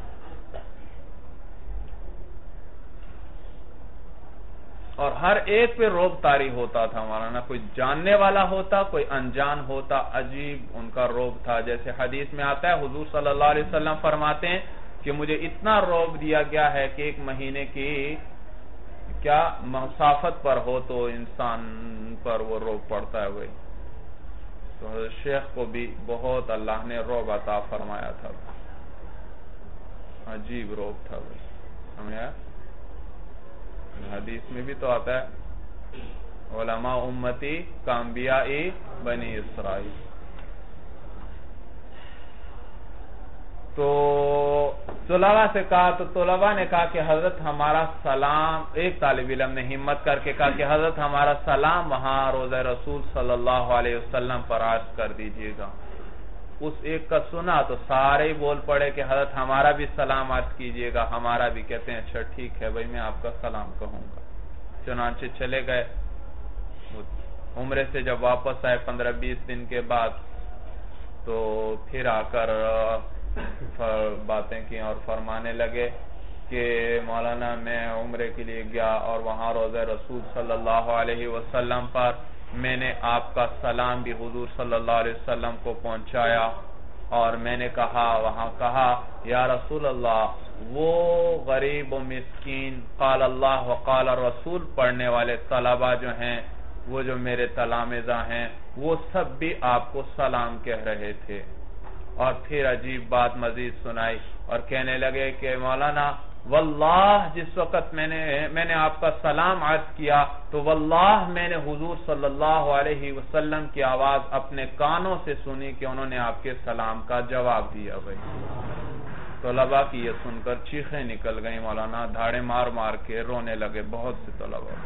Speaker 3: اور ہر ایک پہ روب طاری ہوتا تھا مولانا، کوئی جاننے والا ہوتا، کوئی انجان ہوتا، عجیب ان کا روب تھا۔ جیسے حدیث میں آتا ہے حضور صلی اللہ علیہ وسلم فرماتے ہیں کہ مجھے اتنا روب دیا گیا ہے کہ ایک مہینے کی کیا مسافت پر ہو تو انسان پر وہ روب پڑتا ہے وہی۔ تو حضرت شیخ کو بھی بہت اللہ نے روب عطا فرمایا تھا، عجیب روب تھا وہی، سمجھ آیا؟ حدیث میں بھی تو آتا ہے علماء امتی کانبیاء بنی اسرائیل۔ تو طلباء سے کہا تو طلباء نے کہا کہ حضرت ہمارا سلام، ایک طالب علم نے ہمت کر کے کہا کہ حضرت ہمارا سلام وہاں روضہ رسول صلی اللہ علیہ وسلم پر عرض کر دیجئے گا۔ اس ایک کا سنا تو سارے بول پڑے کہ حضرت ہمارا بھی سلام عرض کیجئے گا، ہمارا بھی۔ کہتے ہیں اچھا ٹھیک ہے بھائی، میں آپ کا سلام کہوں گا۔ چنانچہ چلے گئے، عمرے سے جب واپس آئے پندرہ بیس دن کے بعد، تو پھر آ کر باتیں کی اور فرمانے لگے کہ مولانا میں عمرے کے لیے گیا اور وہاں روضہ رسول صلی اللہ علیہ وسلم پر میں نے آپ کا سلام بھی حضور صلی اللہ علیہ وسلم کو پہنچایا، اور میں نے کہا وہاں کہا یا رسول اللہ، وہ غریب و مسکین قال اللہ وقال رسول پڑھنے والے طلباء جو ہیں، وہ جو میرے تلامذہ ہیں، وہ سب بھی آپ کو سلام کہہ رہے تھے۔ اور پھر عجیب بات مزید سنائی اور کہنے لگے کہ مولانا واللہ جس وقت میں نے میں نے آپ کا سلام عرض کیا تو واللہ میں نے حضور صلی اللہ علیہ وسلم کی آواز اپنے کانوں سے سنی کہ انہوں نے آپ کے سلام کا جواب دیا۔ بھائی طلباء کی یہ سن کر چیخیں نکل گئیں مولانا، دھاڑے مار مار کے رونے لگے بہت سے طلباء۔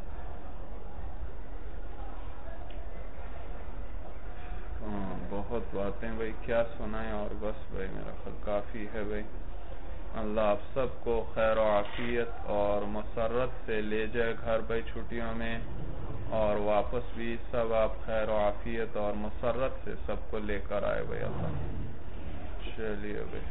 Speaker 3: بہت
Speaker 1: باتیں بھائی کیا سنائیں، اور بس بھائی میرا خیال کافی ہے بھائی. اللہ آپ سب کو خیر و عافیت اور مسرت سے لے جائے گھر بھائی چھٹیوں میں، اور واپس بھی سب آپ خیر و عافیت اور مسرت سے سب کو لے کر آئے بھائی اللہ. چلیے بھائی.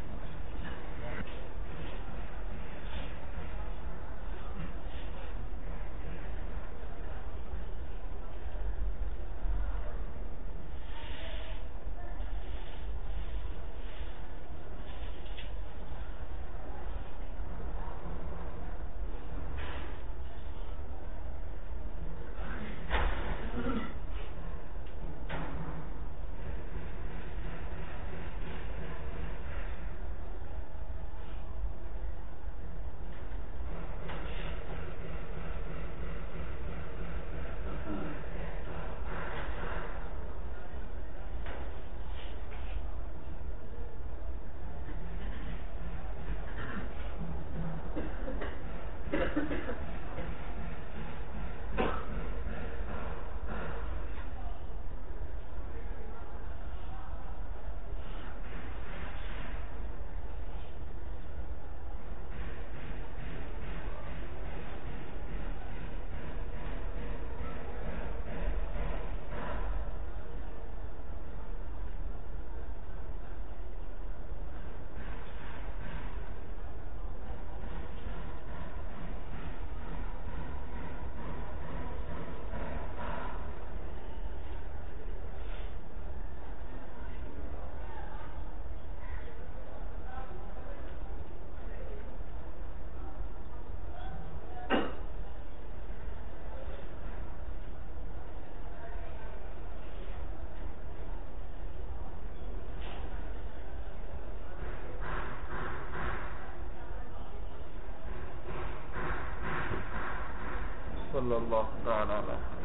Speaker 1: صلی اللہ تعالی علیہ